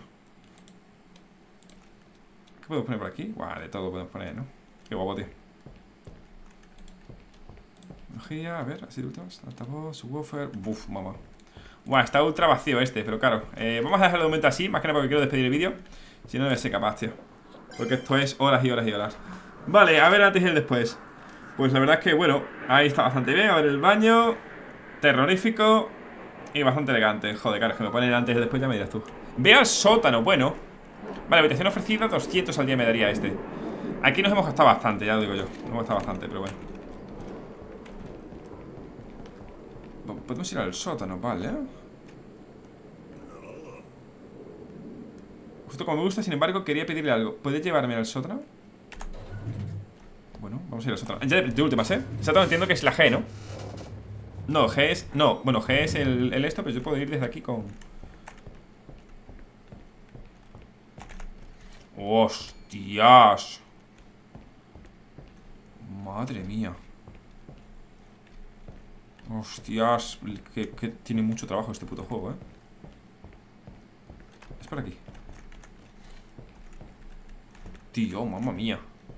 ¿Qué podemos poner por aquí? Guau, de todo podemos poner, ¿no? Qué guapo, tío. Tecnología, a ver, así de últimas. Altavoz, subwoofer. Buf, mamá. Buah, está ultra vacío este, pero claro. Eh, vamos a dejarlo de momento así, más que nada porque quiero despedir el vídeo. Si no, no voy a ser capaz, tío. Porque esto es horas y horas y horas. Vale, a ver antes y el después. Pues la verdad es que, bueno, ahí está bastante bien. A ver el baño. Terrorífico. Y bastante elegante. Joder, claro, es que me ponen antes y después, ya me dirás tú. Ve al sótano, bueno. Vale, habitación ofrecida, doscientos al día me daría este. Aquí nos hemos gastado bastante, ya lo digo yo. Nos hemos gastado bastante, pero bueno. Podemos ir al sótano, vale. Justo como me gusta, sin embargo, quería pedirle algo. ¿Puedes llevarme al sótano? Bueno, vamos a ir al sótano. Ya de, de últimas, ¿eh? Sótano entiendo que es la G, ¿no? No, G es... No, bueno, G es el, el esto, pero yo puedo ir desde aquí con... ¡Hostias! Madre mía. Hostias, que, que tiene mucho trabajo este puto juego, eh. Es por aquí. Tío, mamma mía.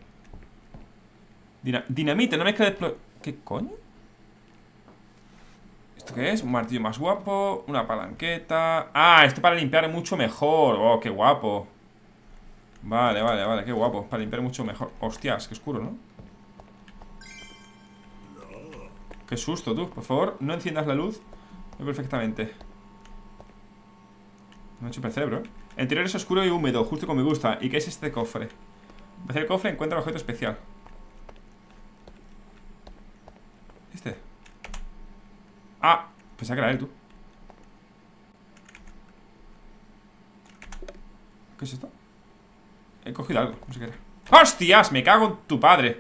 Dina Dinamita, no me queda de... ¿Qué coño? ¿Esto qué es? Un martillo más guapo. Una palanqueta. Ah, esto para limpiar mucho mejor. Oh, qué guapo. Vale, vale, vale, qué guapo. Para limpiar mucho mejor. Hostias, qué oscuro, ¿no? Qué susto, tú. Por favor, no enciendas la luz. Veo perfectamente. Me ha hecho el cerebro, ¿eh? El interior es oscuro y húmedo, justo como me gusta. ¿Y qué es este cofre? Hacia el cofre encuentra un objeto especial. ¿Este? Ah, pensaba que era él, tú. ¿Qué es esto? He cogido algo, no sé qué era. ¡Hostias! Me cago en tu padre.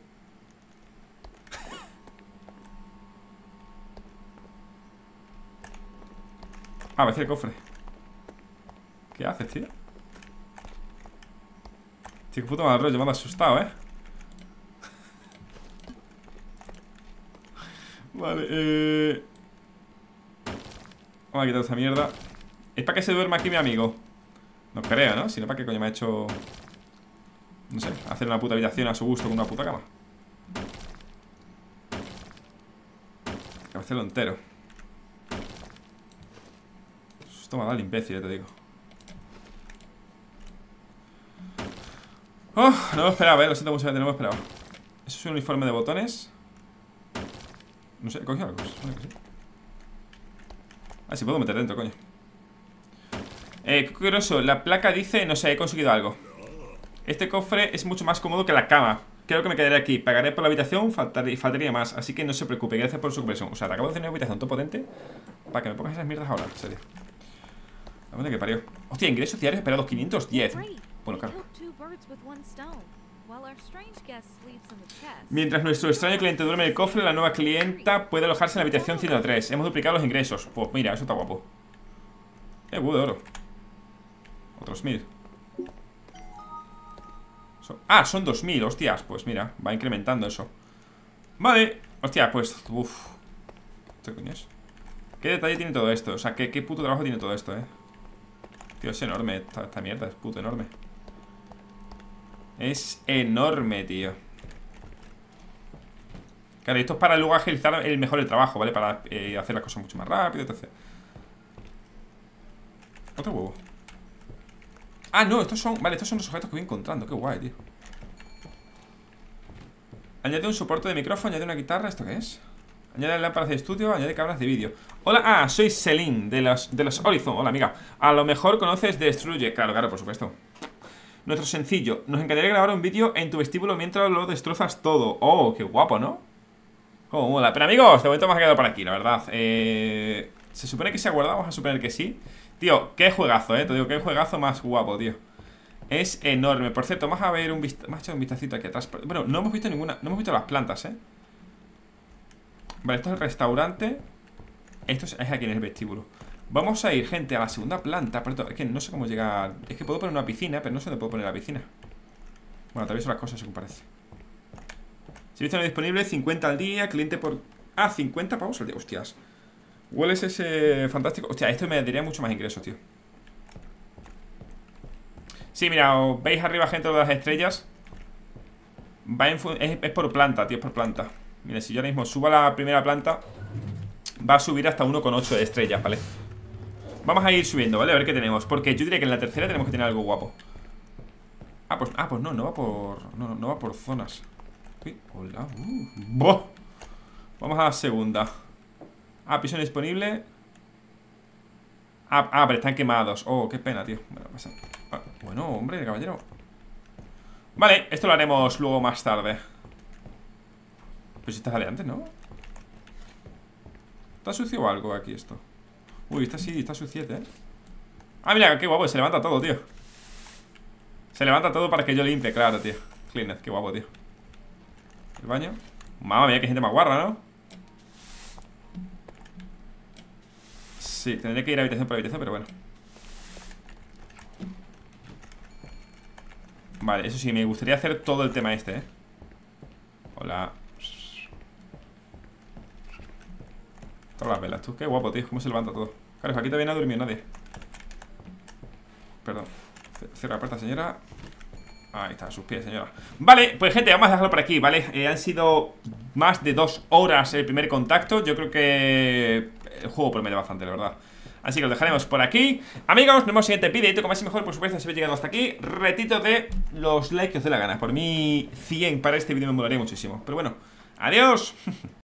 Ah, va a ser el cofre. ¿Qué haces, tío? Tío, qué puto mal rollo, me han asustado, ¿eh? Vale, eh... vamos a quitar esta mierda. ¿Es para que se duerma aquí mi amigo? No creo, ¿no? Si no, ¿para qué coño me ha hecho... no sé, hacer una puta habitación a su gusto con una puta cama? Hay que hacerlo entero. Esto me ha dado el imbécil, te digo. Oh, no me esperaba, eh, lo siento mucho, no me esperaba. Eso es un uniforme de botones. No sé, he cogido algo. Sí. Ah, sí puedo meter dentro, coño. Eh, qué curioso, la placa dice, no sé, he conseguido algo. Este cofre es mucho más cómodo que la cama. Creo que me quedaré aquí, pagaré por la habitación, faltaría, faltaría más. Así que no se preocupe, gracias por su conversión. O sea, te acabo de hacer una habitación tan potente para que me pongas esas mierdas ahora, en serio. ¿A dónde que parió? Hostia, ingresos diarios esperados quinientos diez. Bueno, claro. Mientras nuestro extraño cliente duerme en el cofre, la nueva clienta puede alojarse en la habitación ciento tres. Hemos duplicado los ingresos. Pues mira, eso está guapo. Eh, huevo de oro. Otros mil. Son... Ah, son dos mil, hostias. Pues mira, va incrementando eso. Vale, hostia, pues... Uff. ¿Qué coño es? ¿Qué detalle tiene todo esto? O sea, ¿qué, qué puto trabajo tiene todo esto, eh? Tío, es enorme esta, esta mierda, es puto enorme. Es enorme, tío. Claro, esto es para luego agilizar el mejor el trabajo, ¿vale? Para eh, hacer las cosas mucho más rápido, etcétera. Otro huevo. Ah, no, estos son... Vale, estos son los objetos que voy encontrando. Qué guay, tío. Añade un soporte de micrófono, añade una guitarra. ¿Esto qué es? Añade lámparas de estudio, añade cámaras de vídeo. Hola, ah, soy Celine de los, de los Horizon. Hola, amiga. A lo mejor conoces Destruye. Claro, claro, por supuesto. Nuestro sencillo. Nos encantaría grabar un vídeo en tu vestíbulo mientras lo destrozas todo. Oh, qué guapo, ¿no? Oh, mola. Pero amigos, de momento hemos quedado por aquí, la verdad. Eh... Se supone que se ha guardado, vamos a suponer que sí. Tío, qué juegazo, eh. Te digo, qué juegazo más guapo, tío. Es enorme. Por cierto, vamos a ver un vistacito. Vamos a echar un vistacito aquí atrás. Bueno, no hemos visto ninguna. No hemos visto las plantas, eh. Vale, esto es el restaurante. Esto es aquí en el vestíbulo. Vamos a ir, gente, a la segunda planta. Pero es que no sé cómo llegar. Es que puedo poner una piscina, pero no sé dónde puedo poner la piscina. Bueno, te aviso las cosas según parece. Servicio no disponible, cincuenta al día. Cliente por... Ah, cincuenta pavos al día, hostias. Hueles ese fantástico. Hostia, esto me daría mucho más ingresos, tío. Sí, mira, os veis arriba, gente, lo de las estrellas. Va en es, es por planta, tío, es por planta. Mira, si yo ahora mismo subo a la primera planta, va a subir hasta uno coma ocho de estrellas, ¿vale? Vamos a ir subiendo, ¿vale? A ver qué tenemos. Porque yo diría que en la tercera tenemos que tener algo guapo. Ah, pues, ah, pues no, no va por... No, no va por zonas. Uy, hola. Uh, ¡boh! Vamos a la segunda. Ah, piso disponible. Ah, ah, pero están quemados. Oh, qué pena, tío. Bueno, pasa. Ah, bueno, hombre, caballero. Vale, esto lo haremos luego más tarde. Pues si te sale antes, ¿no? ¿Está sucio o algo aquí esto? Uy, está sí, está suciete, ¿eh? Ah, mira, qué guapo, se levanta todo, tío. Se levanta todo para que yo limpie, claro, tío. Cleanet, qué guapo, tío. El baño. Mamma mía, qué gente más guarra, ¿no? Sí, tendré que ir habitación por habitación, pero bueno. Vale, eso sí, me gustaría hacer todo el tema este, ¿eh? Hola. Todas las velas, tú. Qué guapo, tío. Cómo se levanta todo. Claro, aquí todavía no ha dormido nadie. Perdón. Cierra la puerta, señora. Ahí está, a sus pies, señora. Vale, pues gente, vamos a dejarlo por aquí, ¿vale? Eh, han sido más de dos horas el primer contacto. Yo creo que el juego promete bastante, la verdad. Así que lo dejaremos por aquí. Amigos, nos vemos en el siguiente videito. Como es mejor, por supuesto, si habéis llegado hasta aquí, retito de los likes que os dé la gana. Por mí, cien para este vídeo me molaría muchísimo. Pero bueno, adiós.